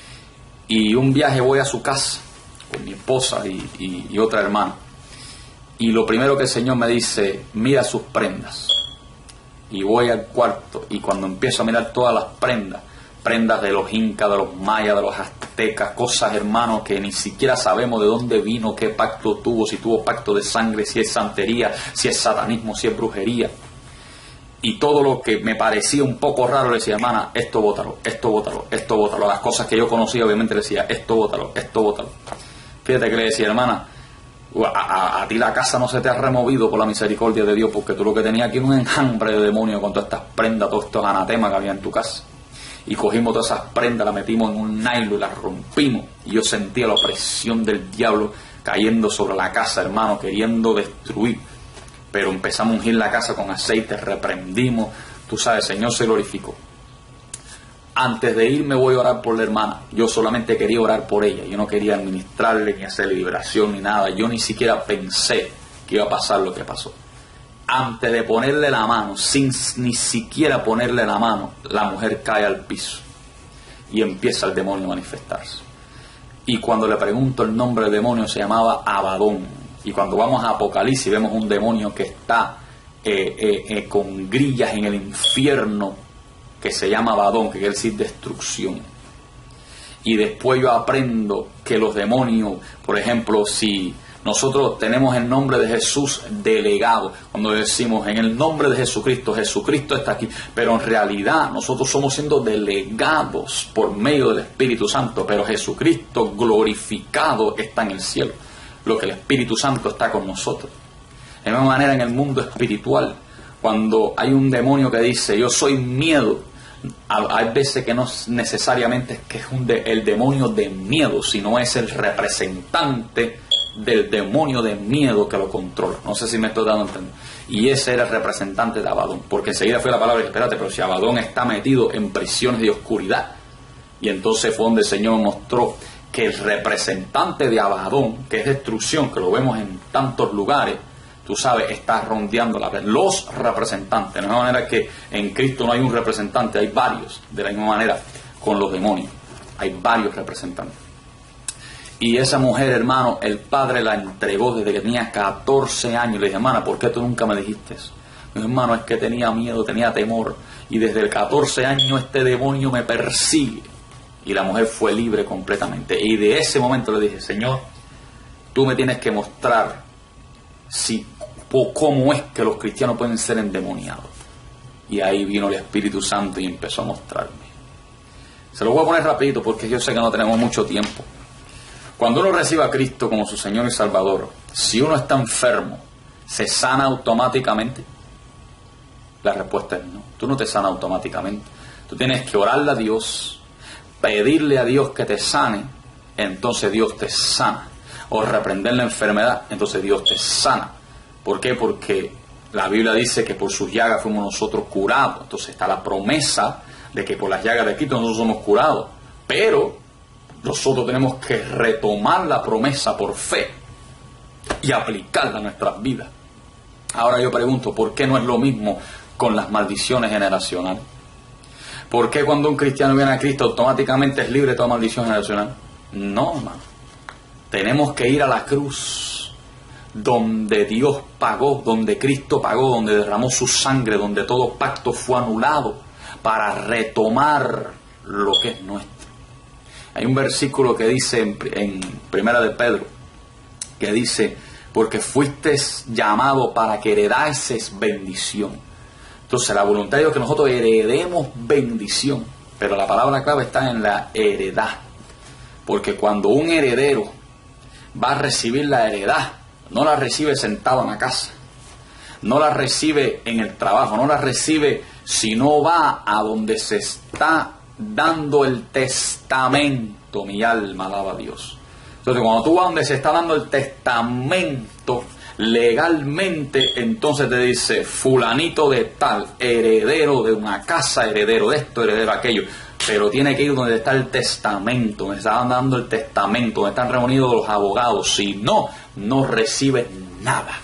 Y un viaje voy a su casa con mi esposa y, y, y otra hermana. Y lo primero que el Señor me dice, mira sus prendas. Y voy al cuarto y cuando empiezo a mirar todas las prendas, prendas de los incas, de los mayas, de los aztecas, cosas, hermanos, que ni siquiera sabemos de dónde vino, qué pacto tuvo, si tuvo pacto de sangre, si es santería, si es satanismo, si es brujería. Y todo lo que me parecía un poco raro le decía, hermana, esto bótalo, esto bótalo, esto bótalo. Las cosas que yo conocía obviamente le decía, esto bótalo, esto bótalo. Fíjate que le decía, hermana, a, a, a ti la casa no se te ha removido por la misericordia de Dios, porque tú lo que tenías aquí era un enjambre de demonio con todas estas prendas, todos estos anatemas que había en tu casa. Y cogimos todas esas prendas, las metimos en un nylon y las rompimos. Y yo sentía la opresión del diablo cayendo sobre la casa, hermano, queriendo destruir. Pero empezamos a ungir la casa con aceite, reprendimos. Tú sabes, el Señor se glorificó. Antes de irme voy a orar por la hermana. Yo solamente quería orar por ella. Yo no quería administrarle, ni hacer liberación, ni nada. Yo ni siquiera pensé que iba a pasar lo que pasó. Antes de ponerle la mano, sin ni siquiera ponerle la mano, la mujer cae al piso y empieza el demonio a manifestarse. Y cuando le pregunto el nombre del demonio, se llamaba Abadón. Y cuando vamos a Apocalipsis vemos un demonio que está eh, eh, eh, con grillas en el infierno, que se llama Abadón, que quiere decir destrucción. Y después yo aprendo que los demonios, por ejemplo, si nosotros tenemos el nombre de Jesús delegado, cuando decimos en el nombre de Jesucristo, Jesucristo está aquí, pero en realidad nosotros somos siendo delegados por medio del Espíritu Santo, pero Jesucristo glorificado está en el cielo, lo que el Espíritu Santo está con nosotros. De la misma manera en el mundo espiritual, cuando hay un demonio que dice yo soy miedo, hay veces que no necesariamente es que es un de, el demonio de miedo, sino es el representante del demonio de miedo que lo controla. No sé si me estoy dando a entender. Y ese era el representante de Abadón, porque enseguida fue la palabra y dije, espérate, pero si Abadón está metido en prisiones de oscuridad. Y entonces fue donde el Señor mostró que el representante de Abadón, que es destrucción, que lo vemos en tantos lugares, tú sabes, está rondeando la, los representantes. De la misma manera que en Cristo no hay un representante, hay varios. De la misma manera con los demonios, hay varios representantes. Y esa mujer, hermano, el padre la entregó desde que tenía catorce años. Le dije, hermana, ¿por qué tú nunca me dijiste eso? Me dijo, hermano, es que tenía miedo, tenía temor. Y desde el catorce años este demonio me persigue. Y la mujer fue libre completamente. Y de ese momento le dije, Señor, tú me tienes que mostrar si, cómo es que los cristianos pueden ser endemoniados. Y ahí vino el Espíritu Santo y empezó a mostrarme. Se lo voy a poner rapidito porque yo sé que no tenemos mucho tiempo. Cuando uno recibe a Cristo como su Señor y Salvador, si uno está enfermo, ¿se sana automáticamente? La respuesta es no. Tú no te sanas automáticamente. Tú tienes que orarle a Dios, pedirle a Dios que te sane, entonces Dios te sana. O reprender la enfermedad, entonces Dios te sana. ¿Por qué? Porque la Biblia dice que por sus llagas fuimos nosotros curados. Entonces está la promesa de que por las llagas de Cristo nosotros somos curados. Pero nosotros tenemos que retomar la promesa por fe y aplicarla a nuestras vidas. Ahora yo pregunto, ¿por qué no es lo mismo con las maldiciones generacionales? ¿Por qué cuando un cristiano viene a Cristo automáticamente es libre de toda maldición generacional? No, hermano. Tenemos que ir a la cruz, donde Dios pagó, donde Cristo pagó, donde derramó su sangre, donde todo pacto fue anulado, para retomar lo que es nuestro. Hay un versículo que dice en, en Primera de Pedro, que dice, porque fuiste llamado para que heredases bendición. Entonces la voluntad de Dios es que nosotros heredemos bendición, pero la palabra clave está en la heredad. Porque cuando un heredero va a recibir la heredad, no la recibe sentado en la casa, no la recibe en el trabajo, no la recibe si no va a donde se está dando el testamento. Mi alma alaba a Dios. Entonces cuando tú vas donde se está dando el testamento, legalmente, entonces te dice fulanito de tal, heredero de una casa, heredero de esto, heredero de aquello. Pero tiene que ir donde está el testamento, donde están dando el testamento, donde están reunidos los abogados. Si no, no recibe nada.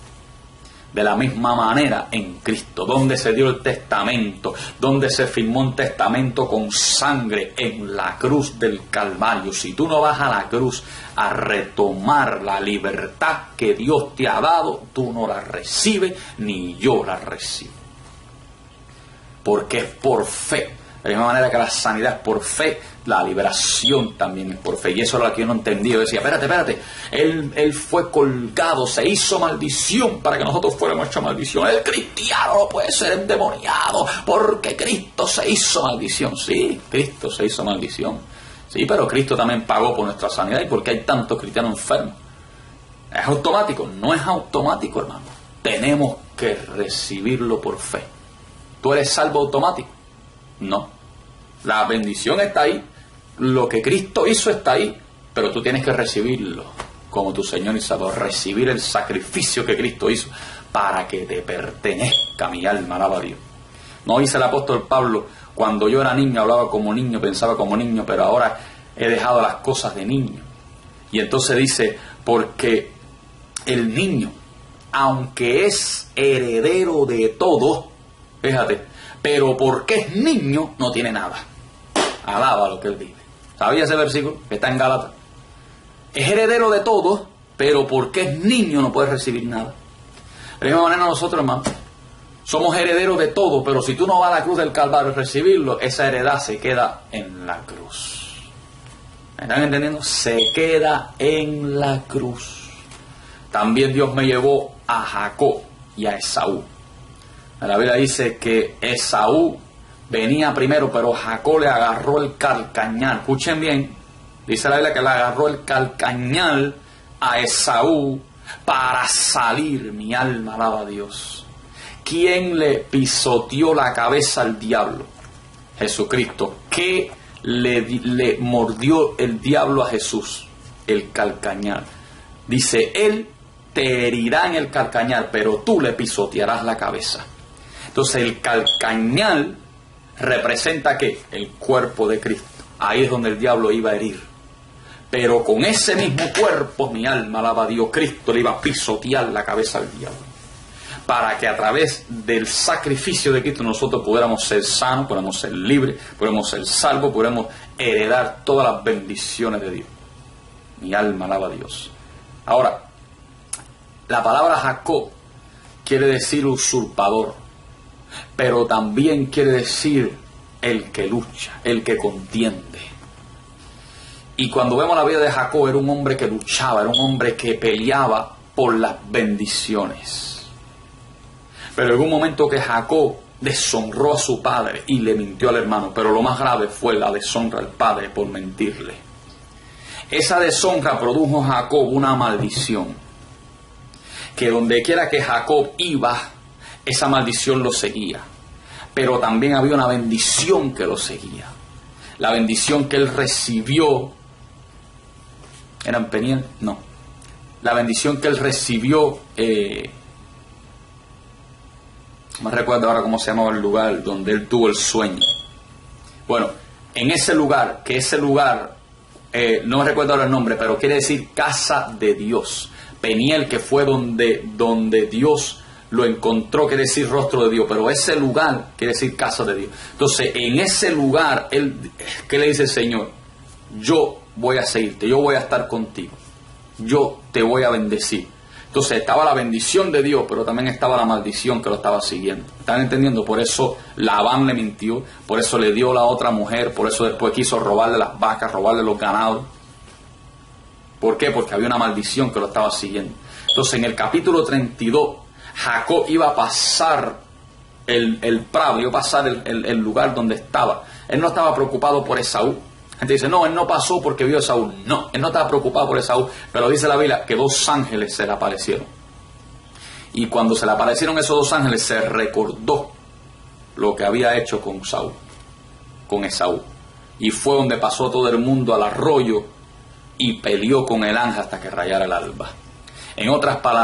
De la misma manera en Cristo, donde se dio el testamento, donde se firmó un testamento con sangre en la cruz del Calvario. Si tú no vas a la cruz a retomar la libertad que Dios te ha dado, tú no la recibes, ni yo la recibo. Porque es por fe. De la misma manera que la sanidad es por fe, la liberación también es por fe. Y eso es lo que yo no entendí. Yo decía, espérate, espérate, él, él fue colgado, se hizo maldición para que nosotros fuéramos hechos maldición. El cristiano no puede ser endemoniado porque Cristo se hizo maldición. Sí, Cristo se hizo maldición. Sí, pero Cristo también pagó por nuestra sanidad. ¿Y por qué hay tantos cristianos enfermos? ¿Es automático? No es automático, hermano. Tenemos que recibirlo por fe. ¿Tú eres salvo automático? No. La bendición está ahí, lo que Cristo hizo está ahí, pero tú tienes que recibirlo como tu Señor y Salvador, recibir el sacrificio que Cristo hizo para que te pertenezca mi alma, alaba a Dios. No dice el apóstol Pablo, cuando yo era niño hablaba como niño, pensaba como niño, pero ahora he dejado las cosas de niño. Y entonces dice, porque el niño, aunque es heredero de todo, fíjate, pero porque es niño, no tiene nada. Alaba lo que él vive. ¿Sabía ese versículo que está en Gálatas? Es heredero de todo, pero porque es niño no puede recibir nada. De la misma manera nosotros, hermano, somos herederos de todo, pero si tú no vas a la cruz del Calvario a recibirlo, esa heredad se queda en la cruz. ¿Me están entendiendo? Se queda en la cruz. También Dios me llevó a Jacob y a Esaú. La Biblia dice que Esaú venía primero, pero Jacob le agarró el calcañal. Escuchen bien, dice la Biblia que le agarró el calcañal a Esaú para salir. Mi alma alaba a Dios. ¿Quién le pisoteó la cabeza al diablo? Jesucristo. ¿Qué le, le mordió el diablo a Jesús? El calcañal. Dice, él te herirá en el calcañal, pero tú le pisotearás la cabeza. Entonces el calcañal representa ¿qué? El cuerpo de Cristo. Ahí es donde el diablo iba a herir. Pero con ese mismo cuerpo, mi alma alaba a Dios, Cristo le iba a pisotear la cabeza al diablo. Para que a través del sacrificio de Cristo nosotros pudiéramos ser sanos, pudiéramos ser libres, pudiéramos ser salvos, pudiéramos heredar todas las bendiciones de Dios. Mi alma alaba a Dios. Ahora, la palabra Jacob quiere decir usurpador, pero también quiere decir el que lucha, el que contiende. Y cuando vemos la vida de Jacob, era un hombre que luchaba, era un hombre que peleaba por las bendiciones. Pero en un momento que Jacob deshonró a su padre y le mintió al hermano, pero lo más grave fue la deshonra al padre por mentirle. Esa deshonra produjo a Jacob una maldición, que donde quiera que Jacob iba, esa maldición lo seguía. Pero también había una bendición que lo seguía. La bendición que él recibió, ¿era en Peniel? No. La bendición que él recibió, eh, no me recuerdo ahora cómo se llamaba el lugar donde él tuvo el sueño. Bueno, en ese lugar, que ese lugar, eh, no me recuerdo ahora el nombre, pero quiere decir casa de Dios. Peniel, que fue donde, donde Dios lo encontró, quiere decir rostro de Dios, pero ese lugar quiere decir casa de Dios. Entonces, en ese lugar, él, ¿qué le dice el Señor? Yo voy a seguirte, yo voy a estar contigo, yo te voy a bendecir. Entonces, estaba la bendición de Dios, pero también estaba la maldición que lo estaba siguiendo. ¿Están entendiendo? Por eso Labán le mintió, por eso le dio la otra mujer, por eso después quiso robarle las vacas, robarle los ganados. ¿Por qué? Porque había una maldición que lo estaba siguiendo. Entonces, en el capítulo treinta y dos, Jacob iba a pasar el, el prado, iba a pasar el, el, el lugar donde estaba. Él no estaba preocupado por Esaú. La gente dice, no, él no pasó porque vio a Esaú. No, él no estaba preocupado por Esaú, pero dice la Biblia que dos ángeles se le aparecieron. Y cuando se le aparecieron esos dos ángeles, se recordó lo que había hecho con Saúl, con Esaú. Y fue donde pasó todo el mundo al arroyo y peleó con el ángel hasta que rayara el alba. En otras palabras,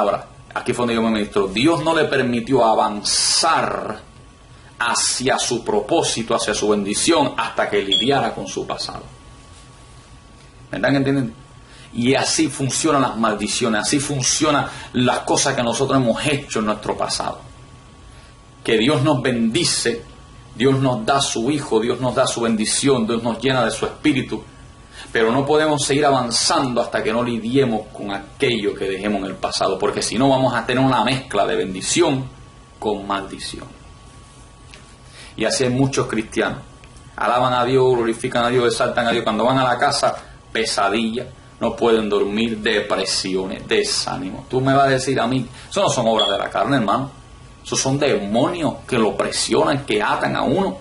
aquí fue donde yo me ministro, Dios no le permitió avanzar hacia su propósito, hacia su bendición, hasta que lidiara con su pasado. ¿Me están entendiendo? Y así funcionan las maldiciones, así funcionan las cosas que nosotros hemos hecho en nuestro pasado. Que Dios nos bendice, Dios nos da su Hijo, Dios nos da su bendición, Dios nos llena de su Espíritu, pero no podemos seguir avanzando hasta que no lidiemos con aquello que dejemos en el pasado, porque si no vamos a tener una mezcla de bendición con maldición. Y así hay muchos cristianos. Alaban a Dios, glorifican a Dios, exaltan a Dios. Cuando van a la casa, pesadilla, no pueden dormir, depresiones, desánimo. Tú me vas a decir a mí, eso no son obras de la carne, hermano. Esos son demonios que lo presionan, que atan a uno.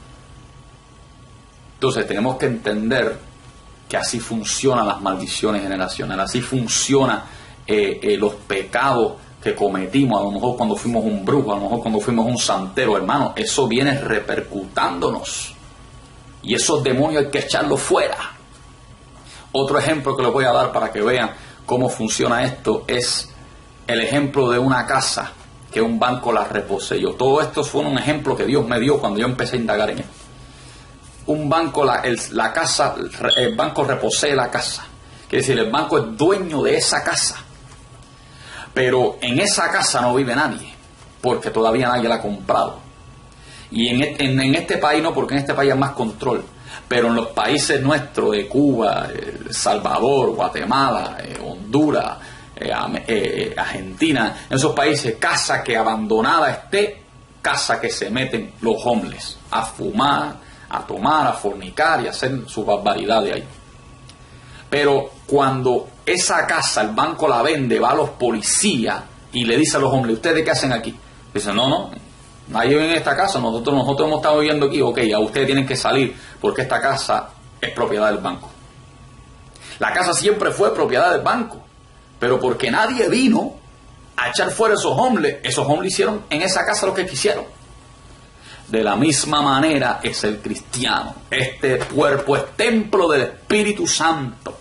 Entonces tenemos que entender que así funcionan las maldiciones generacionales, así funcionan eh, eh, los pecados que cometimos, a lo mejor cuando fuimos un brujo, a lo mejor cuando fuimos un santero, hermano, eso viene repercutándonos. Y esos demonios hay que echarlos fuera. Otro ejemplo que les voy a dar para que vean cómo funciona esto es el ejemplo de una casa que un banco la reposeyó. Todo esto fue un ejemplo que Dios me dio cuando yo empecé a indagar en esto. Un banco, la, el, la casa, el banco reposee la casa. Quiere decir, el banco es dueño de esa casa. Pero en esa casa no vive nadie, porque todavía nadie la ha comprado. Y en, en, en este país no, porque en este país hay más control. Pero en los países nuestros, de Cuba, El Salvador, Guatemala, eh, Honduras, eh, eh, Argentina, en esos países, casa que abandonada esté, casa que se meten los homeless a fumar, a tomar, a fornicar y a hacer sus barbaridades ahí. Pero cuando esa casa, el banco la vende, va a los policías y le dice a los hombres, ¿ustedes qué hacen aquí? Dicen, no, no, nadie vive en esta casa, nosotros, nosotros hemos estado viviendo aquí, ok, ya ustedes tienen que salir porque esta casa es propiedad del banco. La casa siempre fue propiedad del banco, pero porque nadie vino a echar fuera esos hombres, esos hombres hicieron en esa casa lo que quisieron. De la misma manera es el cristiano. Este cuerpo es templo del Espíritu Santo.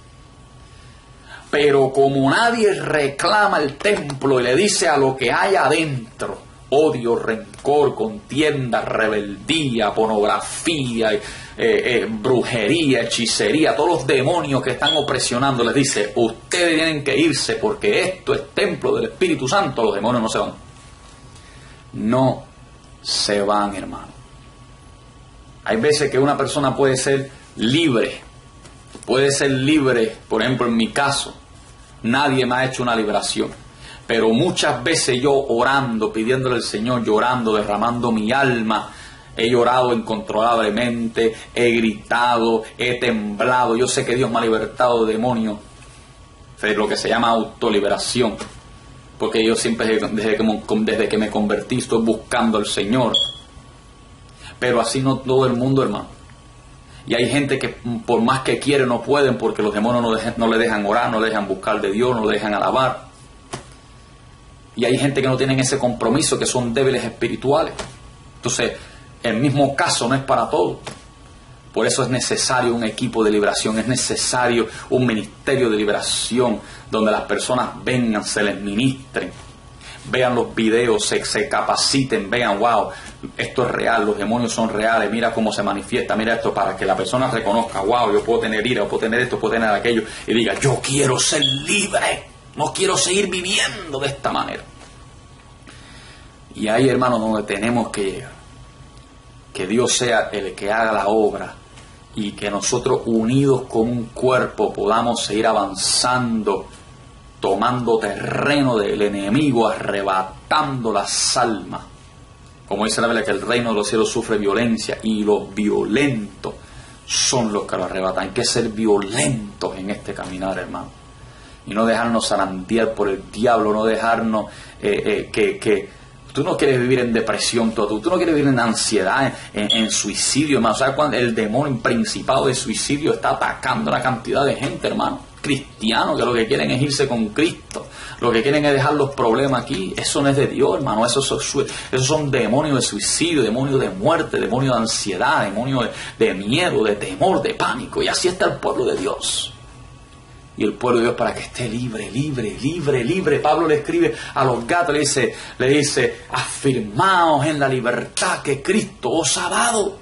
Pero como nadie reclama el templo y le dice a lo que hay adentro, odio, rencor, contienda, rebeldía, pornografía, eh, eh, brujería, hechicería, todos los demonios que están opresionando, les dice, ustedes tienen que irse porque esto es templo del Espíritu Santo. Los demonios no se van. No se van, hermano. Hay veces que una persona puede ser libre, puede ser libre, por ejemplo en mi caso, nadie me ha hecho una liberación, pero muchas veces yo orando, pidiéndole al Señor, llorando, derramando mi alma, he llorado incontrolablemente, he gritado, he temblado, yo sé que Dios me ha libertado de demonios, de lo que se llama autoliberación. Porque yo siempre, desde que, desde que me convertí, estoy buscando al Señor. Pero así no todo el mundo, hermano. Y hay gente que por más que quiere no pueden, porque los demonios no, dejan, no le dejan orar, no le dejan buscar de Dios, no le dejan alabar. Y hay gente que no tienen ese compromiso, que son débiles espirituales. Entonces, el mismo caso no es para todos. Por eso es necesario un equipo de liberación, es necesario un ministerio de liberación donde las personas vengan, se les ministren, vean los videos, se, se capaciten, vean, wow, esto es real, los demonios son reales, mira cómo se manifiesta, mira esto, para que la persona reconozca, wow, yo puedo tener ira, puedo tener esto, puedo tener aquello, y diga, yo quiero ser libre, no quiero seguir viviendo de esta manera. Y ahí, hermanos, donde tenemos que llegar, que Dios sea el que haga la obra, y que nosotros unidos con un cuerpo podamos seguir avanzando, tomando terreno del enemigo, arrebatando las almas. Como dice la Biblia, que el reino de los cielos sufre violencia y los violentos son los que lo arrebatan. Hay que ser violentos en este caminar, hermano. Y no dejarnos zarandear por el diablo, no dejarnos eh, eh, que... que Tú no quieres vivir en depresión, tú, tú no quieres vivir en ansiedad, en, en suicidio, hermano. ¿Sabes cuándo el demonio principado de suicidio está atacando a una cantidad de gente, hermano? Cristianos que lo que quieren es irse con Cristo. Lo que quieren es dejar los problemas aquí. Eso no es de Dios, hermano. Esos son, esos son demonios de suicidio, demonios de muerte, demonios de ansiedad, demonios de, de miedo, de temor, de pánico. Y así está el pueblo de Dios. y el pueblo de Dios para que esté libre, libre, libre, libre. Pablo le escribe a los gatos, le dice, le dice, afirmaos en la libertad que Cristo os ha dado.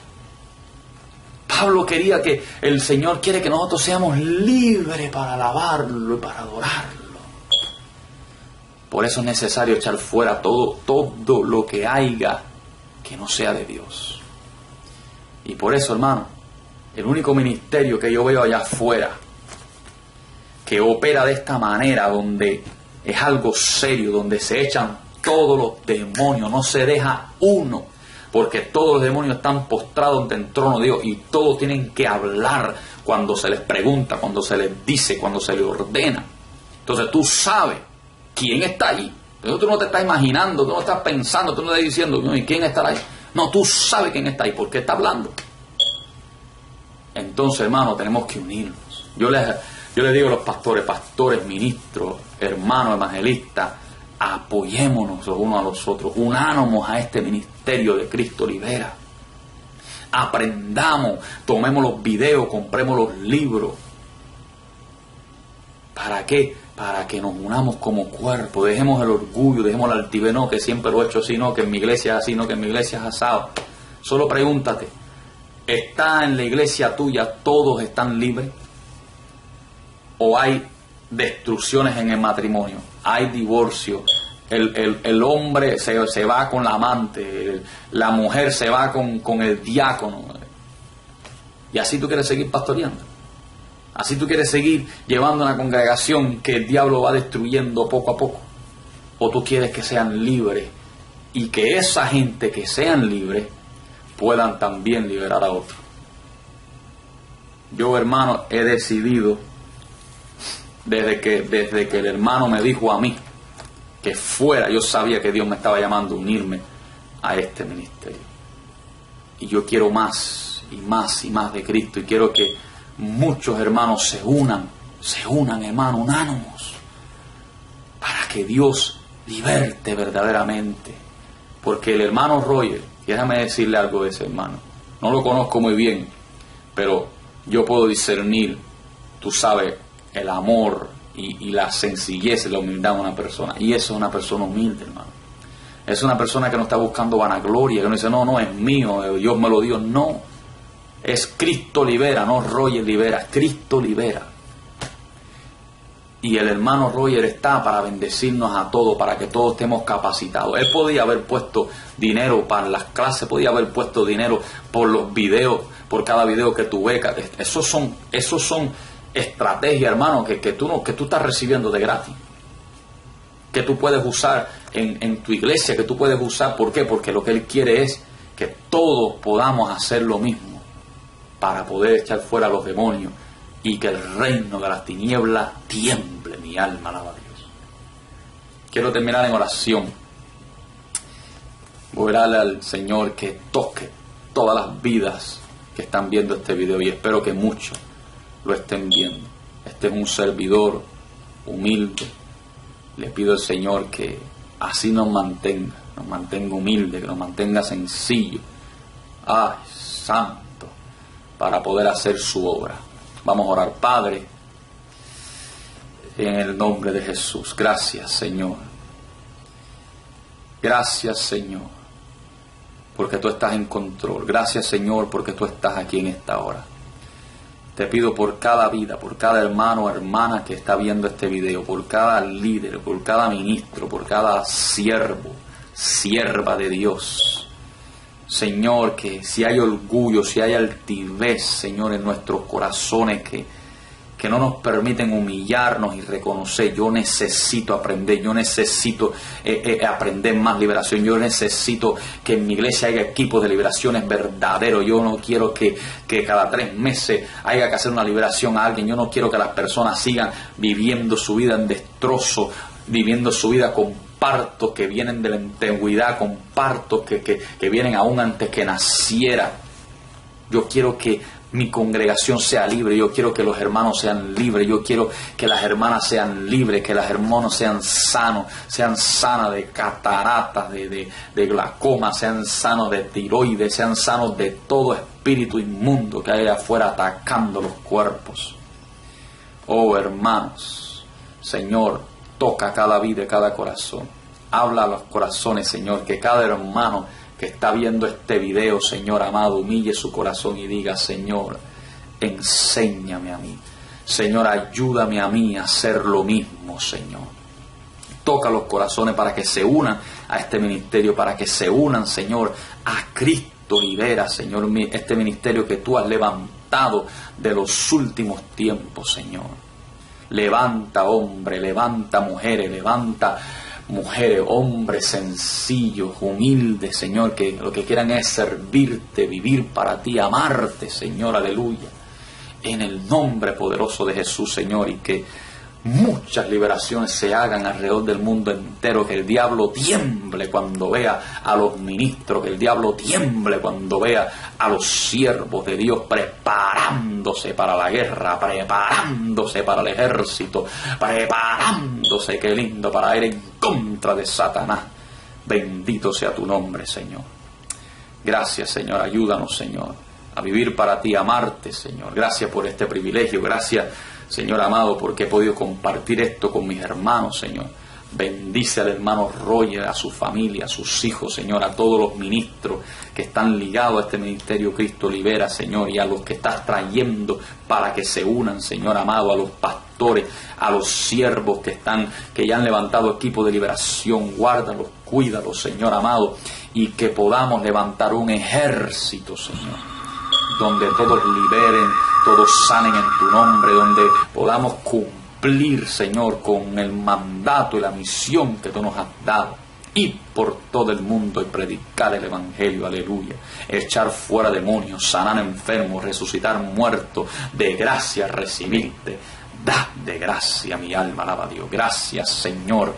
Pablo quería que, el Señor quiere que nosotros seamos libres para alabarlo y para adorarlo. Por eso es necesario echar fuera todo, todo lo que haya que no sea de Dios. Y por eso, hermano, el único ministerio que yo veo allá afuera que opera de esta manera, donde es algo serio, donde se echan todos los demonios, no se deja uno, porque todos los demonios están postrados ante el trono de Dios y todos tienen que hablar cuando se les pregunta, cuando se les dice, cuando se les ordena. Entonces tú sabes quién está allí. Pero tú no te estás imaginando, tú no estás pensando, tú no estás diciendo, ¿y quién estará ahí? No, tú sabes quién está ahí, ¿por qué está hablando? Entonces, hermano, tenemos que unirnos. Yo les, yo les digo a los pastores, pastores, ministros, hermanos, evangelistas, apoyémonos los unos a los otros, unánamos a este ministerio de Cristo Libera. Aprendamos, tomemos los videos, compremos los libros. ¿Para qué? Para que nos unamos como cuerpo, dejemos el orgullo, dejemos la altivez, no, que siempre lo he hecho así, no, que en mi iglesia es así, no, que en mi iglesia es asado. Solo pregúntate, ¿está en la iglesia tuya todos están libres? ¿O hay destrucciones en el matrimonio? ¿Hay divorcio? El, el, el hombre se, se va con la amante, el, la mujer se va con, con el diácono. ¿Y así tú quieres seguir pastoreando? ¿Así tú quieres seguir llevando una congregación que el diablo va destruyendo poco a poco? ¿O tú quieres que sean libres y que esa gente que sean libres puedan también liberar a otros? Yo, hermano, he decidido, desde que, desde que el hermano me dijo a mí que fuera, yo sabía que Dios me estaba llamando a unirme a este ministerio. Y yo quiero más y más y más de Cristo, y quiero que muchos hermanos se unan, se unan, hermano, unánimos, para que Dios liberte verdaderamente. Porque el hermano Roger, déjame decirle algo de ese hermano, no lo conozco muy bien, pero yo puedo discernir, tú sabes, el amor y, y la sencillez y la humildad de una persona, y eso es una persona humilde, hermano. Es una persona que no está buscando vanagloria, que no dice, no, no, es mío, Dios me lo dio, no. Es Cristo Libera, no Roger Libera, Cristo Libera. Y el hermano Roger está para bendecirnos a todos, para que todos estemos capacitados. Él podía haber puesto dinero para las clases, podía haber puesto dinero por los videos, por cada video que tú becas. Esos son, esos son estrategias, hermano, que, que, tú no, que tú estás recibiendo de gratis. Que tú puedes usar en, en tu iglesia, que tú puedes usar. ¿Por qué? Porque lo que Él quiere es que todos podamos hacer lo mismo, para poder echar fuera a los demonios y que el reino de las tinieblas tiemble. Mi alma alaba a Dios. Quiero terminar en oración. Voy a darle al Señor que toque todas las vidas que están viendo este video, y espero que muchos lo estén viendo. Este es un servidor humilde. Le pido al Señor que así nos mantenga, nos mantenga humilde, que nos mantenga sencillo. Ay, santo, para poder hacer su obra. Vamos a orar. Padre, en el nombre de Jesús, gracias, Señor. Gracias, Señor, porque tú estás en control. Gracias, Señor, porque tú estás aquí en esta hora. Te pido por cada vida, por cada hermano o hermana que está viendo este video, por cada líder, por cada ministro, por cada siervo, sierva de Dios. Señor, que si hay orgullo, si hay altivez, Señor, en nuestros corazones que, que no nos permiten humillarnos y reconocer, yo necesito aprender, yo necesito eh, eh, aprender más liberación, yo necesito que en mi iglesia haya equipos de liberaciones verdaderos, yo no quiero que, que cada tres meses haya que hacer una liberación a alguien, yo no quiero que las personas sigan viviendo su vida en destrozo, viviendo su vida con partos que vienen de la antigüedad, con partos que, que, que vienen aún antes que naciera. Yo quiero que mi congregación sea libre, yo quiero que los hermanos sean libres, yo quiero que las hermanas sean libres, que los hermanos sean sanos, sean sanas de cataratas, de, de, de glaucoma, sean sanos de tiroides, sean sanos de todo espíritu inmundo que hay afuera atacando los cuerpos. Oh, hermanos, Señor, toca cada vida y cada corazón. Habla a los corazones, Señor, que cada hermano que está viendo este video, Señor amado, humille su corazón y diga: Señor, enséñame a mí. Señor, ayúdame a mí a hacer lo mismo, Señor. Toca los corazones para que se unan a este ministerio, para que se unan, Señor, a Cristo Libera, Señor, este ministerio que tú has levantado de los últimos tiempos, Señor. Levanta, hombre, levanta, mujeres, levanta, mujeres, hombres sencillos, humildes, Señor, que lo que quieran es servirte, vivir para ti, amarte, Señor, aleluya. En el nombre poderoso de Jesús, Señor, y que muchas liberaciones se hagan alrededor del mundo entero, que el diablo tiemble cuando vea a los ministros, que el diablo tiemble cuando vea a los siervos de Dios preparándose para la guerra, preparándose para el ejército, preparándose, qué lindo, para ir en contra de Satanás. Bendito sea tu nombre, Señor. Gracias, Señor, ayúdanos, Señor, a vivir para ti, amarte, Señor. Gracias por este privilegio, gracias, Señor amado, porque he podido compartir esto con mis hermanos, Señor. Bendice al hermano Roger, a su familia, a sus hijos, Señor, a todos los ministros que están ligados a este ministerio Cristo Libera, Señor, y a los que estás trayendo para que se unan, Señor amado, a los pastores, a los siervos que están, que ya han levantado equipo de liberación. Guárdalos, cuídalos, Señor amado, y que podamos levantar un ejército, Señor, donde todos liberen, todos sanen en tu nombre, donde podamos cumplir, Señor, con el mandato y la misión que tú nos has dado. Ir por todo el mundo y predicar el Evangelio, aleluya. Echar fuera demonios, sanar enfermos, resucitar muertos, de gracia recibirte. Da de gracia mi alma, alaba a Dios. Gracias, Señor,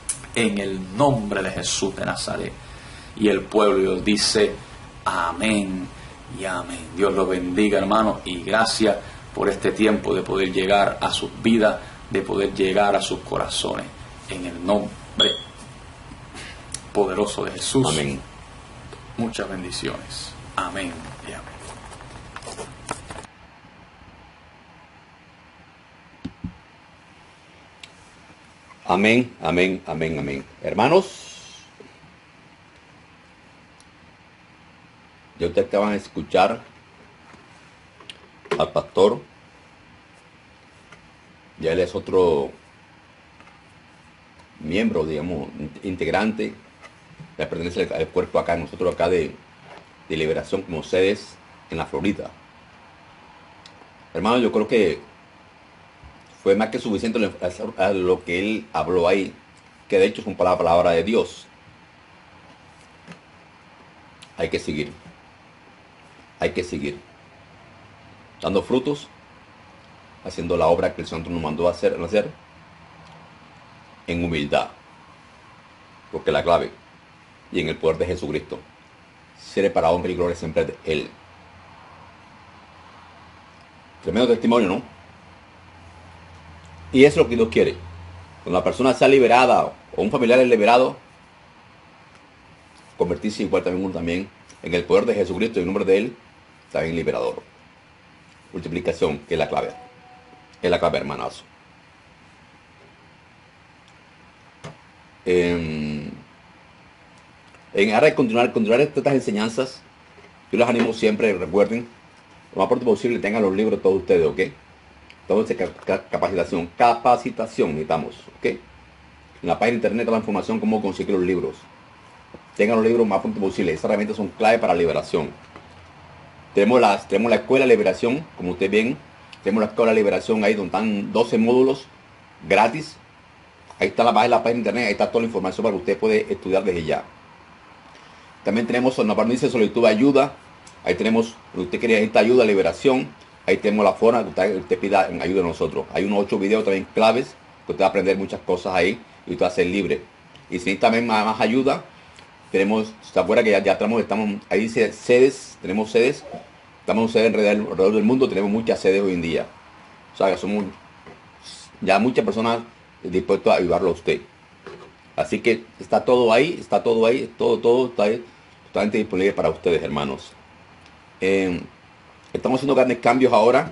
en el nombre de Jesús de Nazaret. Y el pueblo dice: amén y amén. Dios los bendiga, hermanos, y gracias por este tiempo de poder llegar a sus vidas, de poder llegar a sus corazones, en el nombre poderoso de Jesús. Amén. Muchas bendiciones. Amén y amén. Amén, amén, amén, amén. Hermanos, ya ustedes acaban de escuchar al pastor. Ya él es otro miembro, digamos, integrante, que pertenece al cuerpo acá, nosotros acá de, de liberación como sedes en la Florida. Hermano, yo creo que fue más que suficiente lo, lo que él habló ahí, que de hecho es una palabra, palabra de Dios. Hay que seguir. Hay que seguir dando frutos, haciendo la obra que el Santo nos mandó a hacer, a hacer en humildad, porque la clave, y en el poder de Jesucristo, seré para hombre y gloria siempre de Él. Tremendo testimonio, ¿no? Y eso es lo que Dios quiere. Cuando la persona sea liberada o un familiar es liberado, convertirse igual también uno también en el poder de Jesucristo y en el nombre de Él, también liberador. Multiplicación, que es la clave. Es la clave, hermanazo. En, en ahora de continuar, continuar estas enseñanzas, yo les animo siempre, recuerden, lo más pronto posible tengan los libros todos ustedes, ¿ok? Entonces, capacitación, capacitación necesitamos, ¿ok? En la página de internet toda la información cómo conseguir los libros. Tengan los libros lo más pronto posible. Estas herramientas son clave para la liberación. Tenemos, las, tenemos la escuela de liberación, como ustedes ven. Tenemos la escuela de liberación ahí donde están doce módulos gratis. Ahí está la página, la página de internet, ahí está toda la información para que usted pueda estudiar desde ya. También tenemos una parte dice solicitud de ayuda. Ahí tenemos, si usted quiere esta ayuda, liberación. Ahí tenemos la forma que usted, usted pida en ayuda a nosotros. Hay unos ocho videos también claves que usted va a aprender muchas cosas ahí y usted va a ser libre. Y si también más, más ayuda, tenemos, se acuerda que ya, ya estamos, estamos, ahí dice sedes, tenemos sedes, estamos en sedes alrededor, alrededor del mundo, tenemos muchas sedes hoy en día. O sea, que somos ya muchas personas dispuestas a ayudarlo a usted. Así que está todo ahí, está todo ahí, todo, todo está ahí, totalmente disponible para ustedes, hermanos. Eh, estamos haciendo grandes cambios ahora.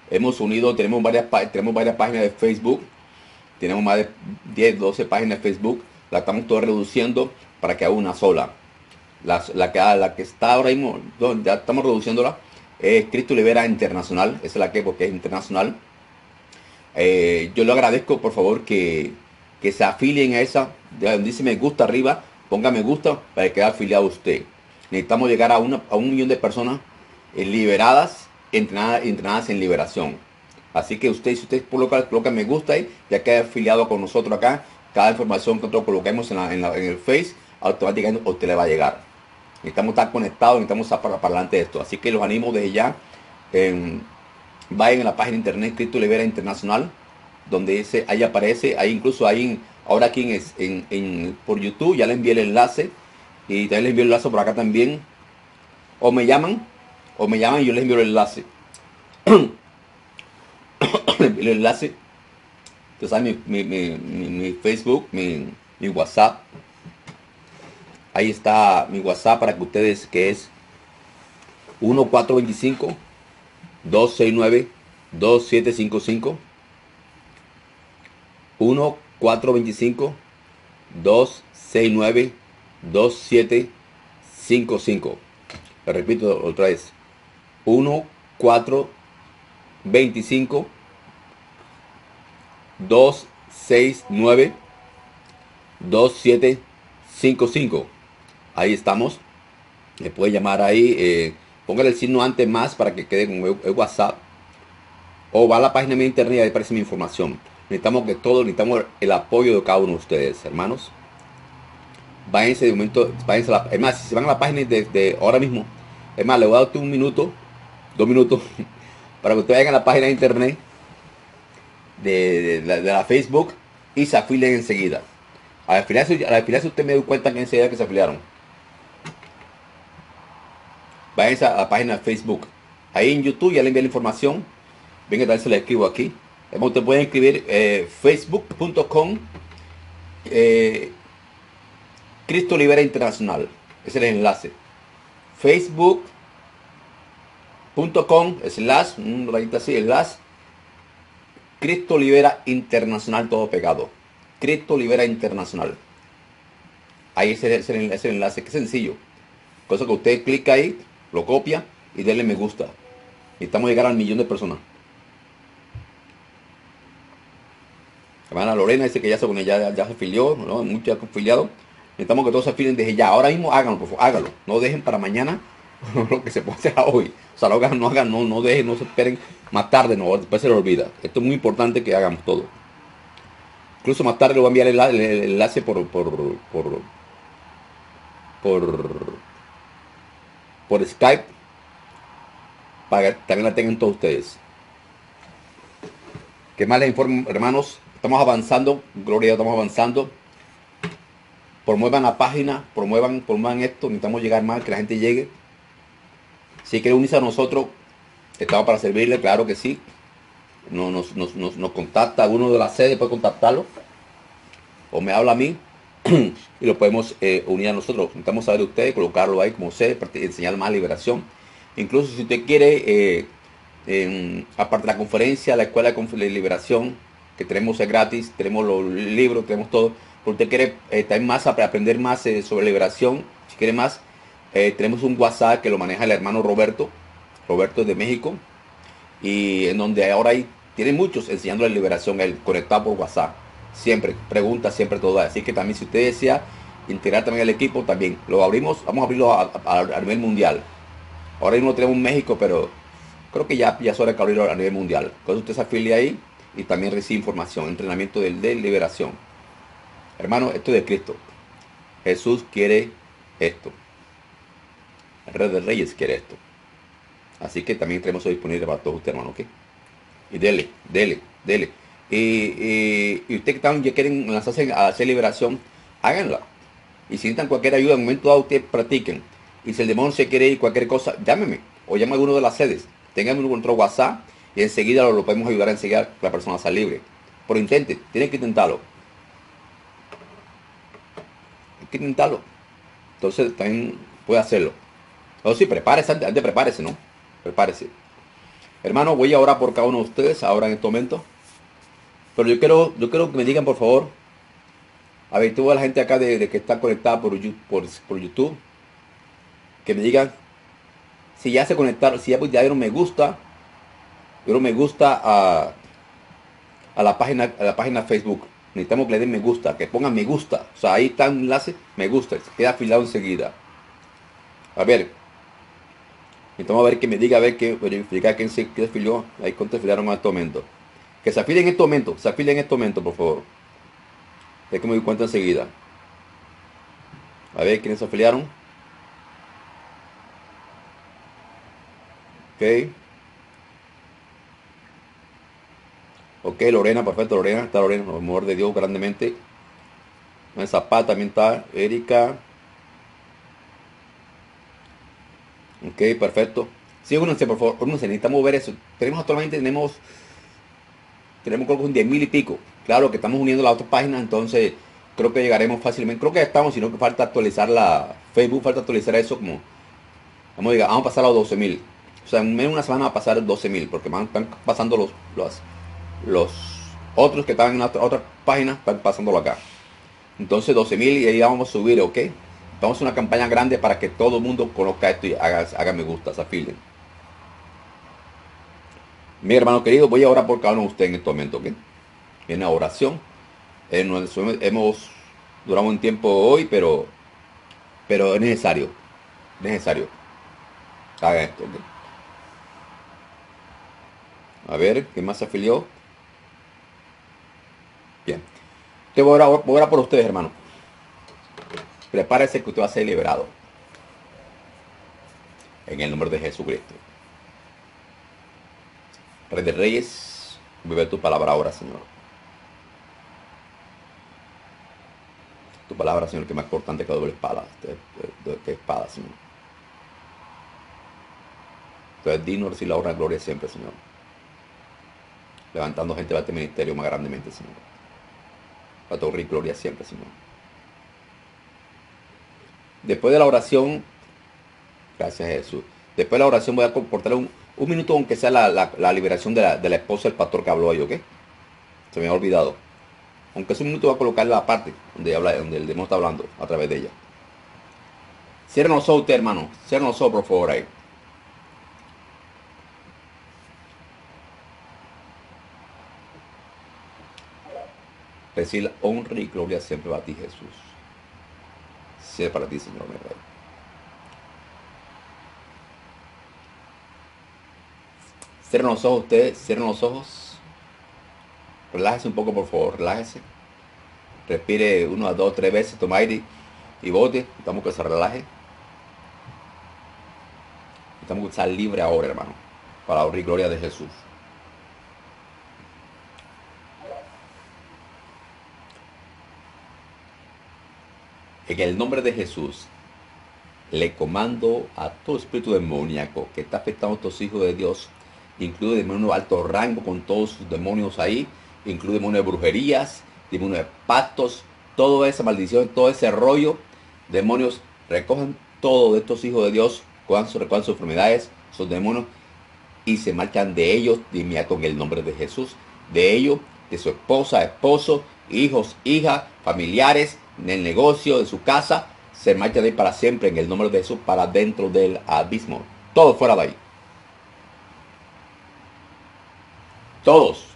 Hemos unido, tenemos varias, tenemos varias páginas de Facebook. Tenemos más de diez, doce páginas de Facebook. La estamos todas reduciendo para que haga una sola. La, la, que, la que está ahora mismo, ya estamos reduciéndola, es Cristo Libera Internacional. Esa es la que, porque es internacional. Eh, yo le agradezco, por favor, que, que se afilien a esa. Donde dice me gusta arriba, ponga me gusta para que quede afiliado usted. Necesitamos llegar a, una, a un millón de personas eh, liberadas, entrenadas, entrenadas en liberación. Así que usted, si usted coloca, coloca me gusta ahí, ya queda afiliado con nosotros acá. Cada información que nosotros coloquemos en, la, en, la, en el Face, automáticamente a usted le va a llegar. Necesitamos estar conectados, necesitamos estar para, para adelante de esto. Así que los animo desde ya. Eh, vayan a la página de internet Cristo Libera Internacional, donde ese, ahí aparece, ahí incluso ahí, ahora aquí en, en, en, por YouTube, ya le envié el enlace. Y también les envío el enlace por acá también. O me llaman, o me llaman y yo les envío el enlace. El enlace. Entonces hay mi, mi, mi, mi, mi Facebook, mi, mi WhatsApp. Ahí está mi WhatsApp para que ustedes, que es uno cuatro dos cinco, dos seis nueve, dos siete cinco cinco. uno cuatro dos cinco, dos seis nueve, dos siete cinco cinco. Le repito otra vez. uno cuatro dos cinco, dos seis nueve, dos siete cinco cinco. Ahí estamos. Le puede llamar ahí. Eh, póngale el signo antes más para que quede con el, el WhatsApp. O va a la página de internet y ahí aparece mi información. Necesitamos que todos, necesitamos el apoyo de cada uno de ustedes, hermanos. Váyanse de momento, váyanse a la, es más, si se van a la página de, de ahora mismo, es más, le voy a dar un minuto, dos minutos, para que ustedes vayan a la página de internet de, de, de, de la Facebook y se afilien enseguida. Al afiliarse, al afiliarse usted me doy cuenta que enseguida que se afiliaron. Váyanse a la página de Facebook. Ahí en YouTube ya le envié la información. Venga, tal vez se la escribo aquí. Usted puede escribir eh, facebook punto com eh, Cristo Libera Internacional. Ese es el enlace. facebook punto com slash, un rayito así, slash Cristo Libera Internacional, todo pegado. Cristo Libera Internacional. Ahí es el, es el, es el enlace, que sencillo. Cosa que usted clica ahí, lo copia y denle me gusta. Necesitamos llegar al millón de personas. Hermana Lorena dice que ya se, ya, ya se afilió, ¿no? Muchos afiliados. Necesitamos que todos se afilien desde ya. Ahora mismo háganlo, por favor, háganlo. No dejen para mañana lo que se puede hacer hoy. O sea, no hagan, no hagan, no, no dejen, no se esperen más tarde, no, después se les olvida. Esto es muy importante que hagamos todo. Incluso más tarde le voy a enviar el, el, el enlace por por, por por por Skype para que también la tengan todos ustedes. ¿Qué más les informo, hermanos? Estamos avanzando, gloria a Dios, estamos avanzando. Promuevan la página, promuevan, promuevan esto. Necesitamos llegar más, que la gente llegue. Si quiere unirse a nosotros, estamos para servirle, claro que sí. Nos, nos, nos, nos, nos contacta uno de la sede, puede contactarlo. O me habla a mí y lo podemos eh, unir a nosotros. Necesitamos saber de usted, colocarlo ahí como sede, para enseñar más liberación. Incluso si usted quiere, eh, en, aparte de la conferencia, la escuela de liberación, que tenemos es gratis, tenemos los libros, tenemos todo. Si usted quiere eh, también más, aprender más eh, sobre liberación, si quiere más, eh, tenemos un WhatsApp que lo maneja el hermano Roberto. Roberto es de México. Y en donde ahora hay, tiene muchos enseñando la liberación, él conectado por WhatsApp. Siempre, pregunta, siempre todo. Así que también si usted desea integrar también el equipo, también lo abrimos, vamos a abrirlo a, a, a nivel mundial. Ahora mismo tenemos México, pero creo que ya, ya es hora de abrirlo a nivel mundial. Entonces usted se afilia ahí y también recibe información, entrenamiento de, de liberación. Hermano, esto es de Cristo. Jesús quiere esto. El Rey de Reyes quiere esto. Así que también tenemos eso disponible para todos ustedes, hermano, ¿ok? Y dele, dele, dele. Y, y, y ustedes que también ya quieren lanzarse a hacer liberación, háganla. Y si necesitan cualquier ayuda, en un momento dado ustedes practiquen. Y si el demonio se quiere ir cualquier cosa, llámeme. O llame a alguno de las sedes. Tengan un control WhatsApp y enseguida lo, lo podemos ayudar a enseguida que la persona sea libre. Pero intente, tienen que intentarlo. Hay que intentarlo. Entonces también puede hacerlo. O sí, prepárese antes, antes prepárese, ¿no? Prepárese. Hermano, voy a orar por cada uno de ustedes ahora en este momento. Pero yo quiero, yo quiero que me digan, por favor, a ver, toda la gente acá de, de que está conectada por, Yu- por, por YouTube, que me digan si ya se conectaron, si ya, pues, ya dieron me gusta, dieron me gusta a, a la página, a la página Facebook. Necesitamos que le den me gusta, que pongan me gusta. O sea, ahí está un enlace, me gusta, se queda afilado enseguida. A ver, necesitamos a ver que me diga, a ver, que verificar quién se, quién se afilió, ahí cuántos afiliaron en este momento. Que se afilen en este momento, se afilen en este momento, por favor. Es que me doy cuenta enseguida. A ver, ¿quiénes se afiliaron? Ok. Ok, Lorena, perfecto, Lorena. Está Lorena, por amor de Dios, grandemente. Zapata también está. Erika. Ok, perfecto. Sí, únanse, por favor, únanse, necesitamos ver eso. Tenemos actualmente, tenemos, tenemos creo que un diez mil y pico. Claro que estamos uniendo la otra página, entonces creo que llegaremos fácilmente. Creo que ya estamos, sino que falta actualizar la Facebook, falta actualizar eso como, vamos a, diga, vamos a pasar a los doce mil. O sea, en menos de una semana va a pasar doce mil, porque van, están pasando los, los, los otros que están en otra, otra página, están pasándolo acá. Entonces doce mil y ahí vamos a subir, ¿ok? Vamos a una campaña grande para que todo el mundo conozca esto y haga, haga me gusta, se afilen. Mi hermano querido, voy a orar por cada uno de ustedes en este momento, ¿ok? En la oración. Eh, nos- hemos durado un tiempo hoy, pero, pero es necesario. Necesario. Haga esto, ¿ok? A ver, ¿quién más se afilió? Bien. Te voy a orar, voy a orar por ustedes, hermano. Prepárese que usted va a ser liberado. En el nombre de Jesucristo. Rey de Reyes, vive tu palabra ahora, Señor. Tu palabra, Señor, que es más cortante que doble espada. Que espada, Señor. Entonces, digno de recibir la honra y gloria siempre, Señor. Levantando gente para este ministerio más grandemente, Señor. Para tu honra y gloria siempre, Señor. Después de la oración, gracias Jesús. Después de la oración voy a comportar un, un minuto, aunque sea la, la, la liberación de la, de la esposa del pastor que habló ahí, ¿ok? Se me ha olvidado. Aunque es un minuto, voy a colocar la parte donde, habla, donde el demonio está hablando a través de ella. Cierren los ojos usted, hermano. Cierren los ojos, por favor, ahí. Decir honra y gloria siempre para ti, Jesús. Sea para ti, Señor, mi Rey. Cierren los ojos ustedes, cierren los ojos. Relájese un poco, por favor, relájese. Respire uno a dos, tres veces, toma aire y bote. Estamos que se relaje. Estamos que estar libre ahora, hermano. Para la honra y gloria de Jesús. En el nombre de Jesús, le comando a todo espíritu demoníaco que está afectando a estos hijos de Dios, incluye demonios de alto rango con todos sus demonios ahí, incluye demonios de brujerías, demonios de pactos, toda esa maldición, todo ese rollo. Demonios, recogen todo de estos hijos de Dios, recojan sus, recojan sus enfermedades, sus demonios, y se marchan de ellos de inmediato en el nombre de Jesús, de ellos, de su esposa, esposo, hijos, hijas, familiares, en el negocio, de su casa, se marcha de ahí para siempre en el nombre de Jesús, para dentro del abismo. Todos fuera de ahí. Todos.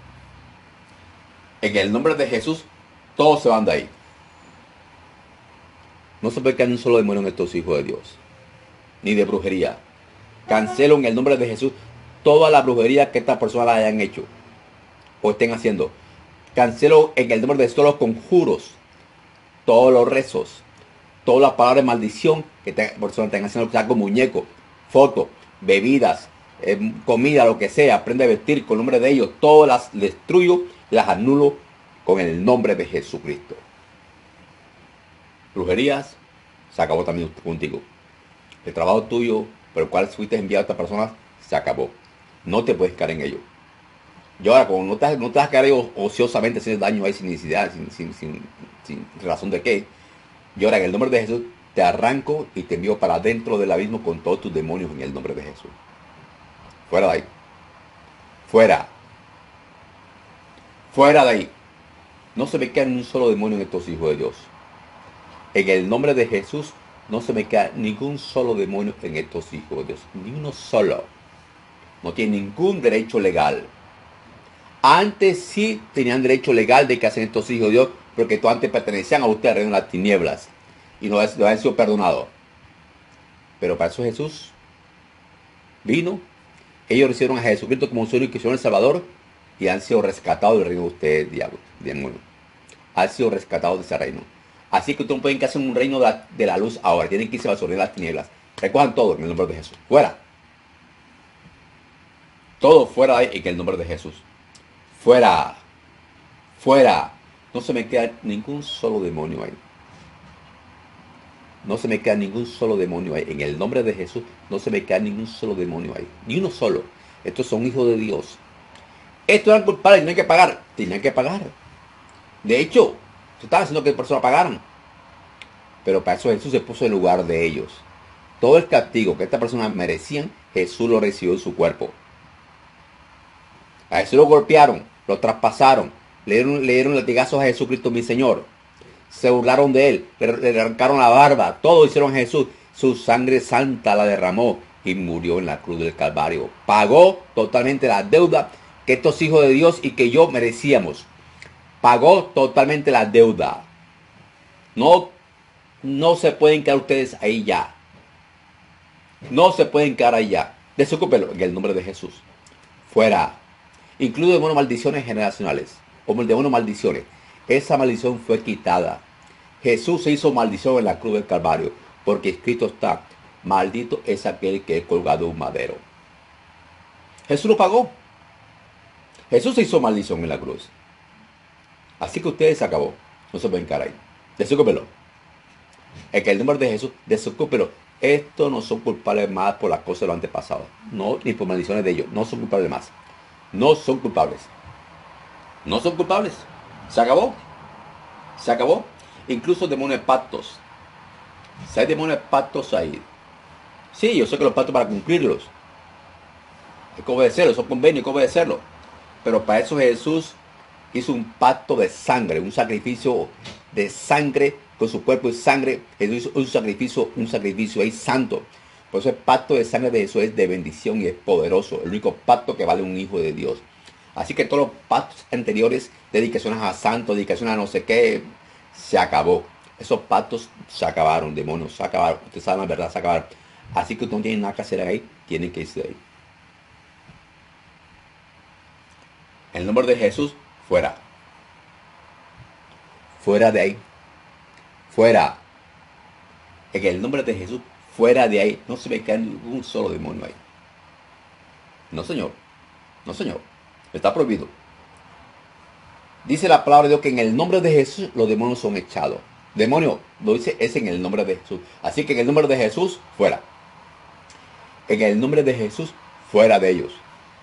En el nombre de Jesús, todos se van de ahí. No se puede caer un solo demonio en estos hijos de Dios. Ni de brujería. Cancelo en el nombre de Jesús toda la brujería que estas personas hayan hecho o estén haciendo. Cancelo en el nombre de Jesús todos los conjuros, todos los rezos, todas las palabras de maldición que estas personas estén haciendo, que sea con muñecos, fotos, bebidas, eh, comida, lo que sea, aprende a vestir con el nombre de ellos. Todas las destruyo, las anulo con el nombre de Jesucristo. Brujerías, se acabó también contigo. El trabajo tuyo por el cual fuiste enviado a esta persona se acabó. No te puedes caer en ello. Y ahora, como no te, no te vas a quedar ahí ociosamente haciendo daño ahí sin necesidad, sin, sin, sin, sin razón de qué. Y ahora, en el nombre de Jesús, te arranco y te envío para dentro del abismo con todos tus demonios en el nombre de Jesús. Fuera de ahí. Fuera. Fuera de ahí. No se me queda ni un solo demonio en estos hijos de Dios. En el nombre de Jesús, no se me queda ningún solo demonio en estos hijos de Dios. Ni uno solo. No tiene ningún derecho legal. Antes sí tenían derecho legal de que hacen estos hijos de Dios, porque todos antes pertenecían a usted, al reino de las tinieblas. Y no habían sido perdonados. Pero para eso Jesús vino. Ellos recibieron a Jesucristo como su único y Señor Salvador. Y han sido rescatados del reino de ustedes, diablo, demonio. Han sido rescatados de ese reino. Así que ustedes no pueden quedarse en un reino de la, de la luz ahora. Tienen que irse a la soledad de las tinieblas. Recojan todo en el nombre de Jesús. Fuera. Todo fuera de ahí en el nombre de Jesús. Fuera. Fuera. No se me queda ningún solo demonio ahí. No se me queda ningún solo demonio ahí. En el nombre de Jesús no se me queda ningún solo demonio ahí. Ni uno solo. Estos son hijos de Dios. Estos eran culpables, tenían que pagar. Tenían que pagar. De hecho, se estaba haciendo que las personas pagaran. Pero para eso Jesús se puso en lugar de ellos. Todo el castigo que estas personas merecían, Jesús lo recibió en su cuerpo. A Jesús lo golpearon, lo traspasaron, le dieron, le dieron latigazos a Jesucristo, mi Señor. Se burlaron de él, le, le arrancaron la barba, todo hicieron a Jesús. Su sangre santa la derramó y murió en la cruz del Calvario. Pagó totalmente la deuda que estos hijos de Dios y que yo merecíamos. Pagó totalmente la deuda. No, no se pueden quedar ustedes ahí ya. No se pueden quedar ahí ya. Desocúpelo en el nombre de Jesús. Fuera. Incluso demonios maldiciones generacionales. Como el demonio maldiciones. Esa maldición fue quitada. Jesús se hizo maldición en la cruz del Calvario. Porque escrito está: maldito es aquel que es colgado en un madero. Jesús lo pagó. Jesús se hizo maldición en la cruz. Así que ustedes se acabó. No se pueden quedar ahí. Desocúpelo. En el nombre de Jesús, desocúpelo. Estos no son culpables más por las cosas de los antepasados. No, ni por maldiciones de ellos. No son culpables más. No son culpables. No son culpables. Se acabó. Se acabó. Incluso demonios de pactos. Si hay demonios de pactos ahí. Sí, yo sé que los pactos para cumplirlos. Hay que obedecerlos. Son convenios, hay que obedecerlos. Pero para eso Jesús hizo un pacto de sangre. Un sacrificio de sangre. Con su cuerpo y sangre. Jesús hizo un sacrificio. Un sacrificio ahí santo. Por eso el pacto de sangre de Jesús es de bendición y es poderoso. El único pacto que vale un hijo de Dios. Así que todos los pactos anteriores, dedicaciones a santos, dedicaciones a no sé qué, se acabó. Esos pactos se acabaron, demonios, se acabaron. Ustedes saben la verdad, se acabaron. Así que ustedes no tienen nada que hacer ahí, tienen que irse de ahí. En el nombre de Jesús, fuera. Fuera de ahí. Fuera. En el nombre de Jesús, fuera de ahí. No se me queda ningún solo demonio ahí. No, señor. No, señor. Está prohibido. Dice la palabra de Dios que en el nombre de Jesús los demonios son echados. Demonio, lo dice, es en el nombre de Jesús. Así que en el nombre de Jesús, fuera. En el nombre de Jesús, fuera de ellos.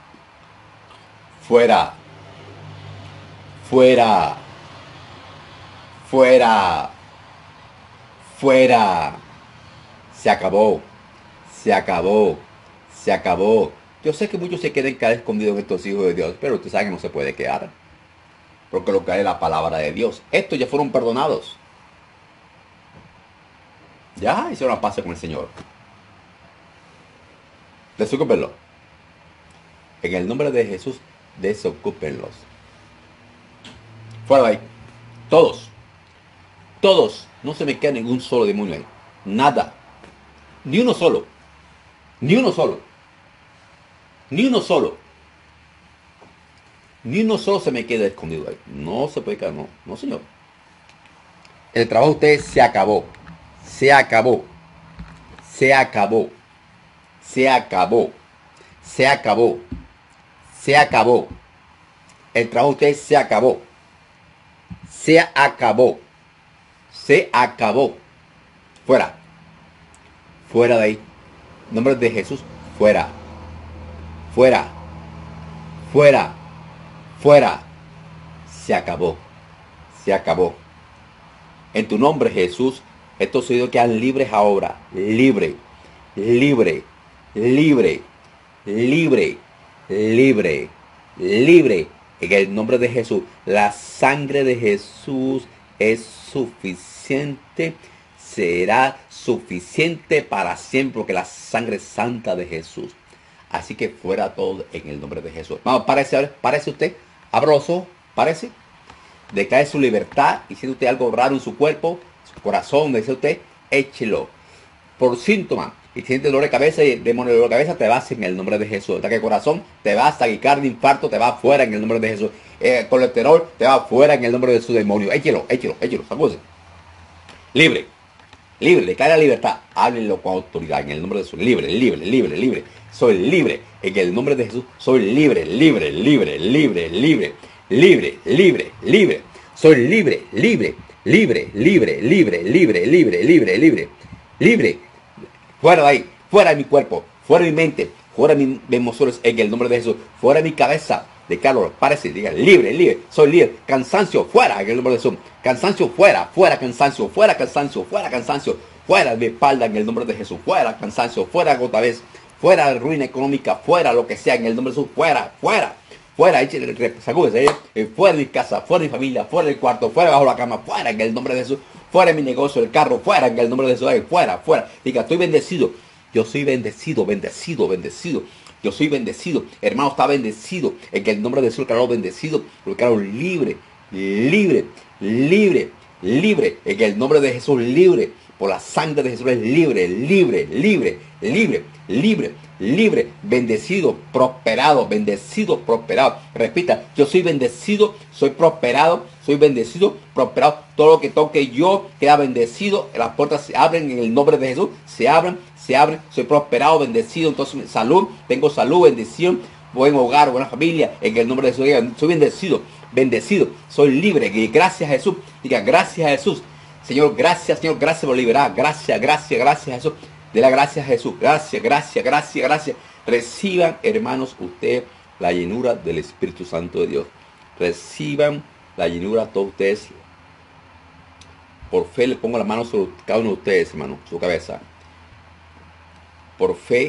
Fuera. Fuera. Fuera. Fuera. Se acabó. Se acabó. Se acabó. Yo sé que muchos se quieren quedar escondidos en estos hijos de Dios, pero usted sabe que no se puede quedar. Porque lo que hay es la palabra de Dios. Estos ya fueron perdonados. Ya hicieron la paz con el Señor. Desocúpenlos. En el nombre de Jesús, desocúpenlos. Fuera de ahí. Todos. Todos. No se me queda ningún solo demonio ahí. Nada. Ni uno solo. Ni uno solo. Ni uno solo. Ni uno solo se me queda escondido ahí. No se puede quedar, no. No, señor. El trabajo de ustedes se acabó. Se acabó. Se acabó. Se acabó. Se acabó. Se acabó. El trabajo de ustedes se acabó. Se acabó. Se acabó. Fuera. Fuera de ahí. En nombre de Jesús, fuera. Fuera. Fuera. Fuera. Se acabó. Se acabó. En tu nombre, Jesús, estos oídos quedan libres ahora. Libre. Libre. Libre. Libre. Libre. libre en el nombre de Jesús. La sangre de Jesús es suficiente, será suficiente para siempre, porque la sangre santa de Jesús. Así que fuera todo en el nombre de Jesús. Vamos, parece, parece usted, abra los ojos, parece, decae su libertad, y siente usted algo raro en su cuerpo, su corazón, dice usted, échelo. Por síntomas, y si siente dolor de cabeza y demonio de dolor de cabeza, te vas en el nombre de Jesús. Ataque de corazón, te vas, taquicardia, infarto, te va fuera en el nombre de Jesús. Eh, colesterol, te va fuera en el nombre de su demonio. Échelo, échelo, échelo, sacúdese. Libre, libre, le cae la libertad. Háblenlo con autoridad en el nombre de Jesús. Libre, libre, libre, libre. Soy libre en el nombre de Jesús. Soy libre, libre, libre, libre, libre, libre, libre, libre. Soy libre, libre, libre, libre, libre, libre, libre, libre, libre, libre. Fuera de ahí, fuera de mi cuerpo, fuera de mi mente, fuera de mis emociones en el nombre de Jesús. Fuera de mi cabeza, de Carlos, párese, diga, libre, libre, soy libre. Cansancio, fuera en el nombre de Jesús. Cansancio, fuera, fuera cansancio, fuera cansancio, fuera cansancio. Fuera de mi espalda en el nombre de Jesús. Fuera cansancio, fuera agotadez, fuera ruina económica, fuera lo que sea en el nombre de Jesús. Fuera, fuera, fuera, échale, sacúdese, eh, fuera de mi casa, fuera de mi familia, fuera del cuarto, fuera bajo la cama, fuera en el nombre de Jesús. Fuera de mi negocio, el carro, fuera en el nombre de Jesús. Fuera, fuera. Diga, estoy bendecido. Yo soy bendecido, bendecido, bendecido. Yo soy bendecido. Hermano, está bendecido. En el nombre de Jesús, el Carlos bendecido. El Carlos libre, libre, libre, libre. En el nombre de Jesús, libre. Por la sangre de Jesús es libre, libre, libre, libre, libre, libre, bendecido, prosperado, bendecido, prosperado. Repita, yo soy bendecido, soy prosperado, soy bendecido, prosperado. Todo lo que toque yo queda bendecido. Las puertas se abren en el nombre de Jesús, se abren, se abren. Soy prosperado, bendecido. Entonces, salud, tengo salud, bendición, buen hogar, buena familia. En el nombre de Jesús, soy bendecido, bendecido, soy libre. Y gracias a Jesús, diga, gracias a Jesús. Señor, gracias, Señor, gracias por liberar. Gracias, gracias, gracias a Jesús. De la gracias a Jesús. Gracias, gracias, gracias, gracias. Reciban, hermanos, ustedes la llenura del Espíritu Santo de Dios. Reciban la llenura todos ustedes. Por fe le pongo la mano sobre cada uno de ustedes, hermano, su cabeza. Por fe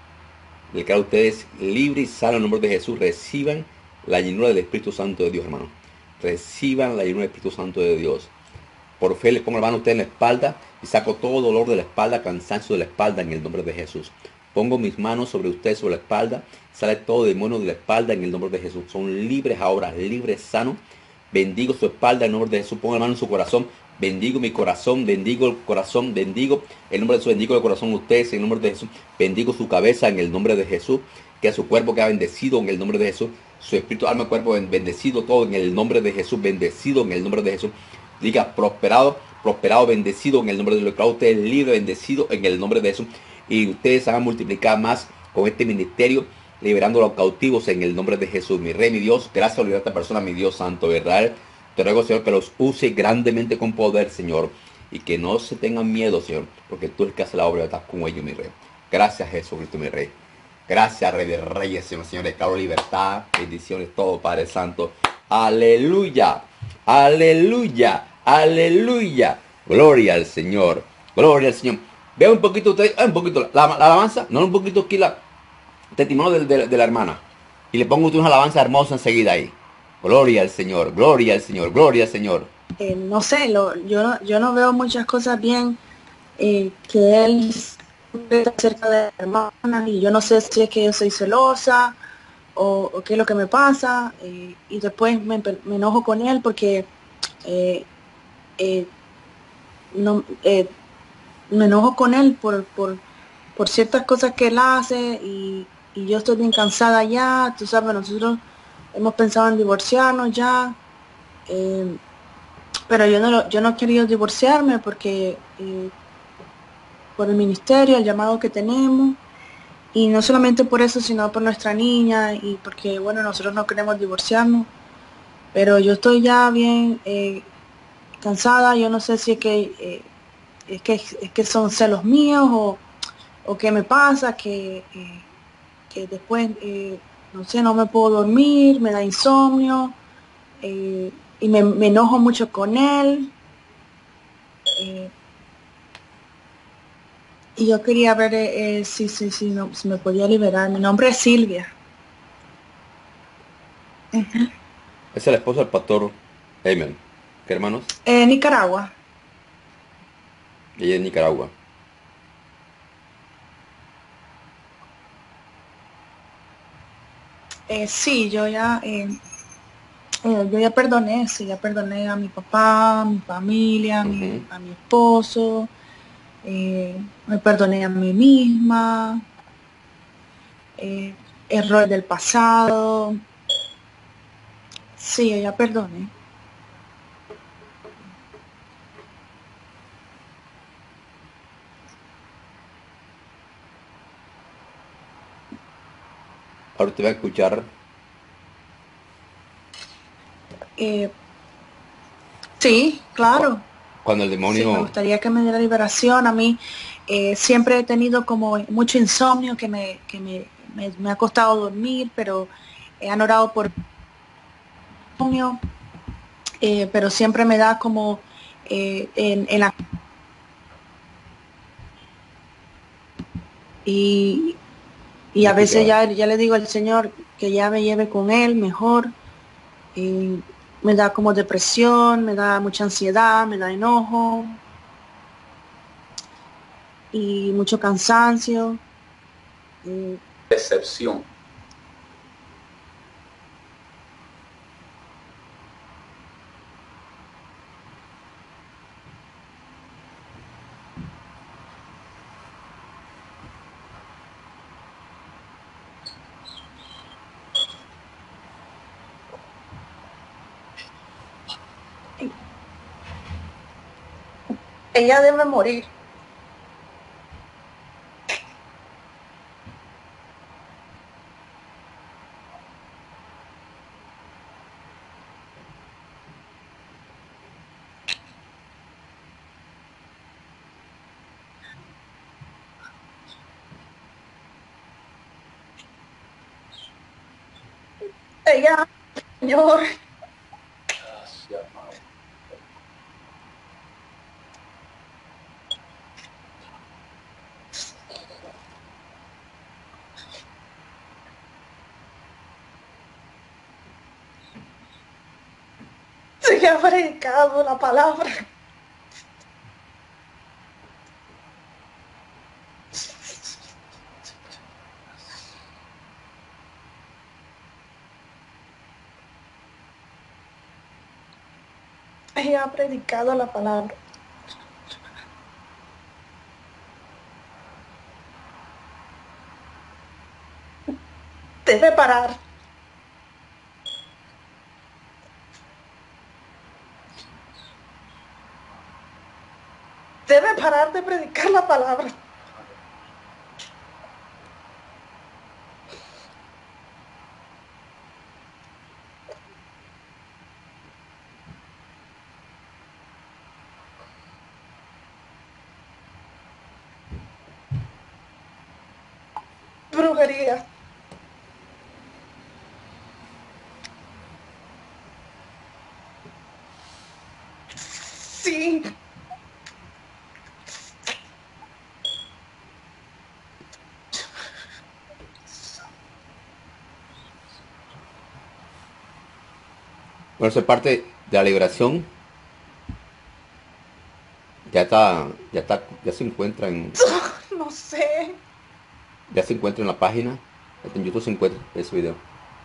le queda a ustedes libre y sano en el nombre de Jesús. Reciban la llenura del Espíritu Santo de Dios, hermano. Reciban la llenura del Espíritu Santo de Dios. Por fe le pongo la mano a usted en la espalda y saco todo dolor de la espalda, cansancio de la espalda en el nombre de Jesús. Pongo mis manos sobre usted, sobre la espalda, sale todo demonio de la espalda en el nombre de Jesús. Son libres ahora, libres, sanos. Bendigo su espalda en el nombre de Jesús. Pongo la mano en su corazón. Bendigo mi corazón, bendigo el corazón, bendigo el nombre de Jesús, bendigo el corazón de ustedes en el nombre de Jesús. Bendigo su cabeza en el nombre de Jesús. Que su cuerpo queda bendecido en el nombre de Jesús. Su espíritu, alma y cuerpo bendecido, todo en el nombre de Jesús, bendecido en el nombre de Jesús. Diga, prosperado, prosperado, bendecido en el nombre de Jesús. Claro, usted es libre, bendecido en el nombre de Jesús. Y ustedes van a multiplicar más con este ministerio, liberando a los cautivos en el nombre de Jesús. Mi Rey, mi Dios, gracias por liberar a esta persona, mi Dios Santo de Israel. Te ruego, Señor, que los use grandemente con poder, Señor. Y que no se tengan miedo, Señor, porque tú eres el que hace la obra, estás con ellos, mi Rey. Gracias, Jesucristo, mi Rey. Gracias, Rey de Reyes, Señor, Señor, declaro libertad, bendiciones, todo, Padre Santo. Aleluya. Aleluya, aleluya. Gloria al Señor, gloria al Señor. Vea un poquito usted, un poquito la, la alabanza, no un poquito aquí la testimonio de, de, de la hermana. Y le pongo usted una alabanza hermosa enseguida ahí. Gloria al Señor, gloria al Señor, gloria al Señor. Eh, no sé, lo, yo, no, yo no veo muchas cosas bien eh, que él está cerca de la hermana y yo no sé si es que yo soy celosa o, o qué es lo que me pasa eh, y después me, me enojo con él porque eh, eh, no, eh, me enojo con él por, por, por ciertas cosas que él hace y, y yo estoy bien cansada ya, tú sabes, nosotros hemos pensado en divorciarnos ya, eh, pero yo no, lo, yo no he querido divorciarme porque eh, por el ministerio, el llamado que tenemos. Y no solamente por eso, sino por nuestra niña y porque, bueno, nosotros no queremos divorciarnos. Pero yo estoy ya bien eh, cansada. Yo no sé si es que, eh, es que es que son celos míos o, o qué me pasa, que, eh, que después, eh, no sé, no me puedo dormir, me da insomnio eh, y me, me enojo mucho con él. Eh, Y yo quería ver eh, si, si, si, no, si me podía liberar. Mi nombre es Silvia. Es el esposo del pastor Amen. ¿Qué hermanos? Eh, Nicaragua. Ella es de Nicaragua. Eh, sí, yo ya, eh, eh, yo ya perdoné, sí, ya perdoné a mi papá, a mi familia, a mi, Ujú. a mi esposo, eh, me perdoné a mí misma, eh, error del pasado, sí, yo ya perdoné. Ahora te voy a escuchar. Eh, sí, cu- claro. Cuando el Sí, me demonio... gustaría que me diera liberación. A mí eh, siempre he tenido como mucho insomnio que me, que me, me, me ha costado dormir, pero he orado por insomnio, eh, pero siempre me da como eh, en, en la... Y, y No a veces escuchaba. ya, ya le digo al Señor que ya me lleve con Él mejor. Y me da como depresión, me da mucha ansiedad, me da enojo y mucho cansancio. Y Decepción. ella debe morir. Ella, Señor, Gracias, Padre. se ha predicado la palabra. Ella ha predicado la palabra. Debe parar. Debe parar de predicar la palabra. Brujería. Sí. Bueno, eso es parte de la liberación. Ya está, ya está, ya se encuentra en, No sé. ya se encuentra en la página. En YouTube se encuentra ese video.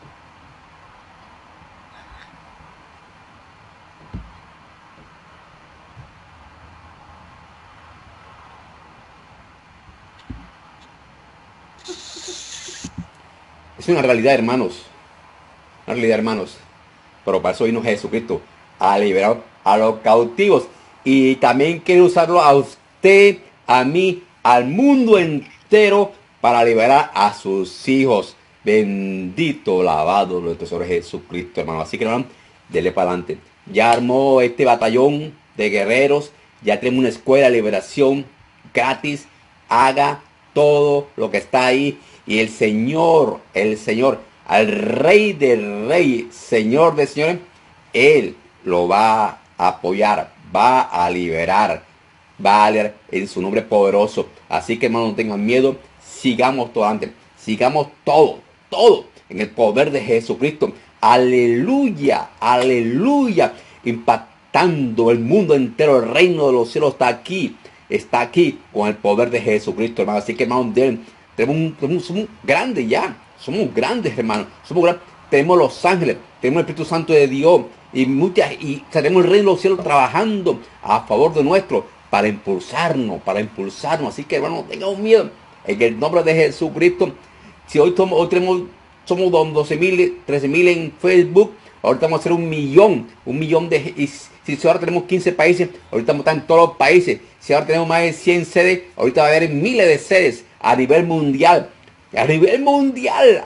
Es una realidad, hermanos. Una realidad, hermanos. Pero para eso vino Jesucristo, a liberar a los cautivos. Y también quiere usarlo a usted, a mí, al mundo entero, para liberar a sus hijos. Bendito, lavado nuestro Señor Jesucristo, hermano. Así que, hermano, dele para adelante. Ya armó este batallón de guerreros. Ya tenemos una escuela de liberación gratis. Haga todo lo que está ahí. Y el Señor, el Señor, al Rey del Rey, Señor de Señores, Él lo va a apoyar, va a liberar, va a leer en su nombre poderoso. Así que, hermano, no tengan miedo, sigamos todo adelante, sigamos todo, todo en el poder de Jesucristo. Aleluya, aleluya. Impactando el mundo entero. El reino de los cielos está aquí. Está aquí con el poder de Jesucristo, hermano. Así que, hermano, tenemos un, tenemos, somos grandes ya. Somos grandes, hermano. Somos grandes. Tenemos los ángeles. Tenemos el Espíritu Santo de Dios. Y muchas, y tenemos el reino de los cielos trabajando a favor de nuestro. Para impulsarnos, para impulsarnos. Así que, hermano, no tengamos miedo. En el nombre de Jesucristo. Si hoy, somos, hoy tenemos, somos doce mil, trece mil en Facebook. Ahorita vamos a hacer un millón. Un millón de... Y si ahora tenemos quince países, ahorita estamos en todos los países. Si ahora tenemos más de cien sedes, ahorita va a haber miles de sedes a nivel mundial. A nivel mundial.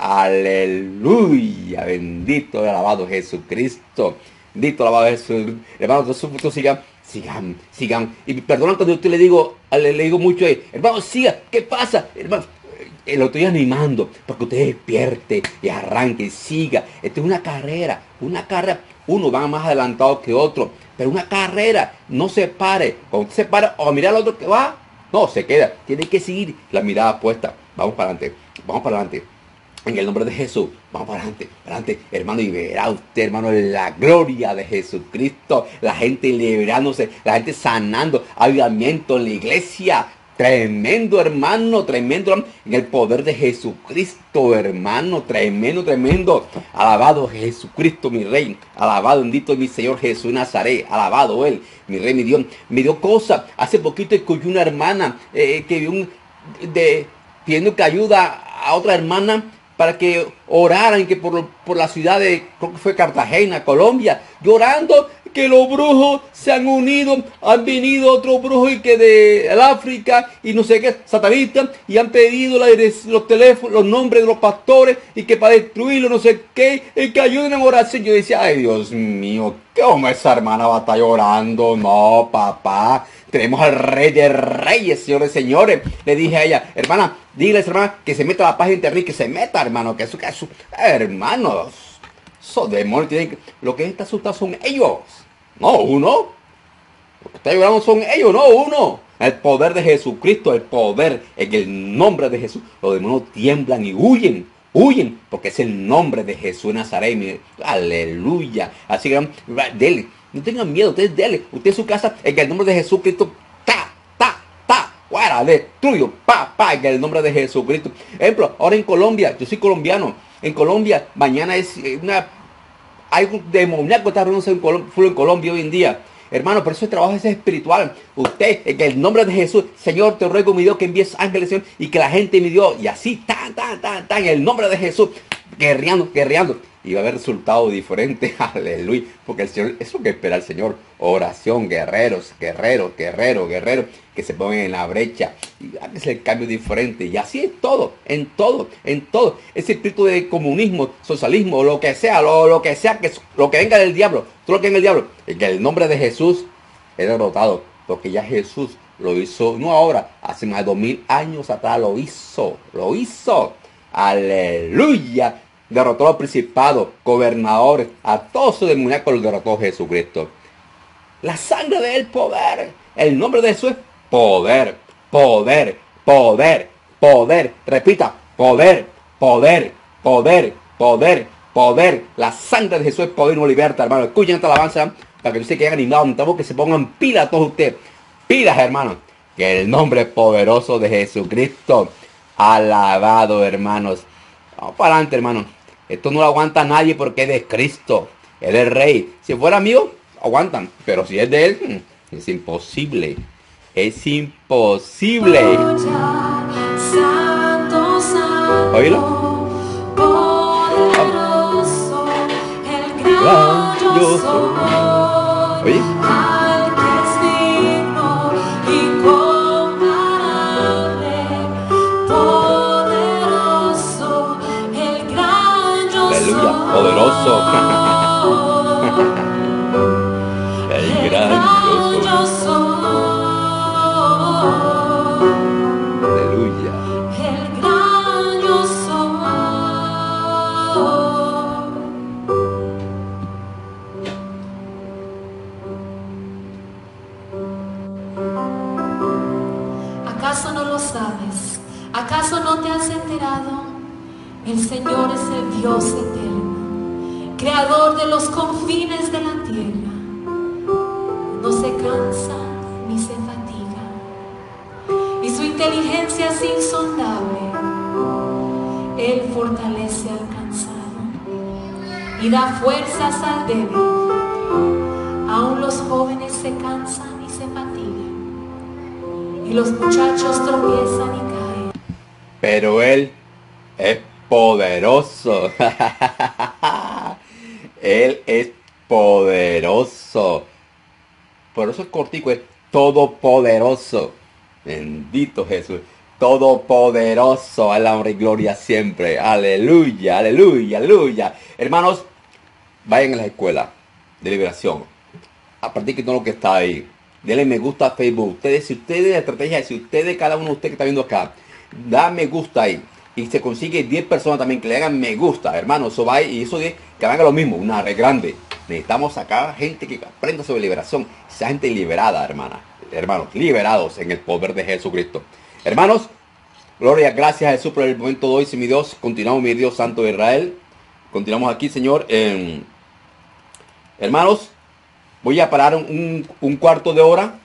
Aleluya. Bendito y alabado Jesucristo. Bendito alabado Jesús. Hermanos, nosotros sigan. Sigan, sigan. Y perdón cuando yo le digo, le, le digo mucho, eh, hermano, siga. ¿Qué pasa? Hermano, eh, lo estoy animando para que usted despierte y arranque y siga. Esta es una carrera, una carrera. Uno va más adelantado que otro, pero una carrera. No se pare. Cuando usted se para o mirar al otro que va, no, se queda. Tiene que seguir la mirada puesta. Vamos para adelante, vamos para adelante. En el nombre de Jesús, vamos para adelante, para adelante, hermano, y verá usted, hermano, la gloria de Jesucristo, la gente liberándose, la gente sanando, avivamiento en la iglesia, tremendo, hermano, tremendo, en el poder de Jesucristo, hermano, tremendo, tremendo, alabado Jesucristo, mi Rey, alabado, bendito mi Señor Jesús Nazaret, alabado Él, mi Rey, mi Dios, me dio cosa, hace poquito escuché una hermana, eh, que vio un, de, pidiendo que ayuda a otra hermana, para que oraran que por, por la ciudad de, creo que fue Cartagena, Colombia, llorando que los brujos se han unido, han venido otros brujos y que de el África y no sé qué, satanistas, y han pedido la, los teléfonos, los nombres de los pastores y que para destruirlo, no sé qué, y que ayuden a oración. Yo decía, ay Dios mío, ¿cómo esa hermana va a estar llorando? No, papá, tenemos al Rey de Reyes, señores, señores. Le dije a ella, hermana, dile a esa hermana que se meta a la página de internet, que se meta, hermano, que eso, que eso, hermanos, esos demonios tienen que, lo que está asustado son ellos, no uno. Lo que está llorando son ellos, no uno. El poder de Jesucristo, el poder en el nombre de Jesús. Los demonios tiemblan y huyen, huyen, porque es el nombre de Jesús de Nazaret. Mire, aleluya. Así que dele, no tengan miedo, ustedes dele, usted en su casa, en el nombre de Jesucristo, ta, ta, ta, fuera, destruyo, pa, pa, en el nombre de Jesucristo. Ejemplo, ahora en Colombia, yo soy colombiano, en Colombia, mañana es una, hay un demoníaco que está reuniéndose en, Colom en Colombia hoy en día. Hermano, por eso el trabajo es espiritual. Usted, en el nombre de Jesús, Señor, te ruego, mi Dios, que envíes ángeles, Señor, y que la gente, mi Dios, y así, tan, tan, tan, tan, en el nombre de Jesús, guerreando, guerreando. Y va a haber resultados diferentes, aleluya, porque el Señor, es lo que espera el Señor. Oración, guerreros, guerreros, guerreros, guerreros, que se pongan en la brecha y hagan el cambio diferente. Y así es todo, en todo, en todo. Ese espíritu de comunismo, socialismo, lo que sea, lo, lo que sea, que lo que venga del diablo, todo lo que venga del diablo, en el nombre de Jesús es derrotado, porque ya Jesús lo hizo, no ahora, hace más de dos mil años atrás lo hizo, lo hizo, aleluya. Derrotó a los principados, gobernadores, a todos sus demoníacos los derrotó Jesucristo. La sangre del poder, el nombre de Jesús es poder, poder, poder, poder. Repita, poder, poder, poder, poder, poder. La sangre de Jesús es poder y nos liberta, hermano. Escuchen esta alabanza para que ustedes queden animados. Necesitamos que se pongan pilas todos ustedes. Pilas, hermanos. Que el nombre poderoso de Jesucristo, alabado, hermanos. Vamos para adelante, hermano. Esto no lo aguanta nadie porque es de Cristo. Es del Rey. Si fuera mío, aguantan. Pero si es de Él, es imposible. Es imposible. Santo, santo, ¿Oílo? poderoso, el gran yo soy. ¿Oye? Al que es digno, incomparable, poderoso, el gran yo soy. Aleluya, poderoso. El gran yo soy. Aleluya. El gran yo soy. ¿Acaso no lo sabes? ¿Acaso no te has enterado? El Señor es el Dios eterno, creador de los confines de la tierra, no se cansa ni se fatiga, y su inteligencia es insondable. Él fortalece al cansado y da fuerzas al débil. Aún los jóvenes se cansan y se fatigan, y los muchachos tropiezan y caen. Pero Él es poderoso. Él es poderoso. Por eso el cortico es todopoderoso. Bendito Jesús. Todopoderoso. A la honra y gloria siempre. Aleluya, aleluya, aleluya. Hermanos, vayan a la escuela de liberación. A partir de todo lo que está ahí. Denle me gusta a Facebook. Ustedes, si ustedes, la estrategia, si ustedes, cada uno de ustedes que está viendo acá, da me gusta ahí. Y se consigue diez personas también que le hagan me gusta, hermanos. Eso va y eso de que hagan lo mismo, una red grande. Necesitamos sacar gente que aprenda sobre liberación. Esa gente liberada, hermana. Hermanos, liberados en el poder de Jesucristo. Hermanos, gloria, gracias a Jesús por el momento de hoy, mi Dios. Continuamos, mi Dios Santo de Israel. Continuamos aquí, Señor. Eh, hermanos, voy a parar un, un cuarto de hora.